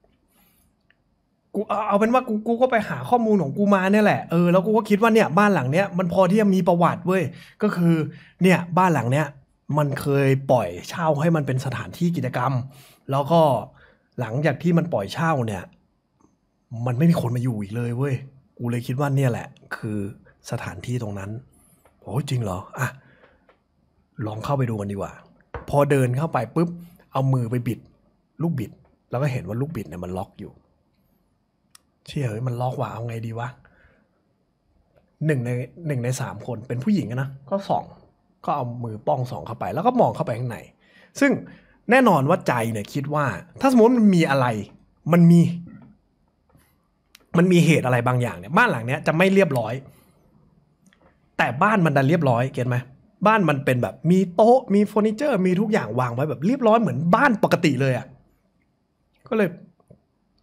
S1: กูเอาเป็นว่ากูกูก็ไปหาข้อมูลของกูมาเนี่ยแหละเออแล้วกูก็คิดว่าเนี่ยบ้านหลังเนี้ยมันพอที่จะมีประวัติเว้ยก็คือเนี่ยบ้านหลังเนี้ยมันเคยปล่อยเช่าให้มันเป็นสถานที่กิจกรรมแล้วก็หลังจากที่มันปล่อยเช่าเนี่ยมันไม่มีคนมาอยู่อีกเลยเว้ยกูเลยคิดว่าเนี่ยแหละคือสถานที่ตรงนั้นโอ้จริงเหรออ่ะลองเข้าไปดูกันดีกว่าพอเดินเข้าไปปุ๊บเอามือไปบิดลูกบิดแล้วก็เห็นว่าลูกบิดเนี่ยมันล็อกอยู่เชี่ยเฮ้ยมันล็อกว่ะเอาไงดีวะหนึ่งในหนึ่งในสามคนเป็นผู้หญิงนะก็ส่องก็เอามือป้องส่องเข้าไปแล้วก็มองเข้าไปข้างในซึ่งแน่นอนว่าใจเนี่ยคิดว่าถ้าสมมติมันมีอะไรมันมีมันมีเหตุอะไรบางอย่างเนี่ยบ้านหลังเนี้ยจะไม่เรียบร้อยแต่บ้านมันดันเรียบร้อยเก็ทไหมบ้านมันเป็นแบบมีโต๊ะมีเฟอร์นิเจอร์มีทุกอย่างวางไว้แบบเรียบร้อยเหมือนบ้านปกติเลยอ่ะก็เลย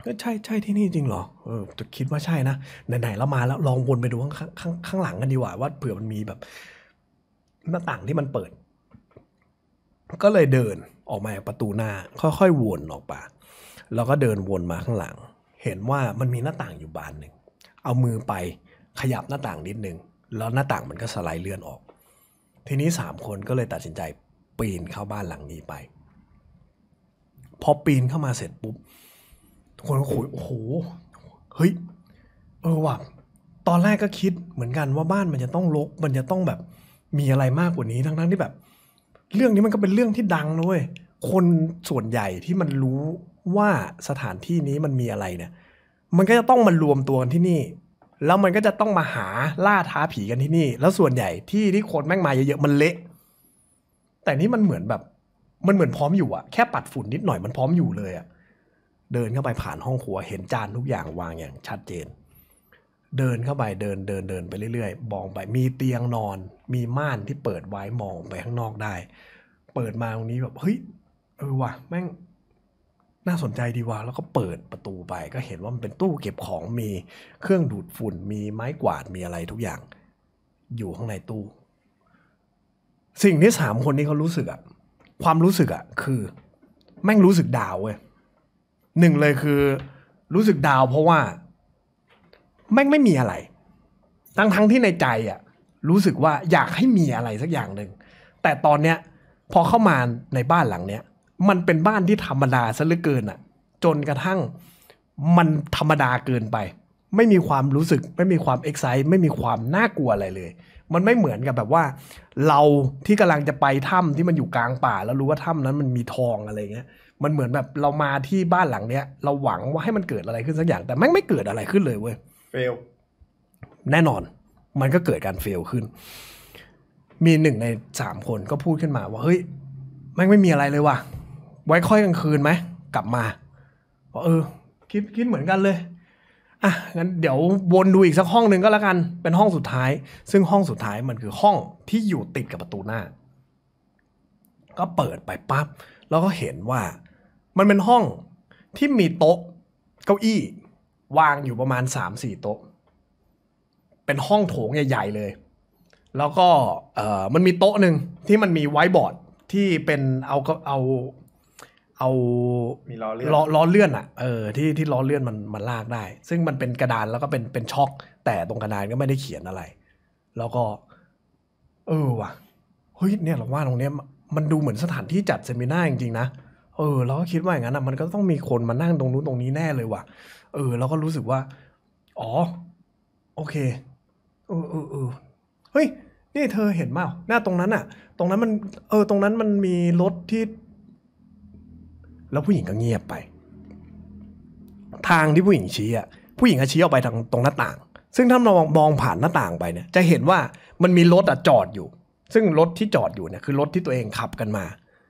S1: ใช่ใช่ที่นี่จริงเหรอเออจะคิดว่าใช่นะไหนๆเรามาแล้วลองวนไปดูข้างข้างข้างหลังกันดีกว่าว่าเผื่อมันมีแบบหน้าต่างที่มันเปิดก็เลยเดินออกมาจากประตูหน้าค่อยๆวนออกมาแล้วก็เดินวนมาข้างหลังเห็นว่ามันมีหน้าต่างอยู่บานหนึ่งเอามือไปขยับหน้าต่างนิดนึงแล้วหน้าต่างมันก็สไลด์เลื่อนออกทีนี้สามคนก็เลยตัดสินใจปีนเข้าบ้านหลังนี้ไปพอปีนเข้ามาเสร็จปุ๊บทุกคนก็คุยโอ้โหเฮ้ยเออว่ะตอนแรกก็คิดเหมือนกันว่าบ้านมันจะต้องรกมันจะต้องแบบมีอะไรมากกว่านี้ทั้งๆที่แบบเรื่องนี้มันก็เป็นเรื่องที่ดังนะเว้ยคนส่วนใหญ่ที่มันรู้ว่าสถานที่นี้มันมีอะไรเนี่ยมันก็จะต้องมารวมตัวกันที่นี่แล้วมันก็จะต้องมาหาล่าท้าผีกันที่นี่แล้วส่วนใหญ่ที่ที่คนแม่งมาเยอะๆมันเละแต่นี่มันเหมือนแบบมันเหมือนพร้อมอยู่อะแค่ปัดฝุ่นนิดหน่อยมันพร้อมอยู่เลยอะเดินเข้าไปผ่านห้องครัวเห็นจานทุกอย่างวางอย่างชัดเจนเดินเข้าไปเดินเดินเดินไปเรื่อยๆมองไปมีเตียงนอนมีม่านที่เปิดไว้มองไปข้างนอกได้เปิดมาตรงนี้แบบเฮ้ยเออว่ะแม่งน่าสนใจดีว่ะแล้วก็เปิดประตูไปก็เห็นว่ามันเป็นตู้เก็บของมีเครื่องดูดฝุ่นมีไม้กวาดมีอะไรทุกอย่างอยู่ข้างในตู้สิ่งที่สามคนนี้เขารู้สึกอะความรู้สึกอะคือแม่งรู้สึกดาวเว้ยหนึ่งเลยคือรู้สึกดาวเพราะว่าแม่งไม่มีอะไรทั้งทั้งที่ในใจอ่ะรู้สึกว่าอยากให้มีอะไรสักอย่างหนึ่งแต่ตอนเนี้ยพอเข้ามาในบ้านหลังเนี้ยมันเป็นบ้านที่ธรรมดาซะเหลือเกินอ่ะจนกระทั่งมันธรรมดาเกินไปไม่มีความรู้สึกไม่มีความเอ็กไซต์ไม่มีความน่ากลัวอะไรเลยมันไม่เหมือนกับแบบว่าเราที่กำลังจะไปถ้ำที่มันอยู่กลางป่าแล้วรู้ว่าถ้ำนั้นมันมีทองอะไรเงี้ยมันเหมือนแบบเรามาที่บ้านหลังเนี้ยเราหวังว่าให้มันเกิดอะไรขึ้นสักอย่างแต่แม่งไม่เกิดอะไรขึ้นเลยเว้ย
S2: เฟล
S1: แน่นอนมันก็เกิดการเฟลขึ้นมีหนึ่งในสามคนก็พูดขึ้นมาว่าเฮ้ยแม่งไม่มีอะไรเลยว่ะไว้ค่อยกลางคืนไหมกลับมาบอกเออคิดคิดเหมือนกันเลยอ่ะงั้นเดี๋ยววนดูอีกสักห้องหนึ่งก็แล้วกันเป็นห้องสุดท้ายซึ่งห้องสุดท้ายมันคือห้องที่อยู่ติดกับประตูหน้าก็เปิดไปปั๊บแล้วก็เห็นว่ามันเป็นห้องที่มีโต๊ะเก้าอี้วางอยู่ประมาณ สามสี่ โต๊ะเป็นห้องโถงใหญ่ๆเลยแล้วก็เอ่อมันมีโต๊ะหนึ่งที่มันมีไวท์บอร์ดที่เป็นเอาก็เอาเอา
S2: มีล้อเลื่อน
S1: ล้อล้อเลื่อนอ่ะเออที่ที่ล้อเลื่อนมันมันลากได้ซึ่งมันเป็นกระดานแล้วก็เป็นเป็นช็อคแต่ตรงกระดานก็ไม่ได้เขียนอะไรแล้วก็เออว่ะเฮ้ยเนี่ยเราว่าตรงเนี้ยมันดูเหมือนสถานที่จัดเซมินาร์จริงๆนะเออเราก็คิดว่าอย่างนั้นอ่ะมันก็ต้องมีคนมานั่งตรงนู้นตรงนี้แน่เลยว่ะเออเราก็รู้สึกว่าอ๋อโอเคเออเออเออเฮ้ยนี่เธอเห็นเปล่าหน้าตรงนั้นอ่ะตรงนั้นมันเออตรงนั้นมันมีรถที่แล้วผู้หญิงก็เงียบไปทางที่ผู้หญิงชี้อ่ะผู้หญิงก็ชี้ออกไปทางตรงหน้าต่างซึ่งถ้าเรามองผ่านหน้าต่างไปเนี่ยจะเห็นว่ามันมีรถอ่ะจอดอยู่ซึ่งรถที่จอดอยู่เนี่ยคือรถที่ตัวเองขับกันมา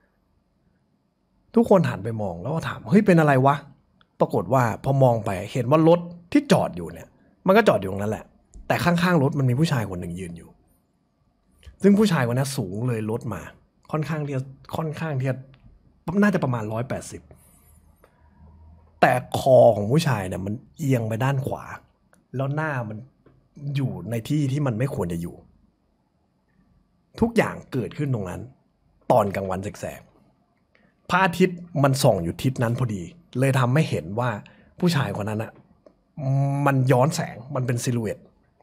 S1: ทุกคนหันไปมองแล้วก็ถามเฮ้ยเป็นอะไรวะปรากฏว่าพอมองไปเห็นว่ารถที่จอดอยู่เนี่ยมันก็จอดอยู่ตรงนั้นแหละแต่ข้างๆรถมันมีผู้ชายคนหนึ่งยืนอยู่ซึ่งผู้ชายคนนั้นสูงเลยรถมาค่อนข้างที่จะค่อนข้างที่จะน่าจะประมาณหนึ่งร้อยแปดสิบแต่คอของผู้ชายเนี่ยมันเอียงไปด้านขวาแล้วหน้ามันอยู่ในที่ที่มันไม่ควรจะอยู่ทุกอย่างเกิดขึ้นตรงนั้นตอนกลางวันแสกๆพระอาทิตย์มันส่องอยู่ทิศนั้นพอดีเลยทำให้เห็นว่าผู้ชายคนนั้นอะมันย้อนแสงมันเป็นซิลูเอต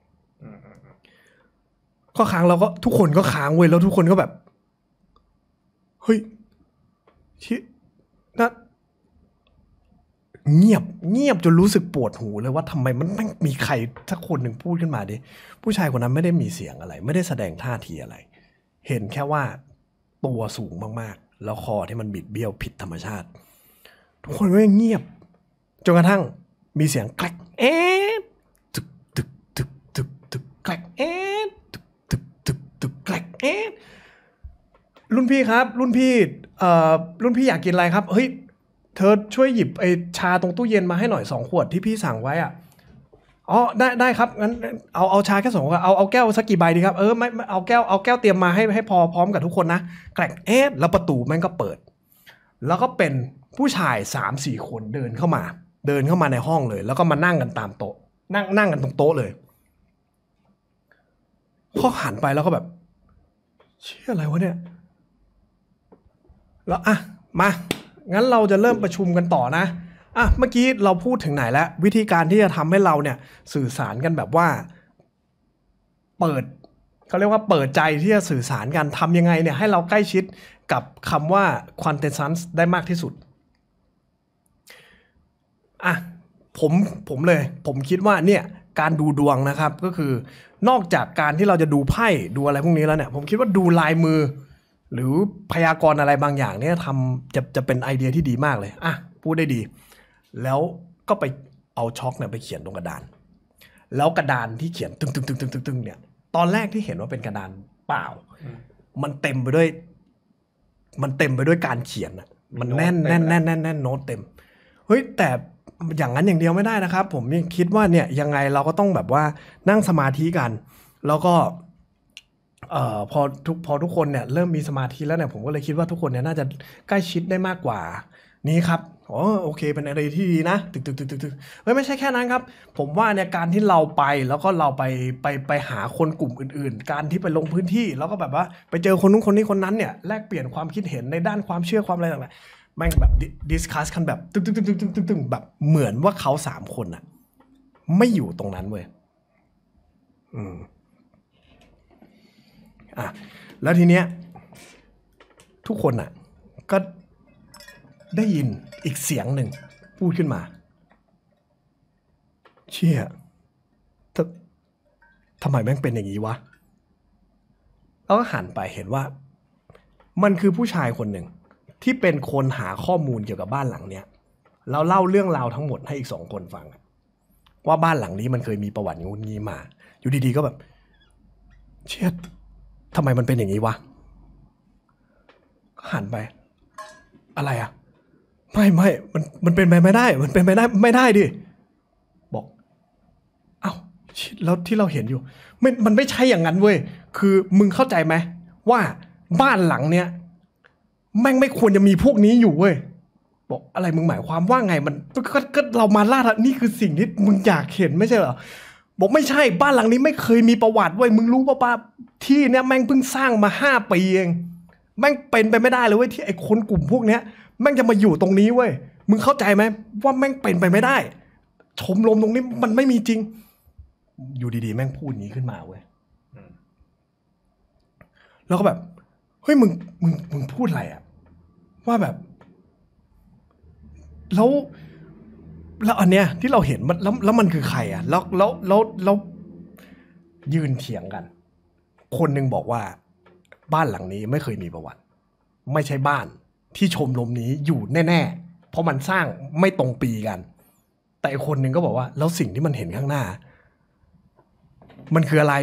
S1: ก็ค้างเราก็ทุกคนก็ค้างเว้ยแล้วทุกคนก็แบบเฮ้ยชินะเงียบเงียบจนรู้สึกปวดหูเลยว่าทำไมมันไม่มีใครสักคนหนึ่งพูดขึ้นมาดิผู้ชายคนนั้นไม่ได้มีเสียงอะไรไม่ได้แสดงท่าทีอะไรเห็นแค่ว่าตัวสูงมากๆแล้วคอที่มันบิดเบี้ยวผิดธรรมชาติทุกคนก็เงียบจนกระทั่งมีเสียงแกรกเอ๊ะตึกตึกตึกตึกตึกแกรกเอ๊ะตึกตึกตึกตึกแกรกเอ๊ะรุ่นพี่ครับรุ่นพี่เอ่อรุ่นพี่อยากกินอะไรครับเฮ้ยเธอช่วยหยิบไอ้ชาตรงตู้เย็นมาให้หน่อยสองขวดที่พี่สั่งไว้อ่ะอ๋อได้ได้ครับงั้นเอาเอาชาแค่สองขวดเอาเอาแก้วสักกี่ใบดีครับเออไม่เอาแก้วเอาแก้วเตรียมมาให้ให้พอพร้อมกับทุกคนนะแกรกเอ๊ะแล้วประตูแม่งก็เปิดแล้วก็เป็นผู้ชาย สามสี่ คนเดินเข้ามาเดินเข้ามาในห้องเลยแล้วก็มานั่งกันตามโต๊ะนั่งนั่งกันตรงโต๊ะเลยเขาหันไปแล้วก็แบบเชี่ยอะไรวะเนี่ยแล้วอ่ะมางั้นเราจะเริ่มประชุมกันต่อนะอ่ะเมื่อกี้เราพูดถึงไหนแล้ววิธีการที่จะทำให้เราเนี่ยสื่อสารกันแบบว่าเปิดเขาเรียกว่าเปิดใจที่จะสื่อสารกันทำยังไงเนี่ยให้เราใกล้ชิดกับคำว่า quintessence ได้มากที่สุดอ่ะผมผมเลยผมคิดว่าเนี่ยการดูดวงนะครับก็คือนอกจากการที่เราจะดูไพ่ดูอะไรพวกนี้แล้วเนี่ยผมคิดว่าดูลายมือหรือพยากรณ์อะไรบางอย่างเนี่ยทำจะจะเป็นไอเดียที่ดีมากเลยอ่ะพูดได้ดีแล้วก็ไปเอาช็อคเนี่ยไปเขียนตรงกระดานแล้วกระดานที่เขียนตึงตึงตึงตึงตึงตึงเนี่ยตอนแรกที่เห็นว่าเป็นกระดานเปล่ามันเต็มไปด้วยมันเต็มไปด้วยการเขียนอ่ะมันแน่นแน่นแน่นแน่นแน่นโน้ตเต็มเฮ้ยแต่อย่างนั้นอย่างเดียวไม่ได้นะครับผมคิดว่าเนี่ยยังไงเราก็ต้องแบบว่านั่งสมาธิกันแล้วก็เอ่อพอทุกพอทุกคนเนี่ยเริ่มมีสมาธิแล้วเนี่ยผมก็เลยคิดว่าทุกคนเนี่ยน่าจะใกล้ชิดได้มากกว่านี้ครับอ๋อโอเคเป็นอะไรที่ดีนะตึกตึกตึกตึกตึกเฮ้ยไม่ใช่แค่นั้นครับผมว่าเนี่ยการที่เราไปแล้วก็เราไปไปไปหาคนกลุ่มอื่นๆการที่ไปลงพื้นที่แล้วก็แบบว่าไปเจอคนนู้นคนนี้คนนั้นเนี่ยแลกเปลี่ยนความคิดเห็นในด้านความเชื่อความอะไรต่างๆแม่งแบบดิสคัสกันแบบตึกตึกตึกตึกตึกตึกตึกแบบเหมือนว่าเขาสามคนน่ะไม่อยู่ตรงนั้นเว้ยอืมอ่ะแล้วทีเนี้ยทุกคนน่ะก็ได้ยินอีกเสียงหนึ่งพูดขึ้นมาเชี่ยททำไมแม่งเป็นอย่างนี้วะแล้วก็หันไปเห็นว่ามันคือผู้ชายคนหนึ่งที่เป็นคนหาข้อมูลเกี่ยวกับบ้านหลังเนี้ยแล้วเล่าเรื่องราวทั้งหมดให้อีกสองคนฟังว่าบ้านหลังนี้มันเคยมีประวัติงูงี้มาอยู่ดีๆก็แบบเชี่ยทำไมมันเป็นอย่างนี้วะก็หันไปอะไรอ่ะไม่ไม่มันมันเป็นไปไม่ได้มันเป็นไปได้ไม่ได้ดิบอกเอ้าแล้วที่เราเห็นอยู่ไม่มันไม่ใช่อย่างนั้นเว้ยคือมึงเข้าใจไหมว่าบ้านหลังเนี้ยแม่งไม่ควรจะมีพวกนี้อยู่เว้ยบอกอะไรมึงหมายความว่าไงมันก็ก็เรามาล่านี่คือสิ่งที่มึงอยากเห็นไม่ใช่เหรอบอกไม่ใช่บ้านหลังนี้ไม่เคยมีประวัติเว้ยมึงรู้ป่ะป่ะที่เนี้ยแม่งเพิ่งสร้างมาห้าปีเองแม่งเป็นไปไม่ได้เลยเว้ยที่ไอ้คนกลุ่มพวกเนี้ยแม่งจะมาอยู่ตรงนี้เว้ยมึงเข้าใจไหมว่าแม่งเป็นไปไม่ได้ชมรมตรงนี้มันไม่มีจริงอยู่ดีๆแม่งพูดนี้ขึ้นมาเว้ยแล้วก็แบบเฮ้ยมึงมึงมึงพูดอะไรอะว่าแบบแล้วแล้วอันเนี้ยที่เราเห็นมันแล้วแล้วมันคือใครอะแล้วแล้วแล้วแล้วยืนเถียงกันคนหนึ่งบอกว่าบ้านหลังนี้ไม่เคยมีประวัติไม่ใช่บ้านที่ชมรมนี้อยู่แน่ๆเพราะมันสร้างไม่ตรงปีกันแต่อีกคนหนึ่งก็บอกว่าแล้วสิ่งที่มันเห็นข้างหน้ามันคืออะไร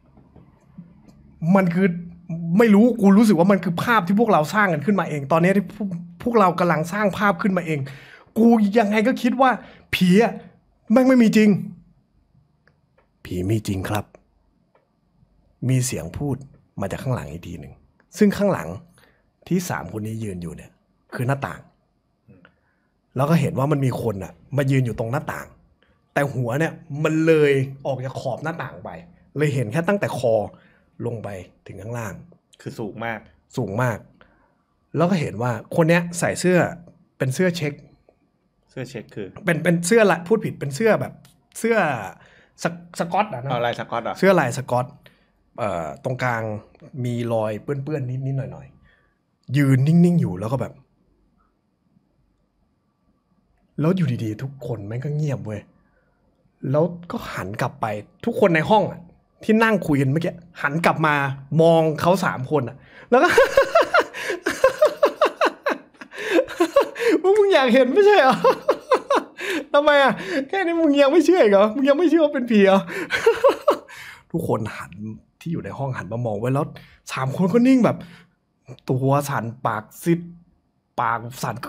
S1: มันคือไม่รู้กูรู้สึกว่ามันคือภาพที่พวกเราสร้างกันขึ้นมาเองตอนนี้ที่พวกเรากำลังสร้างภาพขึ้นมาเองกูยังไงก็คิดว่าผีอะแม่งไม่มีจริงผีมีจริงครับมีเสียงพูดมาจากข้างหลังอีกทีหนึ่งซึ่งข้างหลังที่สามคนนี้ยืนอยู่เนี่ยคือหน้าต่างแล้วก็เห็นว่ามันมีคนอ่ะมายืนอยู่ตรงหน้าต่างแต่หัวเนี่ยมันเลยออกจากขอบหน้าต่างไปเลยเห็นแค่ตั้งแต่คอลงไปถึงข้างล่าง
S2: คือสูงมาก
S1: สูงมากแล้วก็เห็นว่าคนเนี้ยใส่เสื้อเป็นเสื้อเช็ค
S2: เสื้อเช็คคือ
S1: เป็นเป็นเสื้อละพูดผิดเป็นเสื้อแบบเสื้อสสก๊อตอ่ะนะ
S2: เอาลายสก๊อตอ่ะ
S1: เสื้อลายสก๊อตเอ่อตรงกลางมีรอยเปื้อนๆนิดๆหน่อยๆยืนนิ่งๆอยู่แล้วก็แบบแล้วอยู่ดีๆทุกคนแม่งก็เงียบเว้ยแล้วก็หันกลับไปทุกคนในห้องอ่ะที่นั่งคุยกันเมื่อกี้หันกลับมามองเขาสามคนอ่ะแล้วก็ มึงอยากเห็นไม่ใช่เหรอ ทำไมอ่ะแค่นี้มึงยังไม่เชื่ออีกเหรอมึงยังไม่เชื่อว่าเป็นผีเหรอ ทุกคนหันที่อยู่ในห้องหันมามองไว้แล้วสามคนก็นิ่งแบบตัวสั่นปากซิดปากสั่น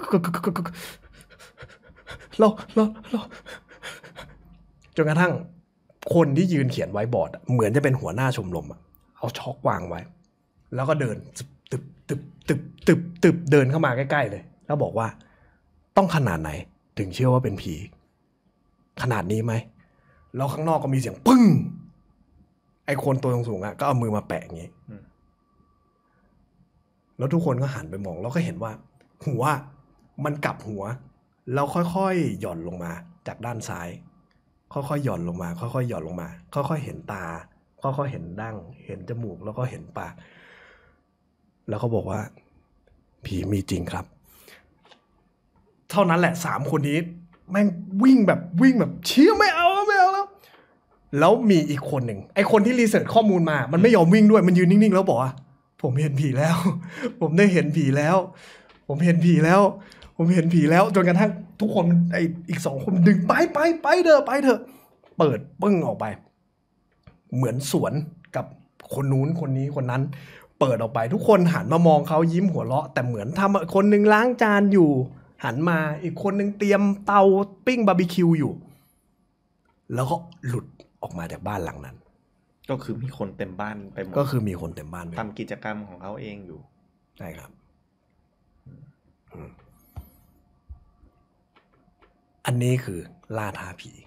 S1: แล้วแล้วแล้วจนกระทั่งคนที่ยืนเขียนไว้บอร์ดเหมือนจะเป็นหัวหน้าชมรมเอาช็อกวางไว้แล้วก็เดินตึบตึบตึบตึบตึบเดินเข้ามาใกล้ๆเลยแล้วบอกว่าต้องขนาดไหนถึงเชื่อว่าเป็นผีขนาดนี้ไหมแล้วข้างนอกก็มีเสียงปึ้งไอ้คนตัวสูงๆอ่ะก็เอามือมาแปะอย่างงี้แล้วทุกคนก็หันไปมองแล้วก็เห็นว่าหัวมันกลับหัวแล้วค่อยๆหย่อนลงมาจากด้านซ้ายค่อยๆหย่อนลงมาค่อยๆหย่อนลงมาค่อยๆเห็นตาค่อยๆเห็นดั้งเห็นจมูกแล้วก็เห็นปากแล้วเขาบอกว่าผีมีจริงครับเท่านั้นแหละสามคนนี้แม่งวิ่งแบบวิ่งแบบเชี่ยไม่เอาแล้วไม่เอาแล้วแล้วมีอีกคนหนึ่งไอคนที่รีเสิร์ชข้อมูลมามันไม่ยอมวิ่งด้วยมันยืนนิ่งๆแล้วบอกว่าผมเห็นผีแล้ว ผมได้เห็นผีแล้ว ผมเห็นผีแล้ว ผมเห็นผีแล้วจนกระทั่งทุกคนไออีกสองคนดึงไปไปไปเถอะไปเถอะเปิดปึ้งออกไปเหมือนสวนกับคนนู้นคนนี้คนนั้นเปิดออกไปทุกคนหันมามองเขายิ้มหัวเราะแต่เหมือนทำคนหนึ่งล้างจานอยู่หันมาอีกคนหนึ่งเตรียมเตาปิ้งบาร์บีคิวอยู่แล้วก็หลุดออกมาจากบ้านหลังนั้น
S2: ก็คือมีคนเต็มบ้านไปหมด
S1: ก็คือมีคนเต็มบ้าน
S2: ทำกิจกรรมของเขาเองอยู่
S1: ใช่ครับอันนี้คือล่าท้าผี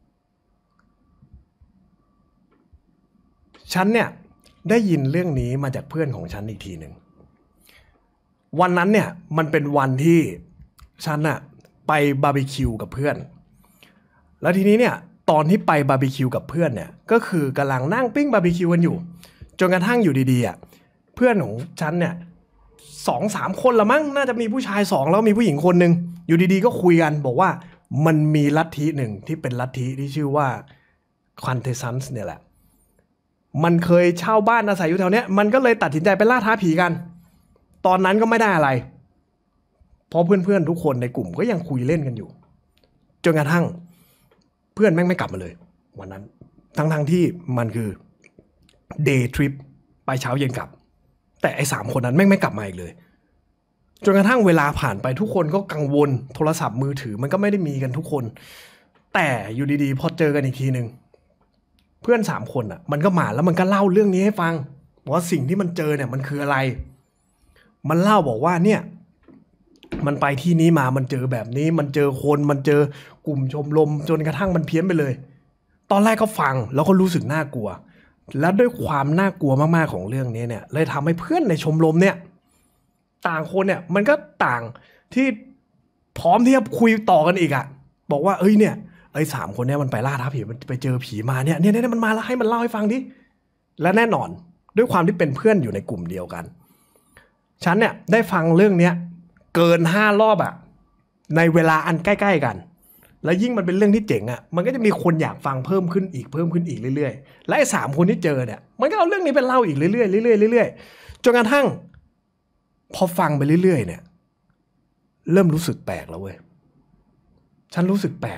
S1: ฉันเนี่ยได้ยินเรื่องนี้มาจากเพื่อนของฉันอีกทีหนึ่งวันนั้นเนี่ยมันเป็นวันที่ฉันอะไปบาร์บีคิวกับเพื่อนแล้วทีนี้เนี่ยตอนที่ไปบาร์บีคิวกับเพื่อนเนี่ยก็คือกำลังนั่งปิ้งบาร์บีคิวกันอยู่จนกระทั่งอยู่ดีๆอ่ะเพื่อนของฉันเนี่ยสองสามคนละมั้งน่าจะมีผู้ชายสองแล้วมีผู้หญิงคนหนึ่งอยู่ดีๆก็คุยกันบอกว่ามันมีลัทธิหนึ่งที่เป็นลัทธิที่ชื่อว่าควันเทซันส์เนี่ยแหละมันเคยเช่าบ้านอาศัยอยู่แถวเนี้ยมันก็เลยตัดสินใจไปล่าท้าผีกันตอนนั้นก็ไม่ได้อะไรเพราะเพื่อนๆทุกคนในกลุ่มก็ยังคุยเล่นกันอยู่จนกระทั่งเพื่อนแม่งไม่กลับมาเลยวันนั้นทั้งๆที่มันคือเดย์ทริปไปเช้าเย็นกลับแต่ไอ้สามคนนั้นแม่งไม่กลับมาอีกเลยจนกระทั่งเวลาผ่านไปทุกคนก็กังวลโทรศัพท์มือถือมันก็ไม่ได้มีกันทุกคนแต่อยู่ดีๆพอเจอกันอีกทีนึงเพื่อนสามคนอ่ะมันก็มาแล้วมันก็เล่าเรื่องนี้ให้ฟังว่าสิ่งที่มันเจอเนี่ยมันคืออะไรมันเล่าบอกว่าเนี่ยมันไปที่นี้มามันเจอแบบนี้มันเจอคนมันเจอกลุ่มชมรมจนกระทั่งมันเพี้ยนไปเลยตอนแรกก็ฟังแล้วก็รู้สึกน่ากลัวและด้วยความน่ากลัวมากๆของเรื่องนี้เนี่ยเลยทำให้เพื่อนในชมรมเนี่ยต่างคนเนี่ยมันก็ต่างที่พร้อมที่จะคุยต่อกันอีกอะบอกว่าเอ้ยเนี่ยไอ้สามคนเนี่ยมันไปล่าท้าผีมันไปเจอผีมาเนี่ยเนี่ยเนี่ยมันมาแล้วให้มันเล่าให้ฟังดิและแน่นอนด้วยความที่เป็นเพื่อนอยู่ในกลุ่มเดียวกันฉันเนี่ยได้ฟังเรื่องเนี้ยเกินห้ารอบอะในเวลาอันใกล้ๆกันแล้วยิ่งมันเป็นเรื่องที่เจ๋งอะมันก็จะมีคนอยากฟังเพิ่มขึ้นอีกเพิ่มขึ้นอีกเรื่อยๆและไอ้สามคนที่เจอเนี่ยมันก็เอาเรื่องนี้ไปเล่าอีกเรื่อยๆเรื่อยๆเรื่อยๆจนกระทั่งพอฟังไปเรื่อยๆเนี่ยเริ่มรู้สึกแปลกแล้วเว้ยฉันรู้สึกแปลก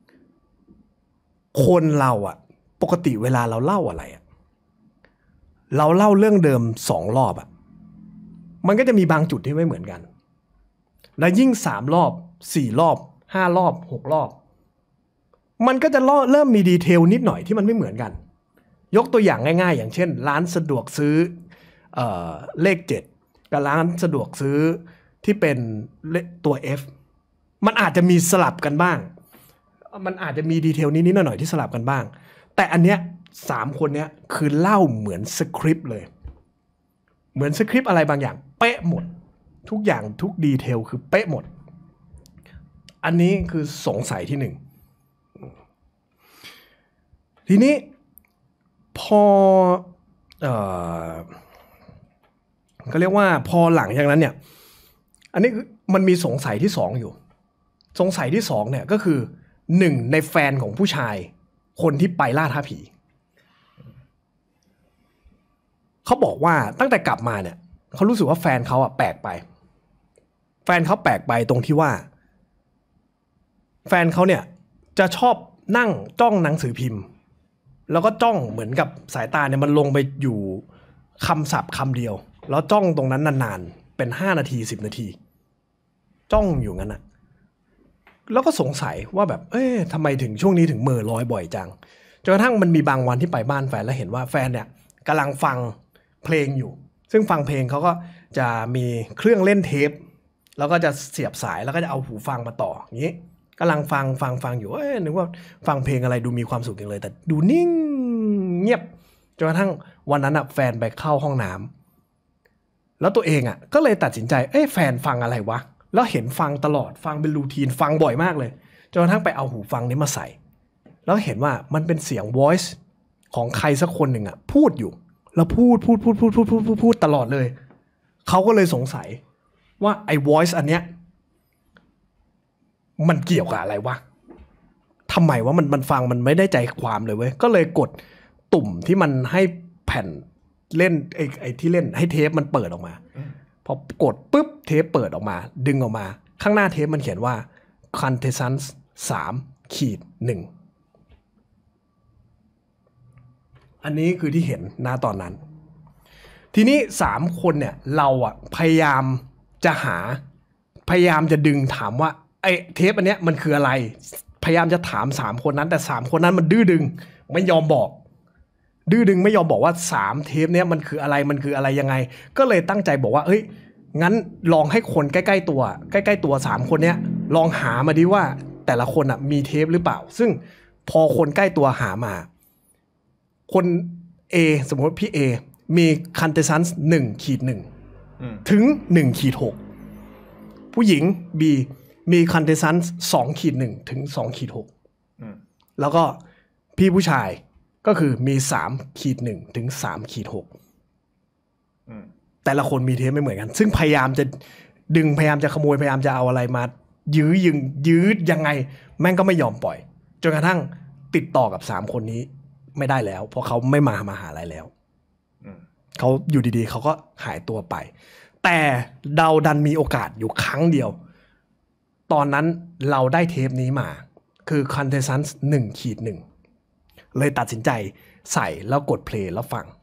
S1: คนเราอะปกติเวลาเราเล่าอะไรอะเราเล่าเรื่องเดิมสองรอบอะมันก็จะมีบางจุดที่ไม่เหมือนกันและยิ่งสามรอบสี่รอบห้ารอบหกรอบมันก็จะเริ่มมีดีเทลนิดหน่อยที่มันไม่เหมือนกันยกตัวอย่างง่ายๆอย่างเช่นร้านสะดวกซื้อเอ่อเลขเจ็ดกับร้านสะดวกซื้อที่เป็นตัว F มันอาจจะมีสลับกันบ้างมันอาจจะมีดีเทลนิดๆหน่อยๆที่สลับกันบ้างแต่อันเนี้ยสามคนเนี้ยคือเล่าเหมือนสคริปต์เลยเหมือนสคริปต์อะไรบางอย่างเป๊ะหมดทุกอย่างทุกดีเทลคือเป๊ะหมดอันนี้คือสงสัยที่หนึ่งทีนี้พอเอ่อก็เรียกว่าพอหลังจากนั้นเนี่ยอันนี้มันมีสงสัยที่สองอยู่สงสัยที่สองเนี่ยก็คือหนึ่งในแฟนของผู้ชายคนที่ไปล่าท้าผีเขาบอกว่าตั้งแต่กลับมาเนี่ยเขารู้สึกว่าแฟนเขาอะแปลกไปแฟนเขาแปลกไปตรงที่ว่าแฟนเขาเนี่ยจะชอบนั่งจ้องหนังสือพิมพ์แล้วก็จ้องเหมือนกับสายตาเนี่ยมันลงไปอยู่คำศัพท์คำเดียวแล้วจ้องตรงนั้นนานๆเป็นห้านาทีสิบนาทีจ้องอยู่งั้นอะแล้วก็สงสัยว่าแบบเอ๊ะทำไมถึงช่วงนี้ถึงเหม่อลอยบ่อยจังจนกระทั่งมันมีบางวันที่ไปบ้านแฟนแล้วเห็นว่าแฟนเนี่ยกำลังฟังเพลงอยู่ซึ่งฟังเพลงเขาก็จะมีเครื่องเล่นเทปแล้วก็จะเสียบสายแล้วก็จะเอาหูฟังมาต่ออย่างนี้กำลังฟังฟังฟังอยู่เอ้ยนึกว่าฟังเพลงอะไรดูมีความสุขจังเลยแต่ดูนิ่งเงียบจนกระทั่งวันนั้นอ่ะแฟนไปเข้าห้องน้ำแล้วตัวเองอ่ะก็เลยตัดสินใจเอ้ยแฟนฟังอะไรวะแล้วเห็นฟังตลอดฟังเป็นรูทีนฟังบ่อยมากเลยจนกระทั่งไปเอาหูฟังนี้มาใส่แล้วเห็นว่ามันเป็นเสียง voice ของใครสักคนหนึ่งอ่ะพูดอยู่แล้วพูดพูดพูดพูดพูดพูดพูดพูดตลอดเลยเขาก็เลยสงสัยว่าไอ้ voice อันเนี้ยมันเกี่ยวกับอะไรวะทำไมว่ามันมันฟังมันไม่ได้ใจความเลยเว้ยก็เลยกดตุ่มที่มันให้แผ่นเล่นไอ้ไอ้ที่เล่นให้เทปมันเปิดออกมาพอกดปุ๊บเทปเปิดออกมาดึงออกมาข้างหน้าเทปมันเขียนว่า Quintessence สามขีดหนึ่งอันนี้คือที่เห็นณตอนนั้นทีนี้สามคนเนี่ยเราอะพยายามจะหาพยายามจะดึงถามว่าไอ้เทปอันเนี้ยมันคืออะไรพยายามจะถามสามคนนั้นแต่สามคนนั้นมันดื้อดึงไม่ยอมบอกดื้อดึงไม่ยอมบอกว่าสามเทปเนี้ยมันคืออะไรมันคืออะไรยังไงก็เลยตั้งใจบอกว่าเอ้ยงั้นลองให้คนใกล้ๆตัวใกล้ๆตัวสามคนเนี้ยลองหามาดิว่าแต่ละคนอะมีเทปหรือเปล่าซึ่งพอคนใกล้ตัวหามาคน A สมมติพี่ A มี Quintessence หนึ่งขีดหนึ่งถึงหนึ่งขีดหกผู้หญิง B มี Quintessence สองขีดหนึ่งถึงสองขีดหกแล้วก็พี่ผู้ชายก็คือมีสามขีดหนึ่งถึงสามขีดหกแต่ละคนมีเทปไม่เหมือนกันซึ่งพยายามจะดึงพยายามจะขโมยพยายามจะเอาอะไรมายื้อยึงยื้อยังไงแม่งก็ไม่ยอมปล่อยจนกระทั่งติดต่อกับสามคนนี้ไม่ได้แล้วเพราะเขาไม่มามาหาอะไรแล้วเขาอยู่ดีๆเขาก็หายตัวไปแต่เราดันมีโอกาสอยู่ครั้งเดียวตอนนั้นเราได้เทปนี้มาคือ Quintessence หนึ่งขีดหนึ่งเลยตัดสินใจใส่แล้วกดเพลย์แล้วฟัง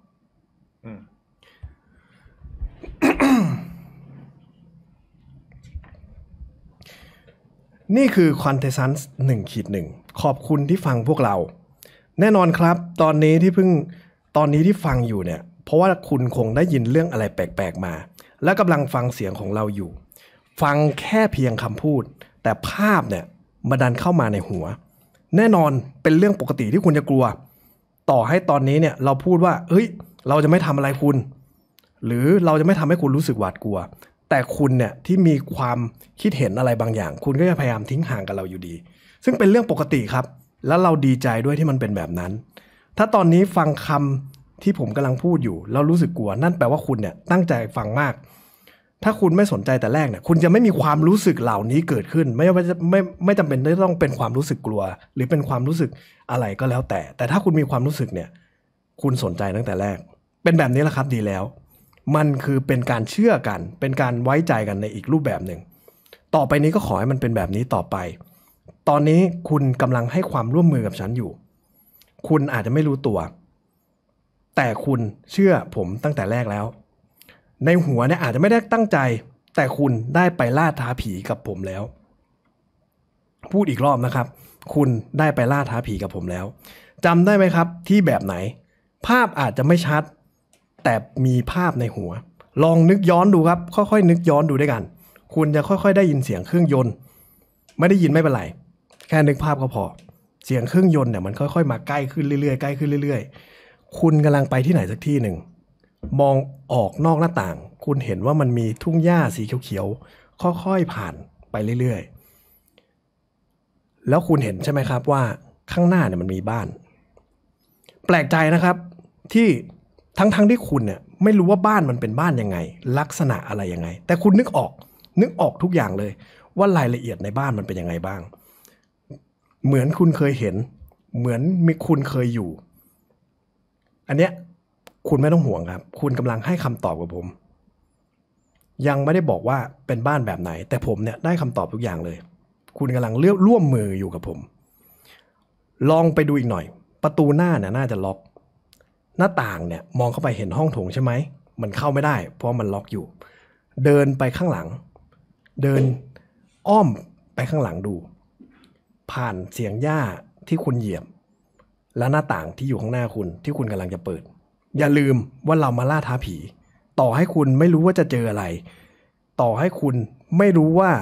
S1: นี่คือ Quintessence หนึ่งขีดหนึ่งขอบคุณที่ฟังพวกเราแน่นอนครับตอนนี้ที่เพิ่งตอนนี้ที่ฟังอยู่เนี่ยเพราะว่าคุณคงได้ยินเรื่องอะไรแปลกๆมาและกำลังฟังเสียงของเราอยู่ฟังแค่เพียงคำพูดแต่ภาพเนี่ยมาดันเข้ามาในหัวแน่นอนเป็นเรื่องปกติที่คุณจะกลัวต่อให้ตอนนี้เนี่ยเราพูดว่าเฮ้ยเราจะไม่ทำอะไรคุณหรือเราจะไม่ทำให้คุณรู้สึกหวาดกลัวแต่คุณเนี่ยที่มีความคิดเห็นอะไรบางอย่างคุณก็จะพยายามทิ้งห่างกับเราอยู่ดีซึ่งเป็นเรื่องปกติครับแล้วเราดีใจด้วยที่มันเป็นแบบนั้นถ้าตอนนี้ฟังคำที่ผมกำลังพูดอยู่แล้วรู้สึกกลัวนั่นแปลว่าคุณเนี่ยตั้งใจฟังมากถ้าคุณไม่สนใจแต่แรกเนี่ยคุณจะไม่มีความรู้สึกเหล่านี้เกิดขึ้นไม่ว่าจะไม่ไม่จำเป็นที่ต้องเป็นความรู้สึกกลัวหรือเป็นความรู้สึกอะไรก็แล้วแต่แต่ถ้าคุณมีความรู้สึกเนี่ยคุณสนใจตั้งแต่แรกเป็นแบบนี้แหละครับดีแล้วมันคือเป็นการเชื่อกันเป็นการไว้ใจกันในอีกรูปแบบหนึ่งต่อไปนี้ก็ขอให้มันเป็นแบบนี้ต่อไปตอนนี้คุณกำลังให้ความร่วมมือกับฉันอยู่คุณอาจจะไม่รู้ตัวแต่คุณเชื่อผมตั้งแต่แรกแล้วในหัวเนี่ยอาจจะไม่ได้ตั้งใจแต่คุณได้ไปล่าท้าผีกับผมแล้วพูดอีกรอบนะครับคุณได้ไปล่าท้าผีกับผมแล้วจำได้ไหมครับที่แบบไหนภาพอาจจะไม่ชัดแต่มีภาพในหัวลองนึกย้อนดูครับค่อยๆนึกย้อนดูด้วยกันคุณจะค่อยๆได้ยินเสียงเครื่องยนต์ไม่ได้ยินไม่เป็นไรแค่นึกภาพก็พอเสียงเครื่องยนต์เนี่ยมันค่อยๆมาใกล้ขึ้นเรื่อยๆใกล้ขึ้นเรื่อยๆคุณกำลังไปที่ไหนสักที่หนึ่งมองออกนอกหน้าต่างคุณเห็นว่ามันมีทุ่งหญ้าสีเขียวๆค่อยๆผ่านไปเรื่อยๆแล้วคุณเห็นใช่ไหมครับว่าข้างหน้าเนี่ยมันมีบ้านแปลกใจนะครับที่ทั้งๆที่คุณเนี่ยไม่รู้ว่าบ้านมันเป็นบ้านยังไงลักษณะอะไรยังไงแต่คุณนึกออกนึกออกทุกอย่างเลยว่ารายละเอียดในบ้านมันเป็นยังไงบ้างเหมือนคุณเคยเห็นเหมือนมีคุณเคยอยู่อันเนี้ยคุณไม่ต้องห่วงครับคุณกำลังให้คำตอบกับผมยังไม่ได้บอกว่าเป็นบ้านแบบไหนแต่ผมเนี่ยได้คำตอบทุกอย่างเลยคุณกำลังเลือกร่วมมืออยู่กับผมลองไปดูอีกหน่อยประตูหน้าเนี่ยน่าจะล็อกหน้าต่างเนี่ยมองเข้าไปเห็นห้องโถงใช่ไหมมันเข้าไม่ได้เพราะมันล็อกอยู่เดินไปข้างหลังเดินอ้อมไปข้างหลังดูผ่านเสียงหญ้าที่คุณเหยียบและหน้าต่างที่อยู่ข้างหน้าคุณที่คุณกำลังจะเปิดอย่าลืมว่าเรามาล่าท้าผีต่อให้คุณไม่รู้ว่าจะเจออะไรต่อให้คุณไม่รู้ว่า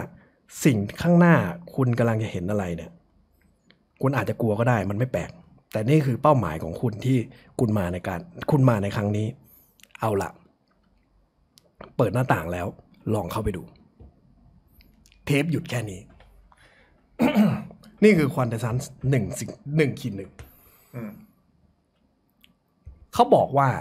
S1: สิ่งข้างหน้าคุณกำลังจะเห็นอะไรเนี่ยคุณอาจจะกลัวก็ได้มันไม่แปลกแต่นี่คือเป้าหมายของคุณที่คุณมาในการคุณมาในครั้งนี้เอาละเปิดหน้าต่างแล้วลองเข้าไปดูเทปหยุดแค่นี้ นี่คือควอนเทซันส์หนึ่งสิ่งหนึ่งขีดหนึ่งเขาบอกว่า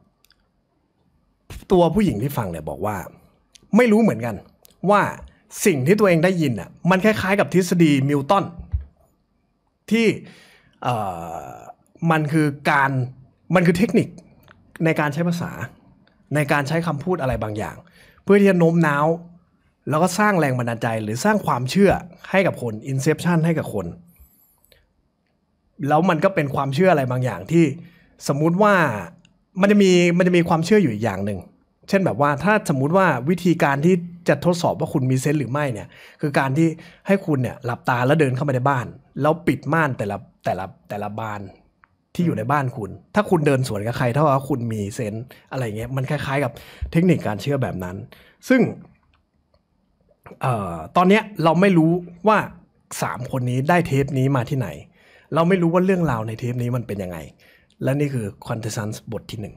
S1: ตัวผู้หญิงที่ฟังเนี่ยบอกว่าไม่รู้เหมือนกันว่าสิ่งที่ตัวเองได้ยินอ่ะมันคล้ายๆกับทฤษฎีมิลตันที่เอ่อมันคือการมันคือเทคนิคในการใช้ภาษาในการใช้คำพูดอะไรบางอย่างเพื่อที่จะโน้มน้าวแล้วก็สร้างแรงบันดาลใจหรือสร้างความเชื่อให้กับคน inception ให้กับคนแล้วมันก็เป็นความเชื่ออะไรบางอย่างที่สมมุติว่ามันจะมีมันจะมีความเชื่ออยู่อีกอย่างหนึ่งเช่นแบบว่าถ้าสมมุติว่าวิธีการที่จะทดสอบว่าคุณมีเซนส์หรือไม่เนี่ยคือการที่ให้คุณเนี่ยหลับตาแล้วเดินเข้าไปในบ้านแล้วปิดม่านแต่ละแต่ละแต่ละบานที่อยู่ในบ้านคุณถ้าคุณเดินสวนกับใครเท่ากับว่าคุณมีเซนส์อะไรเงี้ยมันคล้ายๆกับเทคนิคการเชื่อแบบนั้นซึ่งเอ่อตอนเนี้ยเราไม่รู้ว่าสามคนนี้ได้เทปนี้มาที่ไหนเราไม่รู้ว่าเรื่องราวในเทปนี้มันเป็นยังไงและนี่คือ Quintessence บทที่หนึ่ง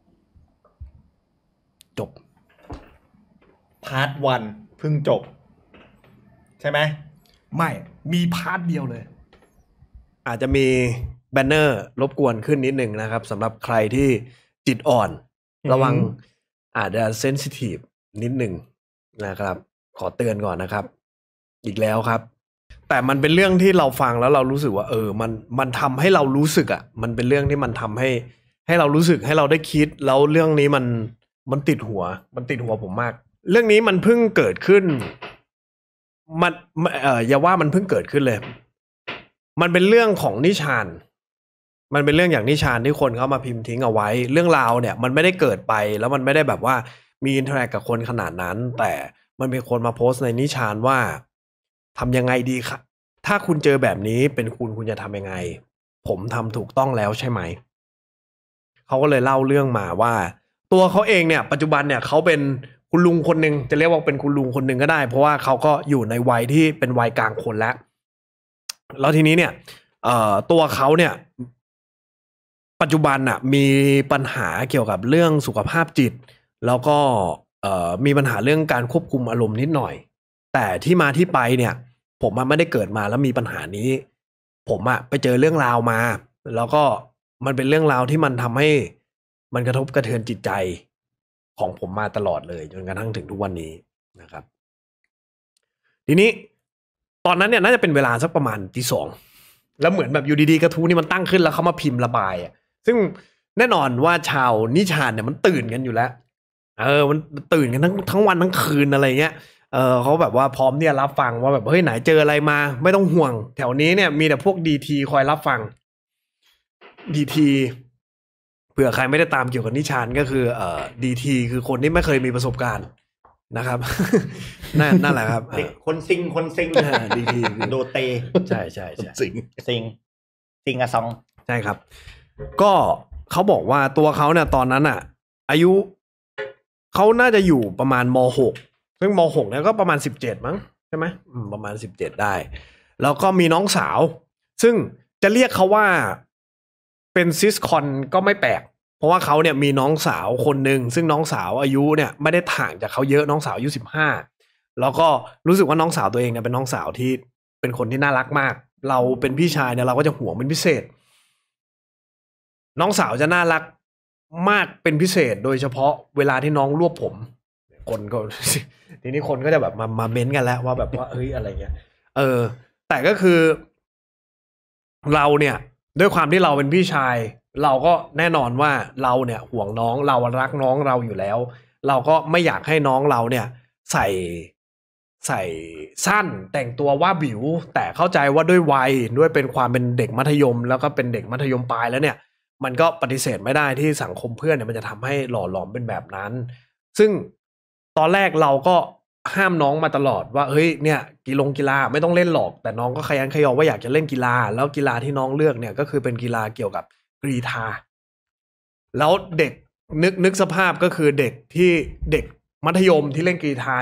S1: จบ
S2: พาร์ทวันเพิ่งจบใช่ไหม
S1: ไม่มีพาร์ทเดียวเลยอาจจะมีแบนเนอร์รบกวนขึ้นนิดหนึ่งนะครับสำหรับใครที่จิตอ่อนระวังอาจจะเซนซิทีฟนิดหนึ่งนะครับขอเตือนก่อนนะครับอีกแล้วครับแต่มันเป็นเรื่องที่เราฟังแล้วเรารู้สึกว่าเออมันมันทำให้เรารู้สึกอ่ะมันเป็นเรื่องที่มันทำให้ให้เรารู้สึกให้เราได้คิดแล้วเรื่องนี้มันมันติดหัวมันติดหัวผมมากเรื่องนี้มันเพิ่งเกิดขึ้นมันเอ่ออย่าว่ามันเพิ่งเกิดขึ้นเลยมันเป็นเรื่องของนิชานมันเป็นเรื่องอย่างนิชานที่คนเขามาพิมพ์ทิ้งเอาไว้เรื่องราวเนี่ยมันไม่ได้เกิดไปแล้วมันไม่ได้แบบว่ามีอินเทอร์แอคกับคนขนาดนั้นแต่มันมีคนมาโพสต์ในนิชานว่าทำยังไงดีครับถ้าคุณเจอแบบนี้เป็นคุณคุณจะทำยังไงผมทำถูกต้องแล้วใช่ไหมเขาก็เลยเล่าเรื่องมาว่าตัวเขาเองเนี่ยปัจจุบันเนี่ยเขาเป็นคุณลุงคนหนึ่งจะเรียกว่าเป็นคุณลุงคนหนึ่งก็ได้เพราะว่าเขาก็อยู่ในวัยที่เป็นวัยกลางคนแล้วแล้วทีนี้เนี่ยเอ่อตัวเขาเนี่ยปัจจุบันน่ะมีปัญหาเกี่ยวกับเรื่องสุขภาพจิตแล้วก็เอ่อมีปัญหาเรื่องการควบคุมอารมณ์นิดหน่อยแต่ที่มาที่ไปเนี่ยผมไม่ได้เกิดมาแล้วมีปัญหานี้ผมอะไปเจอเรื่องราวมาแล้วก็มันเป็นเรื่องราวที่มันทำให้มันกระทบกระเทือนจิตใจของผมมาตลอดเลยจนกระทั่งถึงทุกวันนี้นะครับทีนี้ตอนนั้นเนี่ยน่าจะเป็นเวลาสักประมาณตีสองแล้วเหมือนแบบอยู่ดีๆกระทู้นี่มันตั้งขึ้นแล้วเขามาพิมพ์ระบายอ่ะซึ่งแน่นอนว่าชาวนิชานเนี่ยมันตื่นกันอยู่แล้วเออมันตื่นกันทั้งทั้งวันทั้งคืนอะไรเงี้ยเออเขาแบบว่าพร้อมที่จะรับฟังว่าแบบเฮ้ยไหนเจออะไรมาไม่ต้องห่วงแถวนี้เนี่ยมีแต่พวกดีทีคอยรับฟังดีทีเผื่อใครไม่ได้ตามเกี่ยวกับนิชานก็คือเอ่อดีทีคือคนที่ไม่เคยมีประสบการณ์นะครับ นั่นนั่นแหละครับ
S2: คนซิงคนซิง
S1: ดีที
S2: โดเต
S1: ใช่ใช่ใช่
S2: ซิงซิงซิงอะซอง
S1: ใช่ครับก็เขาบอกว่าตัวเขาเนี่ยตอนนั้นอ่ะอายุเขาน่าจะอยู่ประมาณม.หกซึ่งม.หกเนี่ยก็ประมาณสิบเจ็ดมั้งใช่ไหมอืมประมาณสิบเจ็ดได้แล้วก็มีน้องสาวซึ่งจะเรียกเขาว่าเป็นซิสคอนก็ไม่แปลกเพราะว่าเขาเนี่ยมีน้องสาวคนหนึ่งซึ่งน้องสาวอายุเนี่ยไม่ได้ห่างจากเขาเยอะน้องสาวอายุสิบห้าแล้วก็รู้สึกว่าน้องสาวตัวเองเนี่ยเป็นน้องสาวที่เป็นคนที่น่ารักมากเราเป็นพี่ชายเนี่ยเราก็จะห่วงเป็นพิเศษน้องสาวจะน่ารักมากเป็นพิเศษโดยเฉพาะเวลาที่น้องรวบผมคนก็ ทีนี้คนก็จะแบบมามาเม้นกันแล้วว่าแบบว่าเอ้ยอะไรเงี้ยเออแต่ก็คือเราเนี่ยด้วยความที่เราเป็นพี่ชายเราก็แน่นอนว่าเราเนี่ยห่วงน้องเรารักน้องเราอยู่แล้วเราก็ไม่อยากให้น้องเราเนี่ยใส่ใส่สั้นแต่งตัวว่าบิ๋วแต่เข้าใจว่าด้วยวัยด้วยเป็นความเป็นเด็กมัธยมแล้วก็เป็นเด็กมัธยมปลายแล้วเนี่ยมันก็ปฏิเสธไม่ได้ที่สังคมเพื่อนเนี่ยมันจะทำให้หล่อหลอมเป็นแบบนั้นซึ่งตอนแรกเราก็ห้ามน้องมาตลอดว่าเฮ้ยเนี่ยกีฬากีฬาไม่ต้องเล่นหรอกแต่น้องก็ขยันขยอว่าอยากจะเล่นกีฬาแล้วกีฬาที่น้องเลือกเนี่ยก็คือเป็นกีฬาเกี่ยวกับกรีฑาแล้วเด็กนึกนึกสภาพก็คือเด็กที่เด็กมัธยมที่เล่นกรีฑาเนี่ย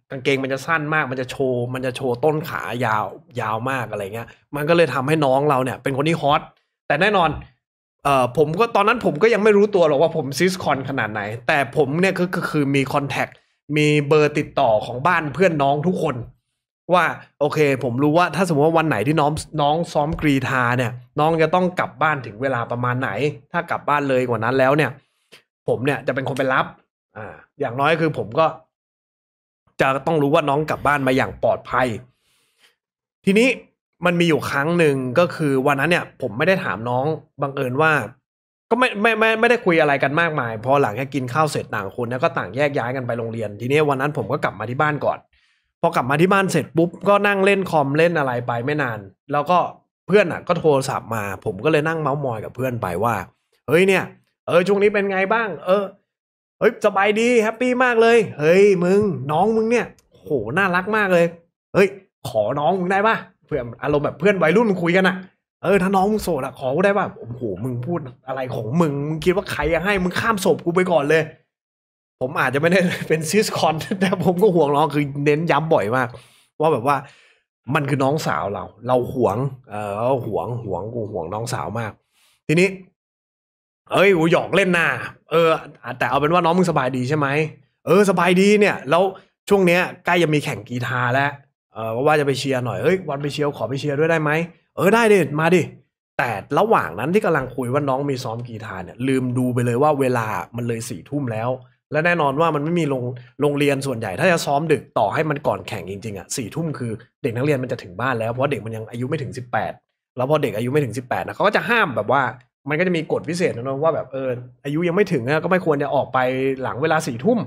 S1: กางเกงมันจะสั้นมากมันจะโชว์มันจะโชว์ต้นขายาวยาวมากอะไรเงี้ยมันก็เลยทำให้น้องเราเนี่ยเป็นคนที่ฮอตแต่แน่นอนเอ่อผมก็ตอนนั้นผมก็ยังไม่รู้ตัวหรอกว่าผมซิสคอนขนาดไหนแต่ผมเนี่ยก็ก็คือมีคอนแทคมีเบอร์ติดต่อของบ้านเพื่อนน้องทุกคนว่าโอเคผมรู้ว่าถ้าสมมติว่าวันไหนที่น้องน้องซ้อมกรีธาเนี่ยน้องจะต้องกลับบ้านถึงเวลาประมาณไหนถ้ากลับบ้านเลยกว่านั้นแล้วเนี่ยผมเนี่ยจะเป็นคนไปรับอ่าอย่างน้อยคือผมก็จะต้องรู้ว่าน้องกลับบ้านมาอย่างปลอดภัยทีนี้มันมีอยู่ครั้งหนึ่งก็คือวันนั้นเนี่ยผมไม่ได้ถามน้องบังเอิญว่าก็ไม่ไม่ไม่ไม่ได้คุยอะไรกันมากมายพอหลังจากกินข้าวเสร็จต่างคนเนี่ยก็ต่างแยกย้ายกันไปโรงเรียนทีนี้วันนั้นผมก็กลับมาที่บ้านก่อนพอกลับมาที่บ้านเสร็จปุ๊บก็นั่งเล่นคอมเล่นอะไรไปไม่นานแล้วก็เพื่อนอ่ะก็โทรศัพท์มาผมก็เลยนั่งเมาส์มอยกับเพื่อนไปว่าเฮ้ยเนี่ยเออช่วงนี้เป็นไงบ้างเออเฮ้ยสบายดีแฮปปี้มากเลยเฮ้ยมึงน้องมึงเนี่ยโหน่ารักมากเลยเฮ้ยขอน้องมึงได้ป่ะเพื่อนอารมณ์แบบเพื่อนวัยรุ่นมึงคุยกันอ่ะเออถ้าน้องมึงโสดอะขอกูได้ป่ะโอ้โหมึงพูดอะไรของมึงมึงคิดว่าใครจะให้มึงข้ามศพกูไปก่อนเลยผมอาจจะไม่ได้เป็นซิสคอนแต่ผมก็ห่วงน้องคือเน้นย้ำบ่อยมากว่าแบบว่ามันคือน้องสาวเราเราห่วงเออห่วงห่วงกูห่วงน้องสาวมากทีนี้เอ้ยกูหยอกเล่นน่ะเออแต่เอาเป็นว่าน้องมึงสบายดีใช่ไหมเออสบายดีเนี่ยแล้วช่วงเนี้ยใกล้จะมีแข่งกีฬาแล้วเออว่าจะไปเชียร์หน่อยเฮ้ยวันไปเชียร์ขอไปเชียร์ด้วยได้ไหมเออได้ดิมาดิแต่ระหว่างนั้นที่กำลังคุยว่าน้องมีซ้อมกีฬาเนี่ยลืมดูไปเลยว่าเวลามันเลยสี่ทุ่มแล้วและแน่นอนว่ามันไม่มีโรงโรงเรียนส่วนใหญ่ถ้าจะซ้อมดึกต่อให้มันก่อนแข่งจริงๆอ่ะสี่ทุ่มคือเด็กนักเรียนมันจะถึงบ้านแล้วเพราะเด็กมันยังอายุไม่ถึงสิบแปดแล้วพอเด็กอายุไม่ถึงสิบแปดนะเขาก็จะห้ามแบบว่ามันก็จะมีกฎพิเศษนะว่าแบบเอออายุยังไม่ถึงก็ไม่ควรจะออกไปหลังเวลาสี่ทุ่ม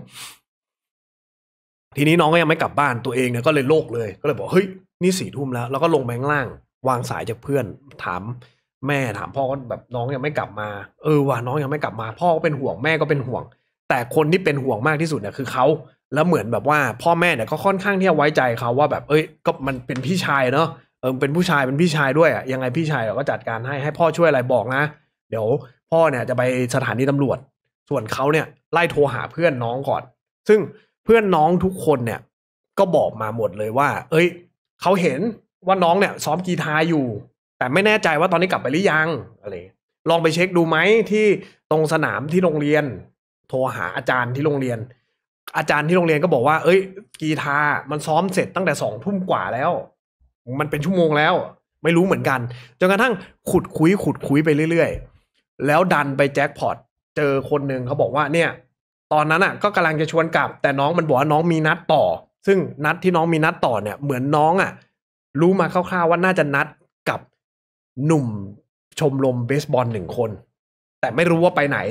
S1: ทีนี้น้องก็ยังไม่กลับบ้านตัวเองเนี่ยก็เลยโลกเลยก็เลยบอกเฮ้ยนี่สี่ทุ่มแล้วแล้วก็ลงไปข้างล่างวางสายจากเพื่อนถามแม่ถามพ่อก็แบบน้องยังไม่กลับมาเออว่าน้องยังไม่กลับมาพ่อก็เป็นห่วงแม่ก็เป็นห่วงแต่คนที่เป็นห่วงมากที่สุดเนี่ยคือเขาแล้วเหมือนแบบว่าพ่อแม่เนี่ยก็ค่อนข้างที่จะไว้ใจเขาว่าแบบเอ้ยก็มันเป็นพี่ชายเนาะเออเป็นผู้ชายเป็นพี่ชายด้วยอ่ะยังไงพี่ชายเราก็จัดการให้ให้พ่อช่วยอะไรบอกนะเดี๋ยวพ่อเนี่ยจะไปสถานีตำรวจส่วนเขาเนี่ยไล่โทรหาเพื่อนน้องก่อนซึ่งเพื่อนน้องทุกคนเนี่ยก็บอกมาหมดเลยว่าเอ้ยเขาเห็นว่าน้องเนี่ยซ้อมกีฬาอยู่แต่ไม่แน่ใจว่าตอนนี้กลับไปหรือยังอะไรลองไปเช็คดูไหมที่ตรงสนามที่โรงเรียนโทรหาอาจารย์ที่โรงเรียนอาจารย์ที่โรงเรียนก็บอกว่าเอ้ยกีฬามันซ้อมเสร็จตั้งแต่สองทุ่มกว่าแล้วมันเป็นชั่วโมงแล้วไม่รู้เหมือนกันจนกระทั่งขุดคุยขุดคุยไปเรื่อยๆแล้วดันไปแจ็คพอตเจอคนหนึ่งเขาบอกว่าเนี่ยตอนนั้นอ่ะก็กำลังจะชวนกลับแต่น้องมันบอกว่าน้องมีนัดต่อซึ่งนัดที่น้องมีนัดต่อเนี่ยเหมือนน้องอ่ะรู้มาคร่าวๆว่าน่าจะนัดกับหนุ่มชมรมเบสบอลหนึ่งคนแต่ไม่รู้ว่าไปไหน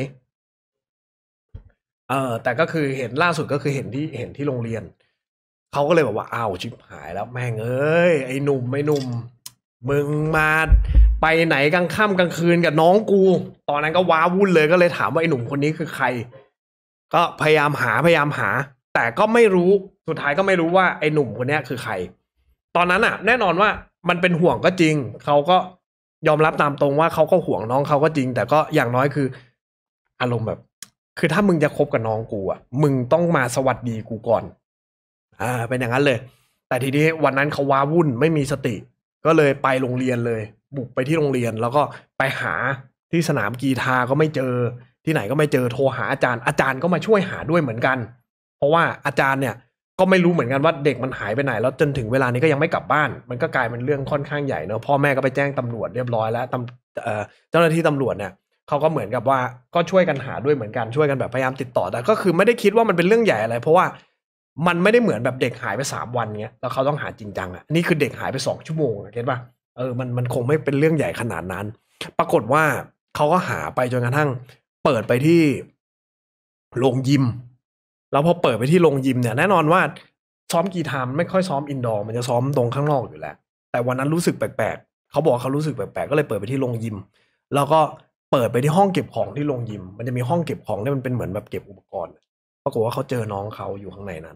S1: เออแต่ก็คือเห็นล่าสุดก็คือเห็นที่เห็นที่โรงเรียนเขาก็เลยบอกว่าอ้าวชิบหายแล้วแม่งเอ้ยไอ้หนุ่มไอ้หนุ่มมึงมาไปไหนกลางค่ำกลางคืนกับน้องกูตอนนั้นก็ว้าวุ่นเลยก็เลยถามว่าไอ้หนุ่มคนนี้คือใครก็พยายามหาพยายามหาแต่ก็ไม่รู้สุดท้ายก็ไม่รู้ว่าไอ้หนุ่มคนนี้คือใครตอนนั้นอ่ะแน่นอนว่ามันเป็นห่วงก็จริงเขาก็ยอมรับตามตรงว่าเขาก็ห่วงน้องเขาก็จริงแต่ก็อย่างน้อยคืออารมณ์แบบคือถ้ามึงจะคบกับน้องกูอ่ะมึงต้องมาสวัสดีกูก่อนอ่าเป็นอย่างนั้นเลยแต่ทีนี้วันนั้นเขาว้าวุ่นไม่มีสติก็เลยไปโรงเรียนเลยบุกไปที่โรงเรียนแล้วก็ไปหาที่สนามกีฬาก็ไม่เจอที่ไหนก็ไม่เจอโทรหาอาจารย์อาจารย์ก็มาช่วยหาด้วยเหมือนกันเพราะว่าอาจารย์เนี่ยก็ไม่รู้เหมือนกันว่าเด็กมันหายไปไหนแล้วจนถึงเวลานี้ก็ยังไม่กลับบ้านมันก็กลายเป็นเรื่องค่อนข้างใหญ่เนอะพ่อแม่ก็ไปแจ้งตำรวจเรียบร้อยแล้วตำเอ่อเจ้าหน้าที่ตำรวจเนี่ยเขาก็เหมือนกับว่าก็ช่วยกันหาด้วยเหมือนกันช่วยกันแบบพยายามติดต่อแต่ก็คือไม่ได้คิดว่ามันเป็นเรื่องใหญ่อะไรเพราะว่ามันไม่ได้เหมือนแบบเด็กหายไปสามวันเงี้ยแล้วเขาต้องหาจริงจังอ่ะนี่คือเด็กหายไปสองชั่วโมงเก็ทป่ะเออมันมันคงไม่เป็นเรื่องใหญ่ขนาดนั้นปรากฏว่าเขาก็หาไปจนกระทั่งเปิดไปที่โรงยิมแล้วพอเปิดไปที่โรงยิมเนี่ยแน่นอนว่าซ้อมกีฬาไม่ค่อยซ้อมอินดอร์มันจะซ้อมตรงข้างนอกอยู่แล้วแต่วันนั้นรู้สึกแปลกๆเขาบอกเขารู้สึกแปลกๆก็เลยเปิดไปที่โรงยิมแล้วก็เปิดไปที่ห้องเก็บของที่โรงยิมมันจะมีห้องเก็บของที่มันเป็นเหมือนแบบเก็บอุปกรณ์ปรากฏว่าเขาเจอน้องเขาอยู่ข้างในนั้น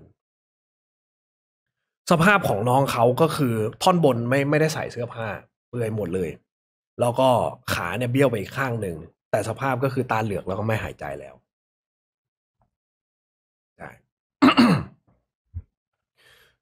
S1: สภาพของน้องเขาก็คือท่อนบนไม่ไม่ได้ใส่เสื้อผ้าเปลือยหมดเลยแล้วก็ขาเนี่ยเบี้ยวไปอีกข้างหนึ่งแต่สภาพก็คือตาเหลือกแล้วก็ไม่หายใจแล้วใช่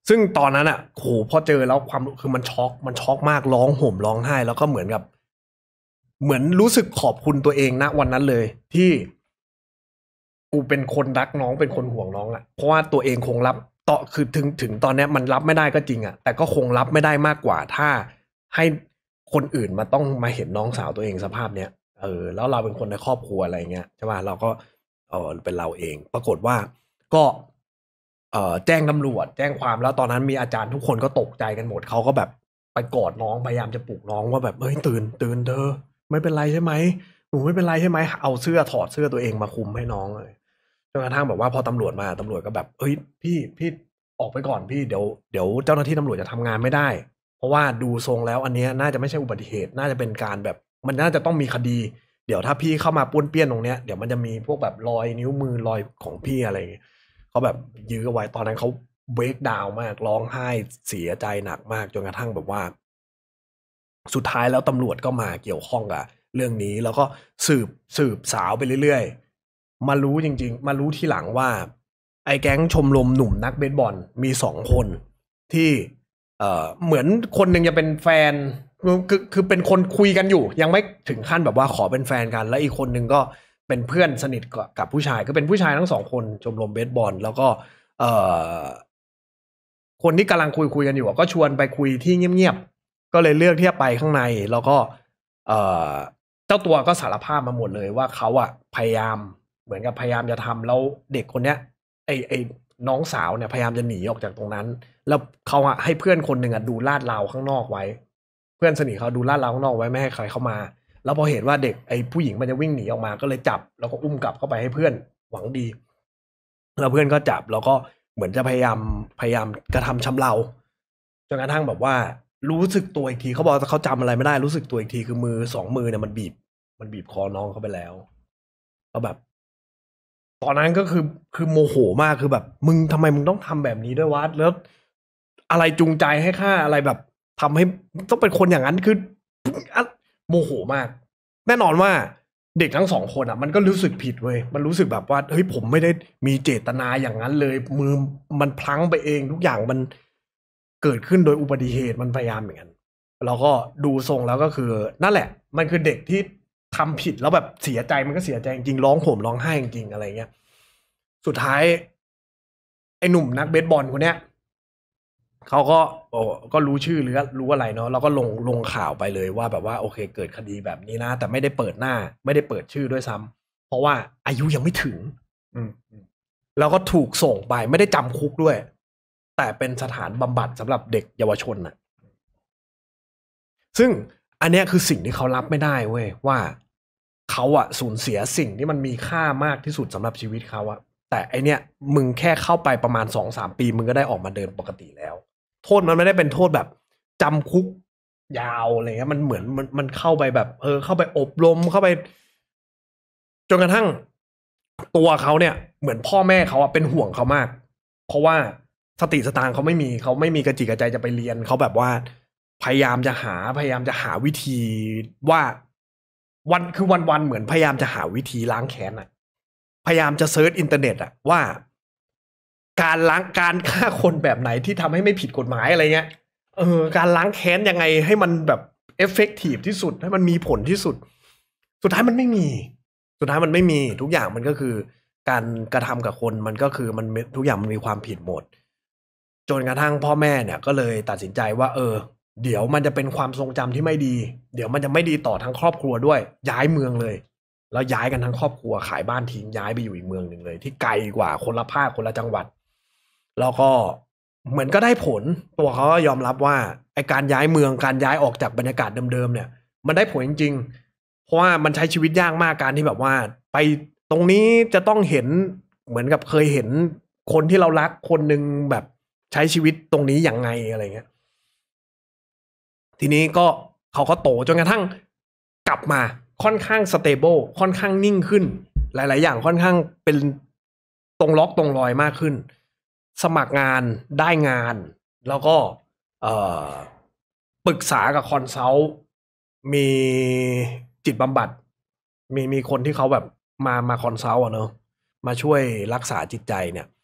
S1: ซึ่งตอนนั้นอ่ะโหพอเจอแล้วความคือมันช็อกมันช็อกมากร้องห่มร้องไห้แล้วก็เหมือนกับ เหมือนรู้สึกขอบคุณตัวเองนะวันนั้นเลย ที่กูเป็นคนรักน้องเป็นคนห่วงน้องอ่ะเพราะว่าตัวเองคงรับต่อคือถึงถึงตอนนี้มันรับไม่ได้ก็จริงอ่ะแต่ก็คงรับไม่ได้มากกว่าถ้าให้คนอื่นมาต้องมาเห็นน้องสาวตัวเองสภาพเนี้ยเออแล้วเราเป็นคนในครอบครัวอะไรเงี้ยใช่ป่ะเราก็เออเป็นเราเองปรากฏว่าก็เออแจ้งตำรวจแจ้งความแล้วตอนนั้นมีอาจารย์ทุกคนก็ตกใจกันหมดเขาก็แบบไปกอดน้องพยายามจะปลุกน้องว่าแบบเฮ้ยตื่นตื่นเธอไม่เป็นไรใช่ไหมหนูไม่เป็นไรใช่ไหมเอาเสื้อถอดเสื้อตัวเองมาคุมให้น้องเลยจนกระทั่งแบบว่าพอตำรวจมาตำรวจก็แบบเฮ้ยพี่พี่ออกไปก่อนพี่เดี๋ยวเดี๋ยวเจ้าหน้าที่ตำรวจจะทำงานไม่ได้เพราะว่าดูทรงแล้วอันเนี้ยน่าจะไม่ใช่อุบัติเหตุน่าจะเป็นการแบบมันน่าจะต้องมีคดีเดี๋ยวถ้าพี่เข้ามาป้วนเปี้ยนตรงเนี้ยเดี๋ยวมันจะมีพวกแบบรอยนิ้วมือรอยของพี่อะไรอย่างเงี้ยเขาแบบยื้อเอาไว้ตอนนั้นเขาเบรกดาวน์มากร้องไห้เสียใจหนักมากจนกระทั่งแบบว่าสุดท้ายแล้วตำรวจก็มาเกี่ยวข้องกับเรื่องนี้แล้วก็สืบสืบสาวไปเรื่อยๆมารู้จริงๆมารู้ทีหลังว่าไอ้แก๊งชมรมหนุ่มนักเบสบอลมีสองคนที่เอ่อเหมือนคนหนึ่งจะเป็นแฟนคือคือเป็นคนคุยกันอยู่ยังไม่ถึงขั้นแบบว่าขอเป็นแฟนกันแล้วอีกคนหนึ่งก็เป็นเพื่อนสนิทกับผู้ชายก็เป็นผู้ชายทั้งสองคนชมรมเบสบอลแล้วก็เอ่อคนที่กำลังคุยคุยกันอยู่ก็ชวนไปคุยที่เงียบๆก็เลยเลือกที่จะไปข้างในแล้วก็เอ่อเจ้าตัวก็สารภาพมาหมดเลยว่าเขาอะพยายามเหมือนกับพยายามจะทำแล้วเด็กคนเนี้ยไอไอน้องสาวเนี่ยพยายามจะหนีออกจากตรงนั้นแล้วเขาอะให้เพื่อนคนหนึ่งอะดูลาดราวข้างนอกไว้เพื่อนสนิทเขาดูลาดราวข้างนอกไว้ไม่ให้ใครเข้ามาแล้วพอเห็นว่าเด็กไอผู้หญิงมันจะวิ่งหนีออกมาก็เลยจับแล้วก็อุ้มกลับเข้าไปให้เพื่อนหวังดีแล้วเพื่อนก็จับแล้วก็เหมือนจะพยายามพยายามกระทำชำเราจนกระทั่งแบบว่ารู้สึกตัวอีกทีเขาบอกเขาจำอะไรไม่ได้รู้สึกตัวอีกทีคือมือสองมือเนี่ยมันบีบมันบีบคอน้องเขาไปแล้วแล้วแบบตอนนั้นก็คือคือโมโหมากคือแบบมึงทำไมมึงต้องทำแบบนี้ด้วยวะแล้วอะไรจูงใจให้ข้าอะไรแบบทำให้ต้องเป็นคนอย่างนั้นคือโมโหมากแน่นอนว่าเด็กทั้งสองคนอ่ะมันก็รู้สึกผิดเว้ยมันรู้สึกแบบว่าเฮ้ยผมไม่ได้มีเจตนาอย่างนั้นเลยมือมันพลั้งไปเองทุกอย่างมันเกิดขึ้นโดยอุบัติเหตุมันพยายามอย่างนั้นแล้วก็ดูทรงแล้วก็คือนั่นแหละมันคือเด็กที่ทำผิดแล้วแบบเสียใจมันก็เสียใจจริงร้องห่มร้องไห้จริงอะไรเงี้ยสุดท้ายไอ้หนุ่มนักเบสบอลคนเนี้ยเขาก็โอ้ก็รู้ชื่อหรือรู้อะไรเนาะแล้วก็ลงลงข่าวไปเลยว่าแบบว่าโอเคเกิดคดีแบบนี้นะแต่ไม่ได้เปิดหน้าไม่ได้เปิดชื่อด้วยซ้ำเพราะว่าอายุยังไม่ถึงอืมแล้วก็ถูกส่งไปไม่ได้จำคุกด้วยแต่เป็นสถานบำบัดสำหรับเด็กเยาวชนน่ะซึ่งอันเนี้ยคือสิ่งที่เขารับไม่ได้เว้ยว่าเขาอะสูญเสียสิ่งที่มันมีค่ามากที่สุดสำหรับชีวิตเขาอะแต่ไอเนี้ยมึงแค่เข้าไปประมาณ สองถึงสาม ปีมึงก็ได้ออกมาเดินปกติแล้วโทษมันไม่ได้เป็นโทษแบบจำคุกยาวอะไรเงี้ยมันเหมือนมันมันเข้าไปแบบเออเข้าไปอบรมเข้าไปจนกระทั่งตัวเขาเนี่ยเหมือนพ่อแม่เขาอะเป็นห่วงเขามากเพราะว่าสติสตางค์เขาไม่มีเขาไม่มีกระจิกกระใจจะไปเรียนเขาแบบว่าพยายามจะหาพยายามจะหาวิธีว่าวันคือวันๆเหมือนพยายามจะหาวิธีล้างแค้นอะพยายามจะเซิร์ชอินเทอร์เน็ตอะว่าการล้างการฆ่าคนแบบไหนที่ทำให้ไม่ผิดกฎหมายอะไรเงี้ยเออการล้างแค้นยังไงให้มันแบบเอฟเฟกตีฟที่สุดให้มันมีผลที่สุดสุดท้ายมันไม่มีสุดท้ายมันไม่มีทุกอย่างมันก็คือการกระทำกับคนมันก็คือมันทุกอย่างมันมีความผิดหมดจนกระทั่งพ่อแม่เนี่ยก็เลยตัดสินใจว่าเออเดี๋ยวมันจะเป็นความทรงจำที่ไม่ดีเดี๋ยวมันจะไม่ดีต่อทั้งครอบครัวด้วยย้ายเมืองเลยแล้วย้ายกันทั้งครอบครัวขายบ้านทิ้งย้ายไปอยู่อีกเมืองหนึ่งเลยที่ไกลกว่าคนละภาคคนละจังหวัดแล้วก็เหมือนก็ได้ผลตัวเขาก็ยอมรับว่าไอการย้ายเมืองการย้ายออกจากบรรยากาศเดิมๆเนี่ยมันได้ผลจริงๆเพราะว่ามันใช้ชีวิตยากมากการที่แบบว่าไปตรงนี้จะต้องเห็นเหมือนกับเคยเห็นคนที่เรารักคนหนึ่งแบบใช้ชีวิตตรงนี้อย่างไงอะไรเงี้ยทีนี้ก็เขาก็โตจนกระทั่งกลับมาค่อนข้างสเตเบิลค่อนข้างนิ่งขึ้นหลายๆอย่างค่อนข้างเป็นตรงล็อกตรงรอยมากขึ้นสมัครงานได้งานแล้วก็เอ่อปรึกษากับคอนซัลท์มีจิตบำบัดมีมีคนที่เขาแบบมามาคอนซัลท์อ่ะเนอะมาช่วยรักษาจิตใจเนี่ย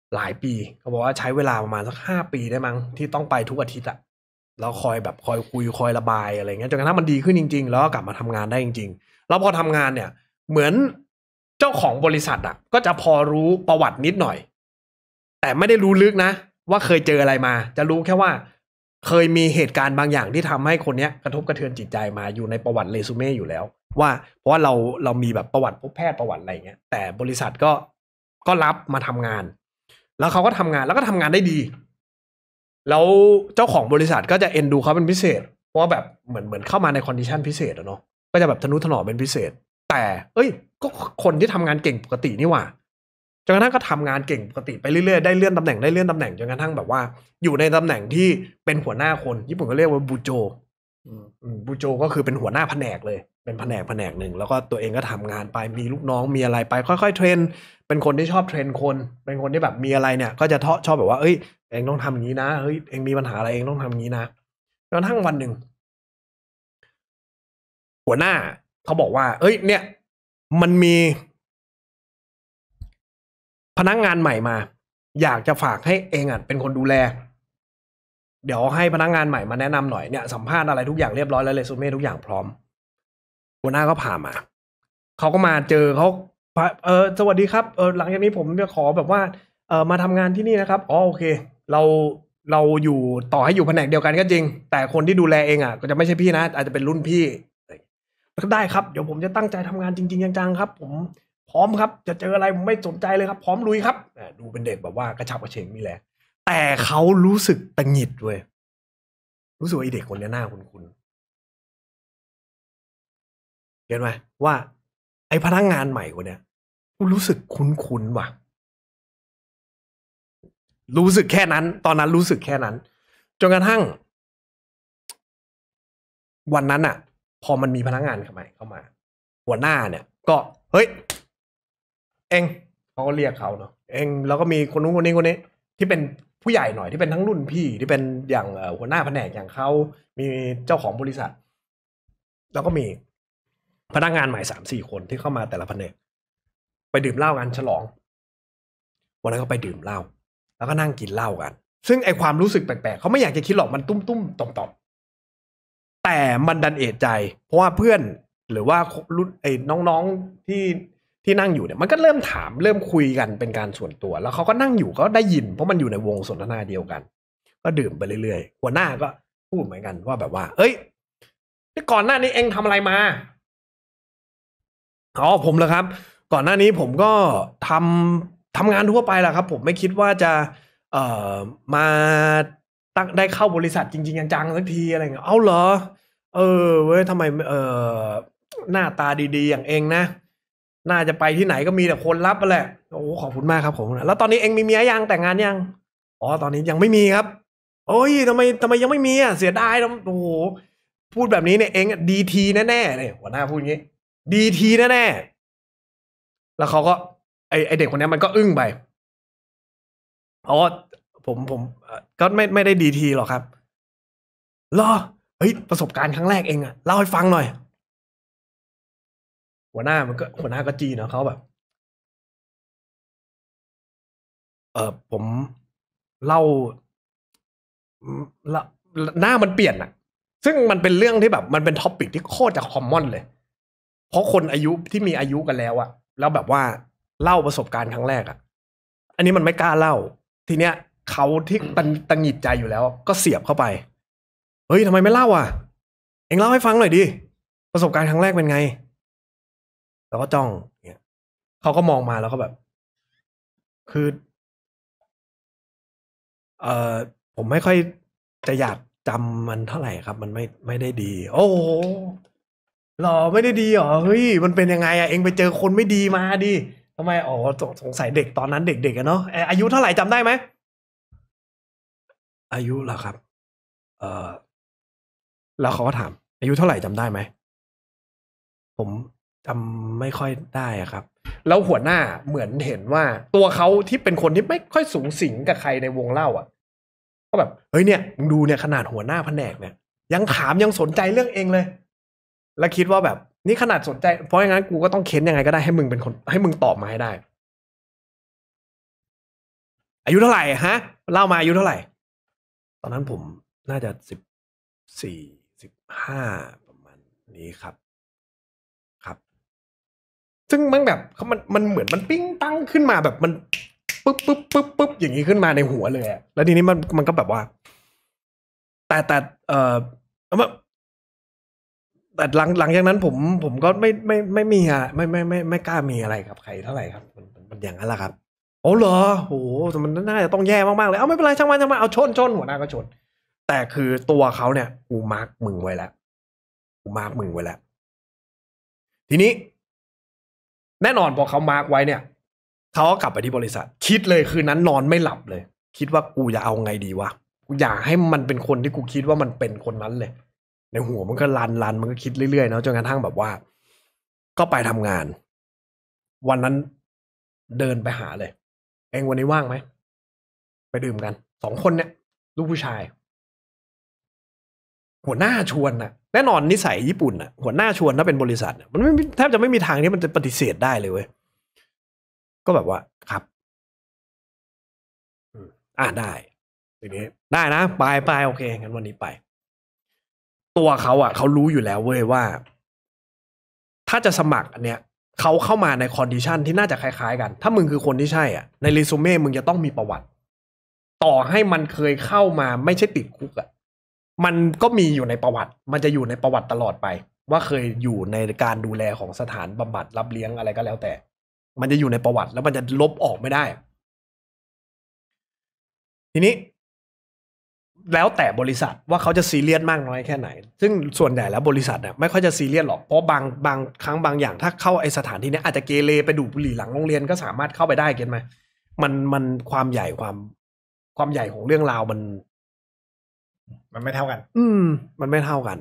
S1: หลายปีเขาบอกว่าใช้เวลาประมาณสักห้าปีได้มั้งที่ต้องไปทุกอาทิตย์อะแล้วคอยแบบคอยคุยคอยระบายอะไรเงี้ยจนกระทั่งมันดีขึ้นจริงๆแล้วก็กลับมาทำงานได้จริงๆแล้วพอทำงานเนี่ยเหมือนเจ้าของบริษัทอะก็จะพอรู้ประวัตินิดหน่อยแต่ไม่ได้รู้ลึกนะว่าเคยเจออะไรมาจะรู้แค่ว่าเคยมีเหตุการณ์บางอย่างที่ทำให้คนเนี้ยกระทบกระเทือนจิตใจมาอยู่ในประวัติเรซูเม่อยู่แล้วว่าเพราะว่าเราเรามีแบบประวัติพบแพทย์ประวัติอะไรเงี้ยแต่บริษัทก็ก็รับมาทำงานแล้วเขาก็ทำงานแล้วก็ทำงานได้ดีแล้วเจ้าของบริษัทก็จะเอ็นดูเขาเป็นพิเศษเพราะว่าแบบเหมือนเหมือนเข้ามาในคอนดิชันพิเศษอะเนาะก็จะแบบทนุถนอมเป็นพิเศษแต่เอ้ยก็คนที่ทำงานเก่งปกตินี่หว่าจนกระทั่งก็ทำงานเก่งปกติไปเรื่อยๆได้เลื่อนตำแหน่งได้เลื่อนตำแหน่งจนกระทั่งแบบว่าอยู่ในตำแหน่งที่เป็นหัวหน้าคนญี่ปุ่นก็เรียกว่าบูโจบูโจก็คือเป็นหัวหน้าแผนกเลยเป็นแผนกแผนกหนึ่งแล้วก็ตัวเองก็ทำงานไปมีลูกน้องมีอะไรไปค่อยๆเทรนเป็นคนที่ชอบเทรนคนเป็นคนที่แบบมีอะไรเนี่ยก็จะชอบแบบว่าเอ้ยเองต้องทำอย่างนี้นะเฮ้ยเองมีปัญหาอะไรเองต้องทำอย่างนี้นะจนกระทั่งวันหนึ่งหัวหน้าเขาบอกว่าเอ้ยเนี่ยมันมีพนักงานใหม่มาอยากจะฝากให้เองอ่ะเป็นคนดูแลเดี๋ยวให้พนักงานใหม่มาแนะนำหน่อยเนี่ยสัมภาษณ์อะไรทุกอย่างเรียบร้อยแล้วเรซูเม่ทุกอย่างพร้อมหัวหน้าก็พามาเขาก็มาเจอเขาเออสวัสดีครับเออหลังจากนี้ผมจะขอแบบว่าเออมาทำงานที่นี่นะครับอ๋อโอเคเราเราอยู่ต่อให้อยู่แผนกเดียวกันก็จริงแต่คนที่ดูแลเองอ่ะก็จะไม่ใช่พี่นะอาจจะเป็นรุ่นพี่ก็ได้ครับเดี๋ยวผมจะตั้งใจทำงานจริงๆจังๆครับผมพร้อมครับจะเจออะไรผมไม่สนใจเลยครับพร้อมลุยครับดูเป็นเด็กแบบว่ากระฉับกระเฉงมีแรงแต่เขารู้สึกตังหงิดเว้ยรู้สึกว่าไอเด็กคนนี้หน้าคุ้นๆเห็นไหมว่าไอพนักงานใหม่คนเนี้ยกูรู้สึกคุ้นๆว่ะรู้สึกแค่นั้นตอนนั้นรู้สึกแค่นั้นจนกระทั่งวันนั้นอ่ะพอมันมีพนักงานใหม่เข้ามาหัวหน้าเนี่ยก็เฮ้ยเองเขาก็เรียกเขาเนาะเองแล้วก็มีคนนู้นคนนี้คนนี้ที่เป็นผู้ใหญ่หน่อยที่เป็นทั้งรุ่นพี่ที่เป็นอย่างหัวหน้าแผนกอย่างเขามีเจ้าของบริษัทแล้วก็มีพนักงานใหม่สามสี่คนที่เข้ามาแต่ละแผนกไปดื่มเหล้ากันฉลองวันนั้นก็ไปดื่มเหล้าแล้วก็นั่งกินเหล้ากันซึ่งไอความรู้สึกแปลกๆเขาไม่อยากจะคิดหรอกมันตุ้มตุ้มต่อมต่อมแต่มันดันเอะใจเพราะว่าเพื่อนหรือว่ารุ่นไอ้น้องๆที่ที่นั่งอยู่เนี่ยมันก็เริ่มถามเริ่มคุยกันเป็นการส่วนตัวแล้วเขาก็นั่งอยู่ก็ได้ยินเพราะมันอยู่ในวงสนทนาเดียวกันก็ดื่มไปเรื่อยๆหัวหน้าก็พูดเหมือนกันว่าแบบว่าเอ้ยที่ก่อนหน้านี้เองทำอะไรมาอ๋อผมเหรอครับก่อนหน้านี้ผมก็ทำทำงานทั่วไปแหละครับผมไม่คิดว่าจะเอ่อมาตั้งได้เข้าบริษัทจริงๆจังๆสักทีอะไรเงี้ยเอาเหรอเออเว้ยทำไมเออหน้าตาดีๆอย่างเองนะน่าจะไปที่ไหนก็มีแต่คนรับแหละโอ้ขอบคุณมากครับผมแล้วตอนนี้เองมีเมียยังแต่งงานยังอ๋อตอนนี้ยังไม่มีครับโอ้ยทำไมทำไมยังไม่มีอ่ะเสียดายนะโอ้โหพูดแบบนี้เนี่ยเองดีทีแน่ๆเนี่ยหัวหน้าพูดงี้ดีทีแน่ๆแล้วเขาก็ไอไอเด็กคนนี้มันก็อึ้งไปอ๋อผมผมก็ไม่ไม่ได้ดีทีหรอกครับเหรอเฮ้ยประสบการณ์ครั้งแรกเองอะเล่าให้ฟังหน่อยหัวหน้ามันก็หัวหน้าก็จีเนาะเขาแบบเออผมเล่าหน้ามันเปลี่ยนอะซึ่งมันเป็นเรื่องที่แบบมันเป็นท็อปิกที่โคตรจะคอมมอนเลยเพราะคนอายุที่มีอายุกันแล้วอะแล้วแบบว่าเล่าประสบการณ์ครั้งแรกอะอันนี้มันไม่กล้าเล่าทีเนี้ยเขาที่ตันตังหงิดใจอยู่แล้วก็เสียบเข้าไปเฮ้ยทำไมไม่เล่าอ่ะเอ็งเล่าให้ฟังหน่อยดิประสบการณ์ครั้งแรกเป็นไงแล้วก็จ้องเนี่ยเขาก็มองมาแล้วก็แบบคือเอ่อผมไม่ค่อยจะอยากจำมันเท่าไหร่ครับมันไม่ไม่ได้ดีโอ้โหหรอไม่ได้ดีหรอเฮ้ยมันเป็นยังไงอ่ะเอ็งไปเจอคนไม่ดีมาดิทำไมอ๋อสงสัยเด็กตอนนั้นเด็กๆอะเนาะอายุเท่าไหร่จำได้ไหมอายุเหรอครับเอ่อแล้วเขาก็ถามอายุเท่าไหร่จำได้ไหมผมจำไม่ค่อยได้อะครับแล้วหัวหน้าเหมือนเห็นว่าตัวเขาที่เป็นคนที่ไม่ค่อยสูงสิงกับใครในวงเล่าอ่ะก็แบบเฮ้ยเนี่ยมึงดูเนี่ยขนาดหัวหน้าแผนกเนี่ยยังถามยังสนใจเรื่องเองเลยแล้วคิดว่าแบบนี่ขนาดสนใจเพราะงั้นกูก็ต้องเค้นยังไงก็ได้ให้มึงเป็นคนให้มึงตอบมาให้ได้อายุเท่าไหร่ฮะเล่ามาอายุเท่าไหร่ตอนนั้นผมน่าจะสิบสี่สิบห้าประมาณนี้ครับครับซึ่งมันแบบมันมันเหมือนมันปิ้งตั้งขึ้นมาแบบมันปึ๊บปึ๊บปึ๊บปึ๊บอย่างนี้ขึ้นมาในหัวเลยอะแล้วทีนี้มันมันก็แบบว่าแต่แต่เอ่อแต่หลังหลังจากนั้นผมผมก็ไม่ไม่ไม่มีอะไม่ไม่ไม่ไม่กล้ามีอะไรกับใครเท่าไหร่ครับมันมันอย่างนั้นแหละครับโอ้เหรอโหมันน่าจะต้องแย่มากๆเลยเอาไม่เป็นไรช่างมันช่างมันเอาชนชนหัวหน้าก็ชนแต่คือตัวเขาเนี่ยกูมาร์กมึงไว้แล้วกูมาร์กมึงไว้แล้วทีนี้แน่นอนพอเขามาร์กไว้เนี่ยเขาก็กลับไปที่บริษัทคิดเลยคืนนั้นนอนไม่หลับเลยคิดว่ากูจะเอาไงดีวะกูอยากให้มันเป็นคนที่กูคิดว่ามันเป็นคนนั้นเลยในหัวมันก็รันรันมันก็คิดเรื่อยๆนะจนกระทั่งแบบว่าก็ไปทำงานวันนั้นเดินไปหาเลยเองวันนี้ว่างไหมไปดื่มกันสองคนเนี่ยลูกผู้ชายหัวหน้าชวนน่ะแน่นอนนิสัยญี่ปุ่นน่ะหัวหน้าชวนถ้าเป็นบริษัทมันไม่แทบจะไม่มีทางที่มันจะปฏิเสธได้เลยเว้ยก็แบบว่าครับอ่าได้ทีนี้ได้นะไปไปโอเคงั้นวันนี้ไปตัวเขาอ่ะเขารู้อยู่แล้วเว้ยว่าถ้าจะสมัครอันเนี้ยเขาเข้ามาในคอนดิชันที่น่าจะคล้ายๆกันถ้ามึงคือคนที่ใช่อ่ะในเรซูเม่มึงจะต้องมีประวัติต่อให้มันเคยเข้ามาไม่ใช่ติดคุกอ่ะมันก็มีอยู่ในประวัติมันจะอยู่ในประวัติตลอดไปว่าเคยอยู่ในการดูแลของสถานบำบัดรับเลี้ยงอะไรก็แล้วแต่มันจะอยู่ในประวัติแล้วมันจะลบออกไม่ได้ทีนี้แล้วแต่บริษัทว่าเขาจะซีเรียสมากน้อยแค่ไหนซึ่งส่วนใหญ่แล้วบริษัทเนี่ยไม่ค่อยจะซีเรียสหรอกเพราะบางบางครั้งบางอย่างถ้าเข้าไอสถานที่นี้อาจจะเกเรไปดูดบุหรี่หลังโรงเรียนก็สามารถเข้าไปได้เก็ตไหมมันมันความใหญ่ความความใหญ่ของเรื่องราวมันมันไม่เท่ากันอืมมันไม่เท่ากัน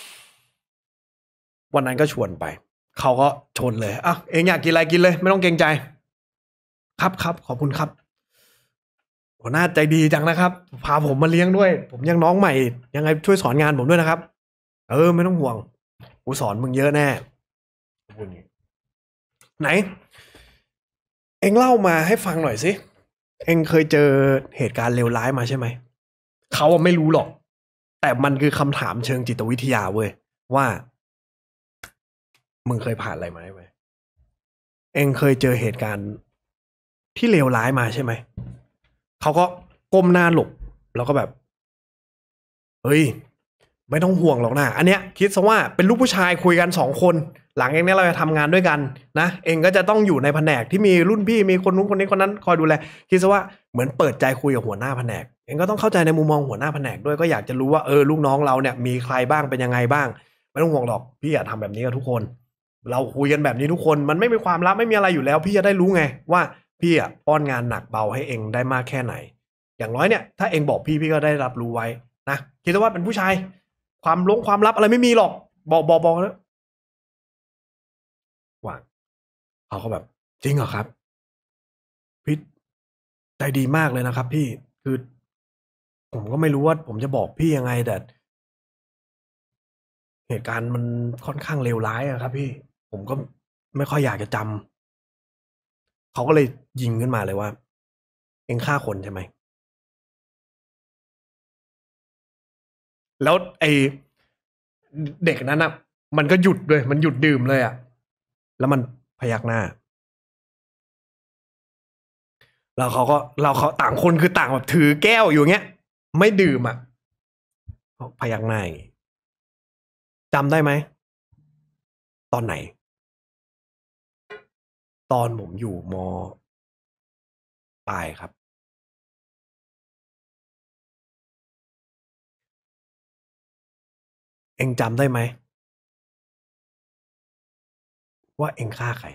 S1: วันนั้นก็ชวนไปเขาก็ชนเลยอ่ะเองอยากกินอะไรกินเลยไม่ต้องเกรงใจครับครับขอบคุณครับหัวหน้าใจดีจังนะครับพาผมมาเลี้ยงด้วยผมยังน้องใหม่ยังไงช่วยสอนงานผมด้วยนะครับเออไม่ต้องห่วงกูสอนมึงเยอะแน่พูดงี้ไหนเอ็งเล่ามาให้ฟังหน่อยสิเอ็งเคยเจอเหตุการณ์เลวร้ายมาใช่ไหมเขาไม่รู้หรอกแต่มันคือคำถามเชิงจิตวิทยาเว้ยว่ามึงเคยผ่านอะไรมาไหมเอ็งเคยเจอเหตุการณ์ที่เลวร้ายมาใช่ไหมเขาก็ก้มหน้าหลบแล้วก็แบบเฮ้ยไม่ต้องห่วงหรอกนะอันเนี้ยคิดซะว่าเป็นลูกผู้ชายคุยกันสองคนหลังเองเนี้ยเราจะทำงานด้วยกันนะเองก็จะต้องอยู่ในแผนกที่มีรุ่นพี่มีคนนู้นคนนี้คนนั้นคอยดูแลคิดซะว่าเหมือนเปิดใจคุยกับหัวหน้าแผนกเองก็ต้องเข้าใจในมุมมองหัวหน้าแผนกด้วยก็อยากจะรู้ว่าเออลูกน้องเราเนี่ยมีใครบ้างเป็นยังไงบ้างไม่ต้องห่วงหรอกพี่อยากทำแบบนี้กับทุกคนเราคุยกันแบบนี้ทุกคนมันไม่มีความลับไม่มีอะไรอยู่แล้วพี่จะได้รู้ไงว่าพี่อ่ะป้อนงานหนักเบาให้เองได้มากแค่ไหนอย่างน้อยเนี่ยถ้าเองบอกพี่พี่ก็ได้รับรู้ไว้นะคิดว่าเป็นผู้ชายความลงความลับอะไรไม่มีหรอกบอกบอกบอกแล้วว่างเขาก็แบบจริงเหรอครับพี่ใจดีมากเลยนะครับพี่คือผมก็ไม่รู้ว่าผมจะบอกพี่ยังไงแต่เหตุการณ์มันค่อนข้างเลวร้ายอะครับพี่ผมก็ไม่ค่อยอยากจะจำเขาก็เลยยิงขึ้นมาเลยว่าเองฆ่าคนใช่ไหมแล้วไอเด็กนั้นอ่ะมันก็หยุดด้วยมันหยุดดื่มเลยอ่ะแล้วมันพยักหน้าแล้วเขาก็เราเขาต่างคนคือต่างแบบถือแก้วอยู่เงี้ยไม่ดื่มอ่ะพยักหน้าอย่างงี้จำได้ไหมตอนไหนตอนผมอยู่ม.ปลายครับเอ็งจำได้ไหมว่าเอ็งฆ่าใคร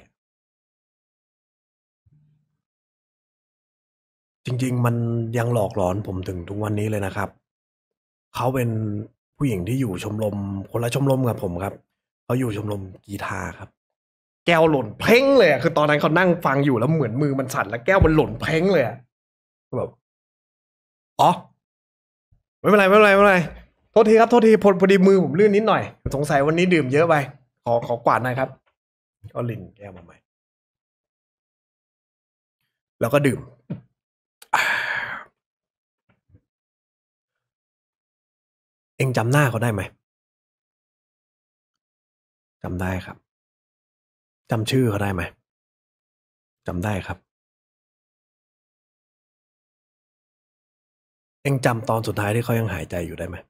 S1: จริงๆมันยังหลอกหลอนผมถึงทุกวันนี้เลยนะครับเขาเป็นผู้หญิงที่อยู่ชมรมคนละชมรมกับผมครับเขาอยู่ชมรมกีฬาครับแก้วหล่นเพ้งเลยอ่ะคือตอนนั้นเขานั่งฟังอยู่แล้วเหมือนมือมันสั่นแล้วแก้วมันหล่นเพ้งเลยอ่ะแบบอ๋อไม่เป็นไรไม่เป็นไรไม่เป็นไรโทษทีครับโทษทีพอพอดีมือผมลื่นนิดหน่อยสงสัยวันนี้ดื่มเยอะไปขอขอกวาดหน่อยครับก็ลินแก้วมาใหม่แล้วก็ดื่มเองจำหน้าเขาได้ไหมจำได้ครับจำชื่อเขาได้ไหมจำได้ครับเองจำตอนสุดท้ายที่เขายังหายใจอยู่ได้ไหม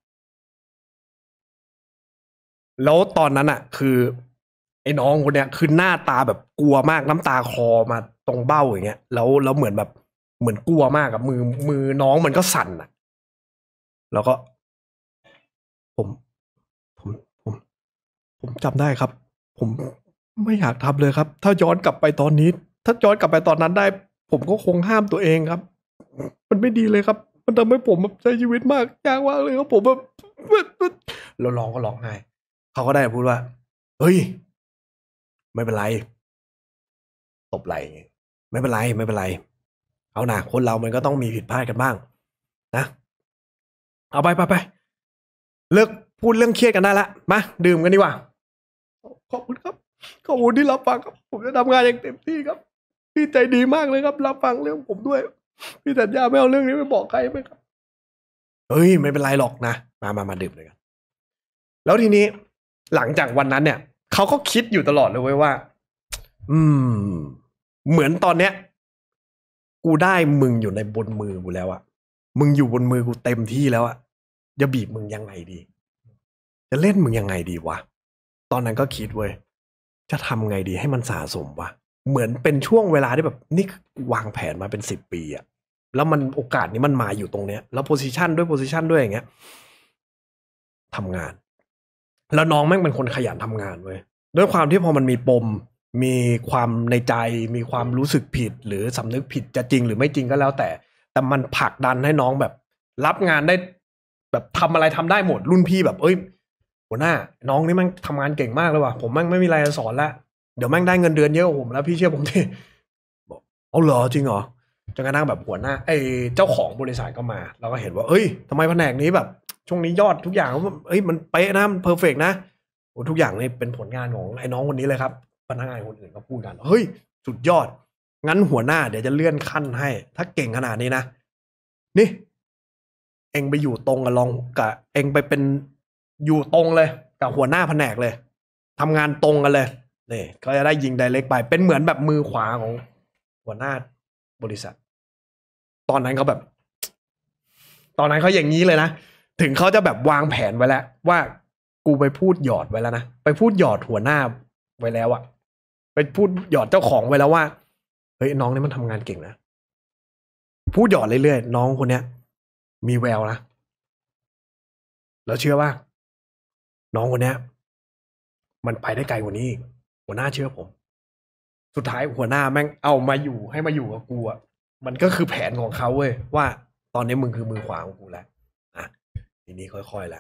S1: แล้วตอนนั้นอะคือไอ้น้องคนเนี้ยคือหน้าตาแบบกลัวมากน้ำตาคลอมาตรงเบ้าอย่างเงี้ยแล้วแล้วเหมือนแบบเหมือนกลัวมากกับมือมือน้องมันก็สั่นอะแล้วก็ ผมผมผมผมจำได้ครับ ผมไม่อยากทำเลยครับ ถ้าย้อนกลับไปตอนนี้ ถ้าย้อนกลับไปตอนนั้นได้ ผมก็คงห้ามตัวเองครับ มันไม่ดีเลยครับ มันทำให้ผมแบบใช้ชีวิตมากยากมากเลยครับผมแบบเราร้องก็ร้องไห้เขาก็ได้พูดว่าเฮ้ยไม่เป็นไรตบไหล่ไม่เป็นไรไม่เป็นไรเอาหนาคนเรามันก็ต้องมีผิดพลาดกันบ้างนะเอาไปไปไปเลิกพูดเรื่องเครียดกันได้ละมาดื่มกันดีกว่าขอบคุณครับขอบคุณที่รับฟังครับผมจะทำงานอย่างเต็มที่ครับพี่ใจดีมากเลยครับรับฟังเรื่องผมด้วยพี่สัญญาไม่เอาเรื่องนี้ไปบอกใครไหมครับเฮ้ยไม่เป็นไรหรอกนะมามามาดื่มเลยกันแล้วทีนี้หลังจากวันนั้นเนี่ยเขาก็คิดอยู่ตลอดเลยเว้ยว่าอืมเหมือนตอนเนี้ยกูได้มึงอยู่ในบนมือกูแล้วอะมึงอยู่บนมือกูเต็มที่แล้วอะจะบีบมึงยังไงดีจะเล่นมึงยังไงดีวะตอนนั้นก็คิดเว้ยจะทำไงดีให้มันสะสมวะเหมือนเป็นช่วงเวลาที่แบบนี่วางแผนมาเป็นสิบปีอะแล้วมันโอกาสนี้มันมาอยู่ตรงเนี้ยแล้วโพซิชันด้วยโพซิชันด้วยอย่างเงี้ยทำงานแล้วน้องแม่งเป็นคนขยันทำงานเว้ยด้วยความที่พอมันมีปมมีความในใจมีความรู้สึกผิดหรือสำนึกผิดจะจริงหรือไม่จริงก็แล้วแต่แต่มันผลักดันให้น้องแบบรับงานได้แบบทำอะไรทำได้หมดรุ่นพี่แบบเอ้ยหัวหน้าน้องนี่แม่งทำงานเก่งมากเลยว่ะผมแม่งไม่มีอะไรจะสอนแล้วเดี๋ยวแม่งได้เงินเดือนเยอะกว่าผมแล้วพี่เชื่อผมดิบอกเอาเหรอจริงเหรอจนกระทั่งแบบหัวหน้าไอ้เจ้าของบริษัทก็มาเราก็เห็นว่าเอ้ยทำไมแผนกนี้แบบช่วงนี้ยอดทุกอย่างเอ้ยมันเป๊ะนะมันเพอร์เฟกต์นะโอ้ทุกอย่างนี่เป็นผลงานของไอ้น้องคนนี้เลยครับพนักงานคนอื่นก็พูดกันเฮ้ยสุดยอดงั้นหัวหน้าเดี๋ยวจะเลื่อนขั้นให้ถ้าเก่งขนาดนี้นะนี่เองไปอยู่ตรงกับลองกับเองไปเป็นอยู่ตรงเลยกับหัวหน้าแผนกเลยทำงานตรงกันเลยนี่ก็จะได้ยิงไดเรกไปเป็นเหมือนแบบมือขวาของหัวหน้าบริษัทตอนนั้นเขาแบบตอนนั้นเขาอย่างนี้เลยนะถึงเขาจะแบบวางแผนไว้แล้วว่ากูไปพูดหยอดไว้แล้วนะไปพูดหยอดหัวหน้าไว้แล้วอะไปพูดหยอดเจ้าของไว้แล้วว่าเฮ้ยน้องนี่มันทำงานเก่งนะพูดหยอดเรื่อยๆน้องคนเนี้ยมีแววนะแล้วเชื่อว่าน้องคนเนี้ยมันไปได้ไกลกว่านี้อีกหัวหน้าเชื่อผมสุดท้ายหัวหน้าแม่งเอามาอยู่ให้มาอยู่กับกูอะมันก็คือแผนของเขาเว้ยว่าตอนนี้มึงคือมือขวาของกูแล้วอ่ะทีนี้ค่อยๆแล้ว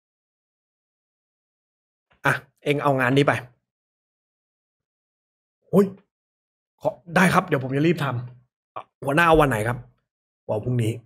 S1: อ่ะเอ็งเอางานนี้ไปโอ้ยขอได้ครับเดี๋ยวผมจะรีบทำหัวหน้าเอาวันไหนครับวันพรุ่งนี้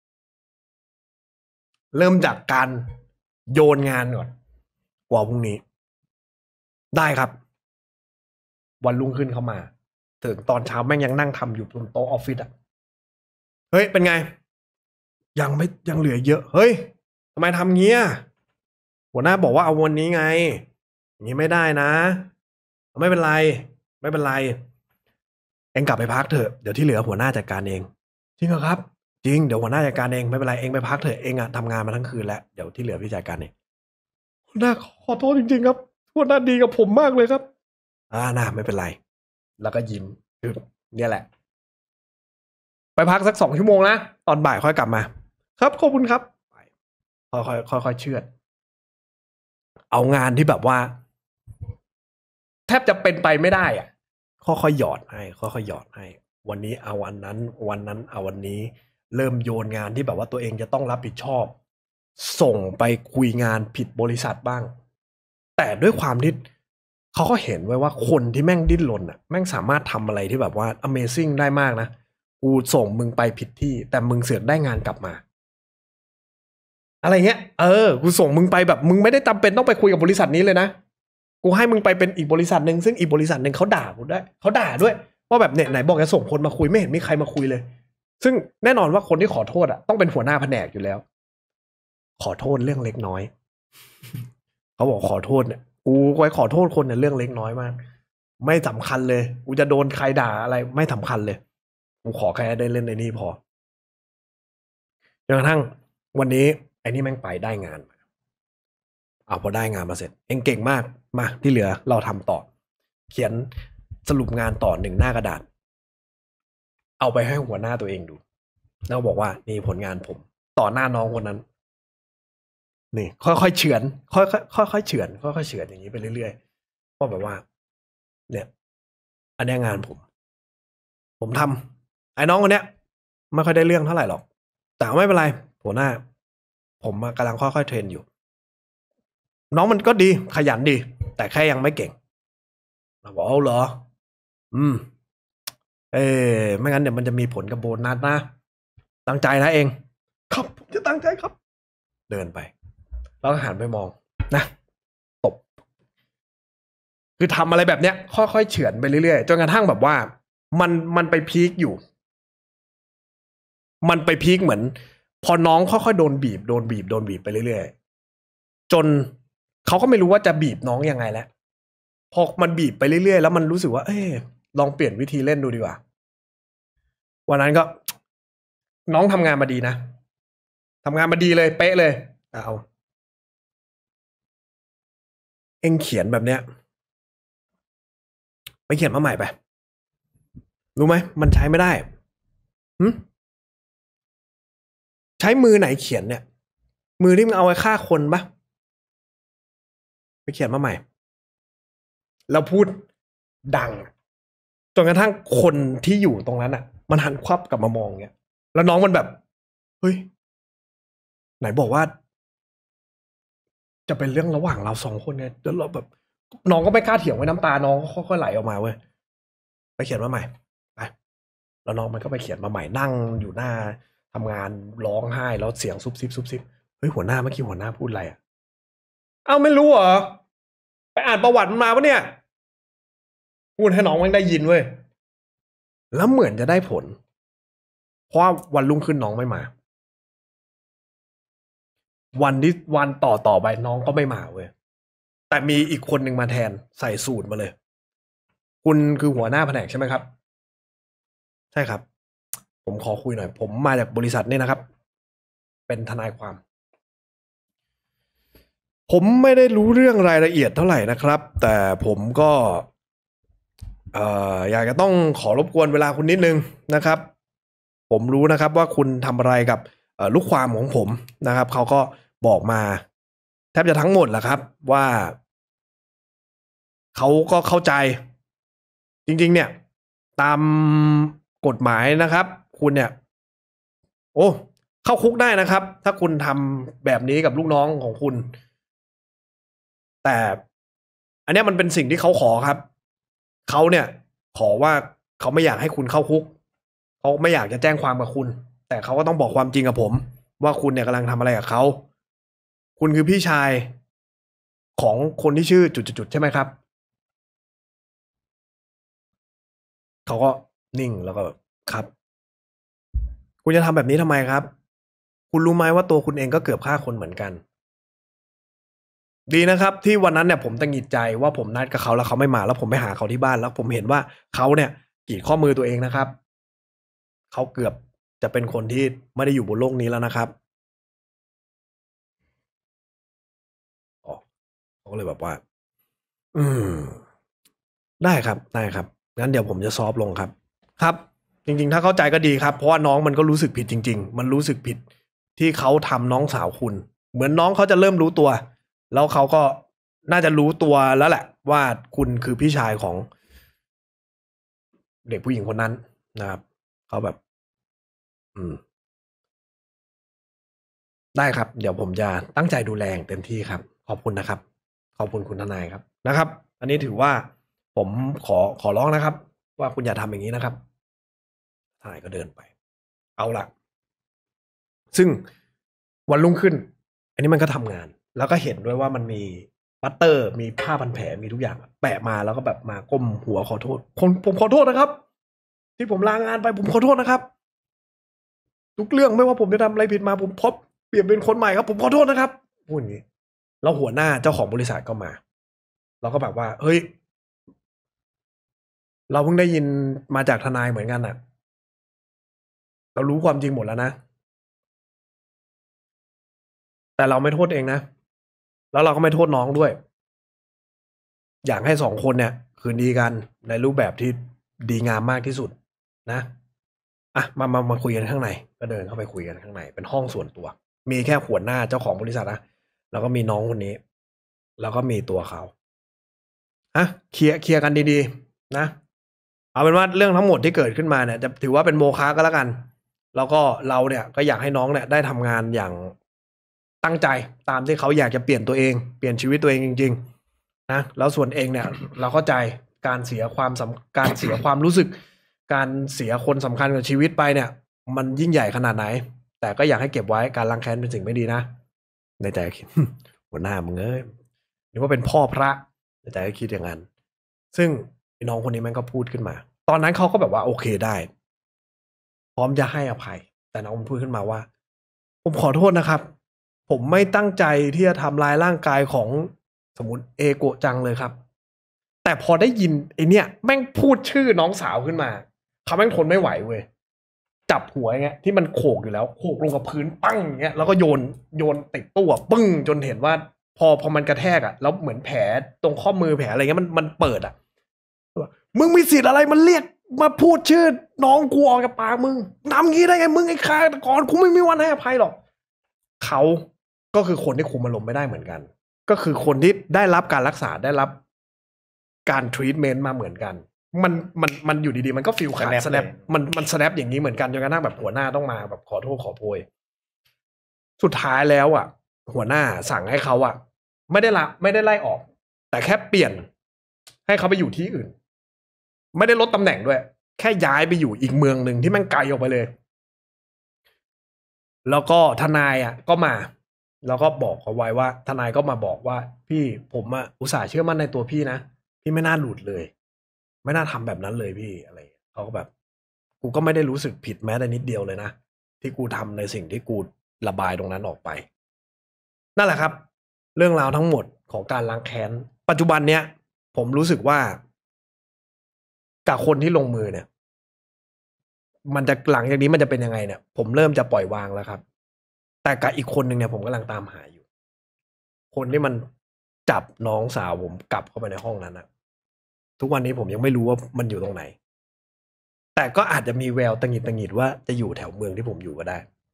S1: เริ่มจากการโยนงานก่อนวันพรุ่งนี้ได้ครับวันรุ่งขึ้นเข้ามาถึงตอนเช้าแม่งยังนั่งทำอยู่บนโต๊ะออฟฟิศอ่ะเฮ้ยเป็นไงยังไม่ยังเหลือเยอะเฮ้ยทำไมทำเงี้ยหัวหน้าบอกว่าเอาวันนี้ไงอย่างนี้ไม่ได้นะไม่เป็นไรไม่เป็นไรเองกลับไปพักเถอะเดี๋ยวที่เหลือหัวหน้าจัดการเองจริงเหรอครับจริงเดี๋ยวหัวหน้าจัดการเองไม่เป็นไรเองไปพักเถอะเองอะทำงานมาทั้งคืนแล้วเดี๋ยวที่เหลือพี่จัดการเองหัวหน้าขอโทษจริงๆครับหัวหน้าดีกับผมมากเลยครับอ่าน่าไม่เป็นไรแล้วก็ยิ้มคือเนี่ยแหละไปพักสักสองชั่วโมงนะตอนบ่ายค่อยกลับมาครับขอบคุณครับค่อยๆค่อยๆเชือดเอางานที่แบบว่าแทบจะเป็นไปไม่ได้อ่ะค่อยๆหยอดให้ค่อยๆหยอดให้วันนี้เอาวันนั้นวันนั้นเอาวันนี้เริ่มโยนงานที่แบบว่าตัวเองจะต้องรับผิดชอบส่งไปคุยงานผิดบริษัทบ้างแต่ด้วยความที่เขาก็เห็นไว้ว่าคนที่แม่งดิ้นรนอ่ะแม่งสามารถทำอะไรที่แบบว่า Amazing ได้มากนะกูส่งมึงไปผิดที่แต่มึงเสือกได้งานกลับมาอะไรเงี้ยเออกูส่งมึงไปแบบมึงไม่ได้จำเป็นต้องไปคุยกับบริษัทนี้เลยนะกูให้มึงไปเป็นอีกบริษัทหนึ่งซึ่งอีกบริษัทหนึ่งเขาด่ากูด้วยเขาด่าด้วยว่าแบบเนี่ยไหนบอกจะส่งคนมาคุยไม่เห็นมีใครมาคุยเลยซึ่งแน่นอนว่าคนที่ขอโทษอ่ะต้องเป็นหัวหน้าแผนกอยู่แล้วขอโทษเรื่องเล็กน้อย เขาบอกขอโทษเนี่ยกูไว้ขอโทษคนเนี่ยเรื่องเล็กน้อยมากไม่สำคัญเลยกูจะโดนใครด่าอะไรไม่สำคัญเลยกูขอแค่ได้เล่นในนี้พอจนกระทั่งวันนี้ไอ้นี่แม่งไปได้งานเอาพอได้งานมาเสร็จเองเก่งมากมาที่เหลือเราทำต่อเขียนสรุปงานต่อหนึ่งหน้ากระดาษเอาไปให้หัวหน้าตัวเองดูแล้วบอกว่านี่ผลงานผมต่อหน้าน้องคนนั้นนี่ค่อยๆเฉือนค่อยๆค่อยๆเฉือนค่อยๆเฉือนอย่างนี้ไปเรื่อยๆก็แบบว่าเนี่ยอันนี้งานผมผมทำไอ้น้องคนเนี้ยไม่ค่อยได้เรื่องเท่าไหร่หรอกแต่ไม่เป็นไรหัวหน้าผมกำลังค่อยๆเทรนอยู่น้องมันก็ดีขยันดีแต่แค่ยังไม่เก่งเราบอกเอาเหรออืมเออไม่งั้นเดี๋ยวมันจะมีผลกับโบนัสนะตั้งใจนะเองครับผมจะตั้งใจครับเดินไปแล้วก็หันไปมองนะตบคือทำอะไรแบบเนี้ยค่อยๆเฉือนไปเรื่อยๆจนกระทั่งแบบว่ามันมันไปพีคอยู่มันไปพีคเหมือนพอน้องค่อยๆโดนบีบโดนบีบโดนบีบไปเรื่อยๆจนเขาก็ไม่รู้ว่าจะบีบน้องยังไงแล้วพอมันบีบไปเรื่อยๆแล้วมันรู้สึกว่าเออลองเปลี่ยนวิธีเล่นดูดีกว่าวันนั้นก็น้องทำงานมาดีนะทำงานมาดีเลยเป๊ะเลยเอาเอ็งเขียนแบบเนี้ยไปเขียนมาใหม่ไปรู้ไหมมันใช้ไม่ได้หึใช้มือไหนเขียนเนี่ยมือที่มึงเอาไว้ฆ่าคนปะไปเขียนมาใหม่แล้วพูดดังจนกระทั่งคนที่อยู่ตรงนั้นอ่ะมันหันควับกลับมามองเงี้ยแล้วน้องมันแบบเฮ้ยไหนบอกว่าจะเป็นเรื่องระหว่างเราสองคนเนี่ยแล้วเราแบบน้องก็ไม่กล้าเถียงไว้น้ำตาน้องก็ค่อยๆไหลออกมาเว้ยไปเขียนมาใหม่ไปแล้วน้องมันก็ไปเขียนมาใหม่นั่งอยู่หน้าทำงานร้องไห้แล้วเสียงซุบซิบซุบซิบเฮ้ยหัวหน้าเมื่อกี้หัวหน้าพูดอะไรอ่ะเอ้าไม่รู้เหรอไปอ่านประวัติมันมาปะเนี่ยพูดให้น้องมันได้ยินเว้ยแล้วเหมือนจะได้ผลเพราะว่าวันรุ่งขึ้นน้องไม่มาวันที่วันต่อต่อไปน้องก็ไม่มาเว้ยแต่มีอีกคนหนึ่งมาแทนใส่สูตรมาเลยคุณคือหัวหน้าแผนกใช่ไหมครับใช่ครับผมขอคุยหน่อยผมมาจากบริษัทนี่นะครับ เป็นทนายความผมไม่ได้รู้เรื่องรายละเอียดเท่าไหร่นะครับแต่ผมก็เอ่ออยากจะต้องขอรบกวนเวลาคุณนิดนึงนะครับผมรู้นะครับว่าคุณทำอะไรกับลูกความของผมนะครับเขาก็บอกมาแทบจะทั้งหมดแหละครับว่าเขาก็เข้าใจจริงๆเนี่ยตามกฎหมายนะครับคุณเนี่ยโอ้เข้าคุกได้นะครับถ้าคุณทำแบบนี้กับลูกน้องของคุณแต่อันนี้มันเป็นสิ่งที่เขาขอครับเขาเนี่ยขอว่าเขาไม่อยากให้คุณเข้าคุกเขาไม่อยากจะแจ้งความกับคุณแต่เขาก็ต้องบอกความจริงกับผมว่าคุณเนี่ยกำลังทำอะไรกับเขาคุณคือพี่ชายของคนที่ชื่อจุดๆใช่ไหมครับเขาก็นิ่งแล้วก็ครับคุณจะทำแบบนี้ทำไมครับคุณรู้ไหมว่าตัวคุณเองก็เกือบฆ่าคนเหมือนกันดีนะครับที่วันนั้นเนี่ยผมตังหงิดใจว่าผมนัดกับเขาแล้วเขาไม่มาแล้วผมไปหาเขาที่บ้านแล้วผมเห็นว่าเขาเนี่ยกรีดข้อมือตัวเองนะครับเขาเกือบจะเป็นคนที่ไม่ได้อยู่บนโลกนี้แล้วนะครับอ๋อเขาก็เลยแบบว่าอืมได้ครับได้ครับงั้นเดี๋ยวผมจะซอฟลงครับครับจริงๆถ้าเข้าใจก็ดีครับเพราะว่าน้องมันก็รู้สึกผิดจริงๆมันรู้สึกผิดที่เขาทำน้องสาวคุณเหมือนน้องเขาจะเริ่มรู้ตัวแล้วเขาก็น่าจะรู้ตัวแล้วแหละว่าคุณคือพี่ชายของเด็กผู้หญิงคนนั้นนะครับเขาแบบอืมได้ครับเดี๋ยวผมจะตั้งใจดูแลเต็มที่ครับขอบคุณนะครับขอบคุณคุณทนายครับนะครับอันนี้ถือว่าผมขอขอร้องนะครับว่าคุณอย่าทำอย่างนี้นะครับทนายก็เดินไปเอาละซึ่งวันรุ่งขึ้นอันนี้มันก็ทำงานแล้วก็เห็นด้วยว่ามันมีปัตเตอร์มีผ้าพันแผลมีทุกอย่างแปะมาแล้วก็แบบมาก้มหัวขอโทษผมผมขอโทษนะครับที่ผมลางานไปผมขอโทษนะครับทุกเรื่องไม่ว่าผมจะทำอะไรผิดมาผมพบเปลี่ยนเป็นคนใหม่ครับผมขอโทษนะครับพูดอย่างนี้แล้วหัวหน้าเจ้าของบริษัทก็มาเราก็แบบว่าเฮ้ยเราเพิ่งได้ยินมาจากทนายเหมือนกันน่ะเรารู้ความจริงหมดแล้วนะแต่เราไม่โทษเองนะแล้วเราก็ไม่โทษน้องด้วย อยากให้สองคนเนี่ยคืนดีกันในรูปแบบที่ดีงามมากที่สุดนะอ่ะมามามาคุยกันข้างในก็เดินเข้าไปคุยกันข้างในเป็นห้องส่วนตัวมีแค่หัวหน้าเจ้าของบริษัทนะแล้วก็มีน้องคนนี้แล้วก็มีตัวเขาอ่ะเคลียร์เคลียร์กันดีๆนะเอาเป็นว่าเรื่องทั้งหมดที่เกิดขึ้นมาเนี่ยจะถือว่าเป็นโมฆะก็แล้วกันแล้วก็เราเนี่ยก็อยากให้น้องเนี่ยได้ทำงานอย่างตั้งใจตามที่เขาอยากจะเปลี่ยนตัวเองเปลี่ยนชีวิตตัวเองจริงๆนะแล้วส่วนเองเนี่ยเราเข้าใจการเสียความสำการเสียความรู้สึกการเสียคนสำคัญกับชีวิตไปเนี่ยมันยิ่งใหญ่ขนาดไหนแต่ก็อยากให้เก็บไว้การล้างแค้นเป็นสิ่งไม่ดีนะในใจคิด หัวหน้ามึงเอ้ยนึกว่าเป็นพ่อพระในใจก็คิดอย่างนั้นซึ่งน้องคนนี้มันก็พูดขึ้นมาตอนนั้นเขาก็แบบว่าโอเคได้พร้อมจะให้อภัยแต่น้องมันพูดขึ้นมาว่าผมขอโทษนะครับผมไม่ตั้งใจที่จะทำลายร่างกายของสมมติเอโกะจังเลยครับแต่พอได้ยินไอเนี้ยแม่งพูดชื่อน้องสาวขึ้นมาเขาแม่งทนไม่ไหวเว้ยจับหัวอย่างเงี้ยที่มันโขกอยู่แล้วโขกลงกับพื้นปั้งอย่างเงี้ยแล้วก็โยนโยนติดตัวปึ้งจนเห็นว่าพอพอมันกระแทกอ่ะแล้วเหมือนแผลตรงข้อมือแผลอะไรเงี้ยมันมันเปิดอ่ะมึงมีสิทธิ์อะไรมันเรียกมาพูดชื่อน้องกูออกจากปากมึงทำงี้ได้ไงมึงไอ้ฆาตกรกูไม่มีวันให้อภัยหรอกเขาก็คือคนที่คุมอารมณ์ไม่ได้เหมือนกันก็คือคนที่ได้รับการรักษาได้รับการทรีทเมนต์มาเหมือนกันมันมันมันอยู่ดีๆมันก็ฟิลขาดสแนปมันมันสแนปอย่างนี้เหมือนกันจนกระทั่งแบบหัวหน้าต้องมาแบบขอโทษขอโพยสุดท้ายแล้วอ่ะหัวหน้าสั่งให้เขาอ่ะไม่ได้ละไม่ได้ไล่ออกแต่แค่เปลี่ยนให้เขาไปอยู่ที่อื่นไม่ได้ลดตำแหน่งด้วยแค่ย้ายไปอยู่อีกเมืองหนึ่งที่มันไกลออกไปเลยแล้วก็ทนายอ่ะก็มาแล้วก็บอกเขาไว้ว่าทนายก็มาบอกว่าพี่ผมอ่ะอุตส่าห์เชื่อมั่นในตัวพี่นะพี่ไม่น่าหลุดเลยไม่น่าทำแบบนั้นเลยพี่อะไรเขาก็แบบกูก็ไม่ได้รู้สึกผิดแม้แต่นิดเดียวเลยนะที่กูทำในสิ่งที่กูระบายตรงนั้นออกไปนั่นแหละครับเรื่องราวทั้งหมดของการล้างแค้นปัจจุบันเนี้ยผมรู้สึกว่ากับคนที่ลงมือเนี่ยมันจะหลังจากนี้มันจะเป็นยังไงเนี่ยผมเริ่มจะปล่อยวางแล้วครับแต่กับอีกคนหนึ่งเนี่ยผมกำลังตามหาอยู่คนที่มันจับน้องสาวผมกลับเข้าไปในห้องนั้นนะทุกวันนี้ผมยังไม่รู้ว่ามันอยู่ตรงไหนแต่ก็อาจจะมีแววตังหิดตังหิดว่าจะอยู่แถวเมืองที่ผมอยู่ก็ได้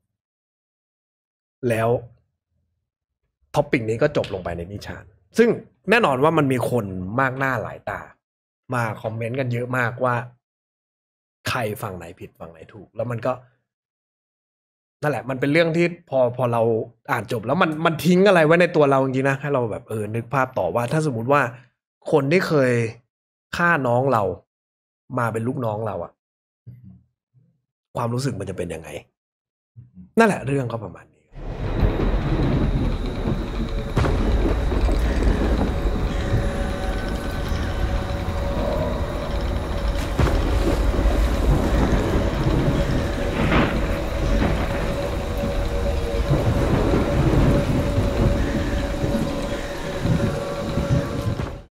S1: แล้วท็อปปิ้งนี้ก็จบลงไปในนิชานซึ่งแน่นอนว่ามันมีคนมากหน้าหลายตามาคอมเมนต์กันเยอะมากว่าใครฝั่งไหนผิดฝั่งไหนถูกแล้วมันก็นั่นแหละมันเป็นเรื่องที่พอพอเราอ่านจบแล้วมันมันทิ้งอะไรไว้ในตัวเราจริงๆนะให้เราแบบเออนึกภาพต่อว่าถ้าสมมุติว่าคนที่เคยฆ่าน้องเรามาเป็นลูกน้องเราอะความรู้สึกมันจะเป็นยังไงนั่นแหละเรื่องก็ประมาณนี้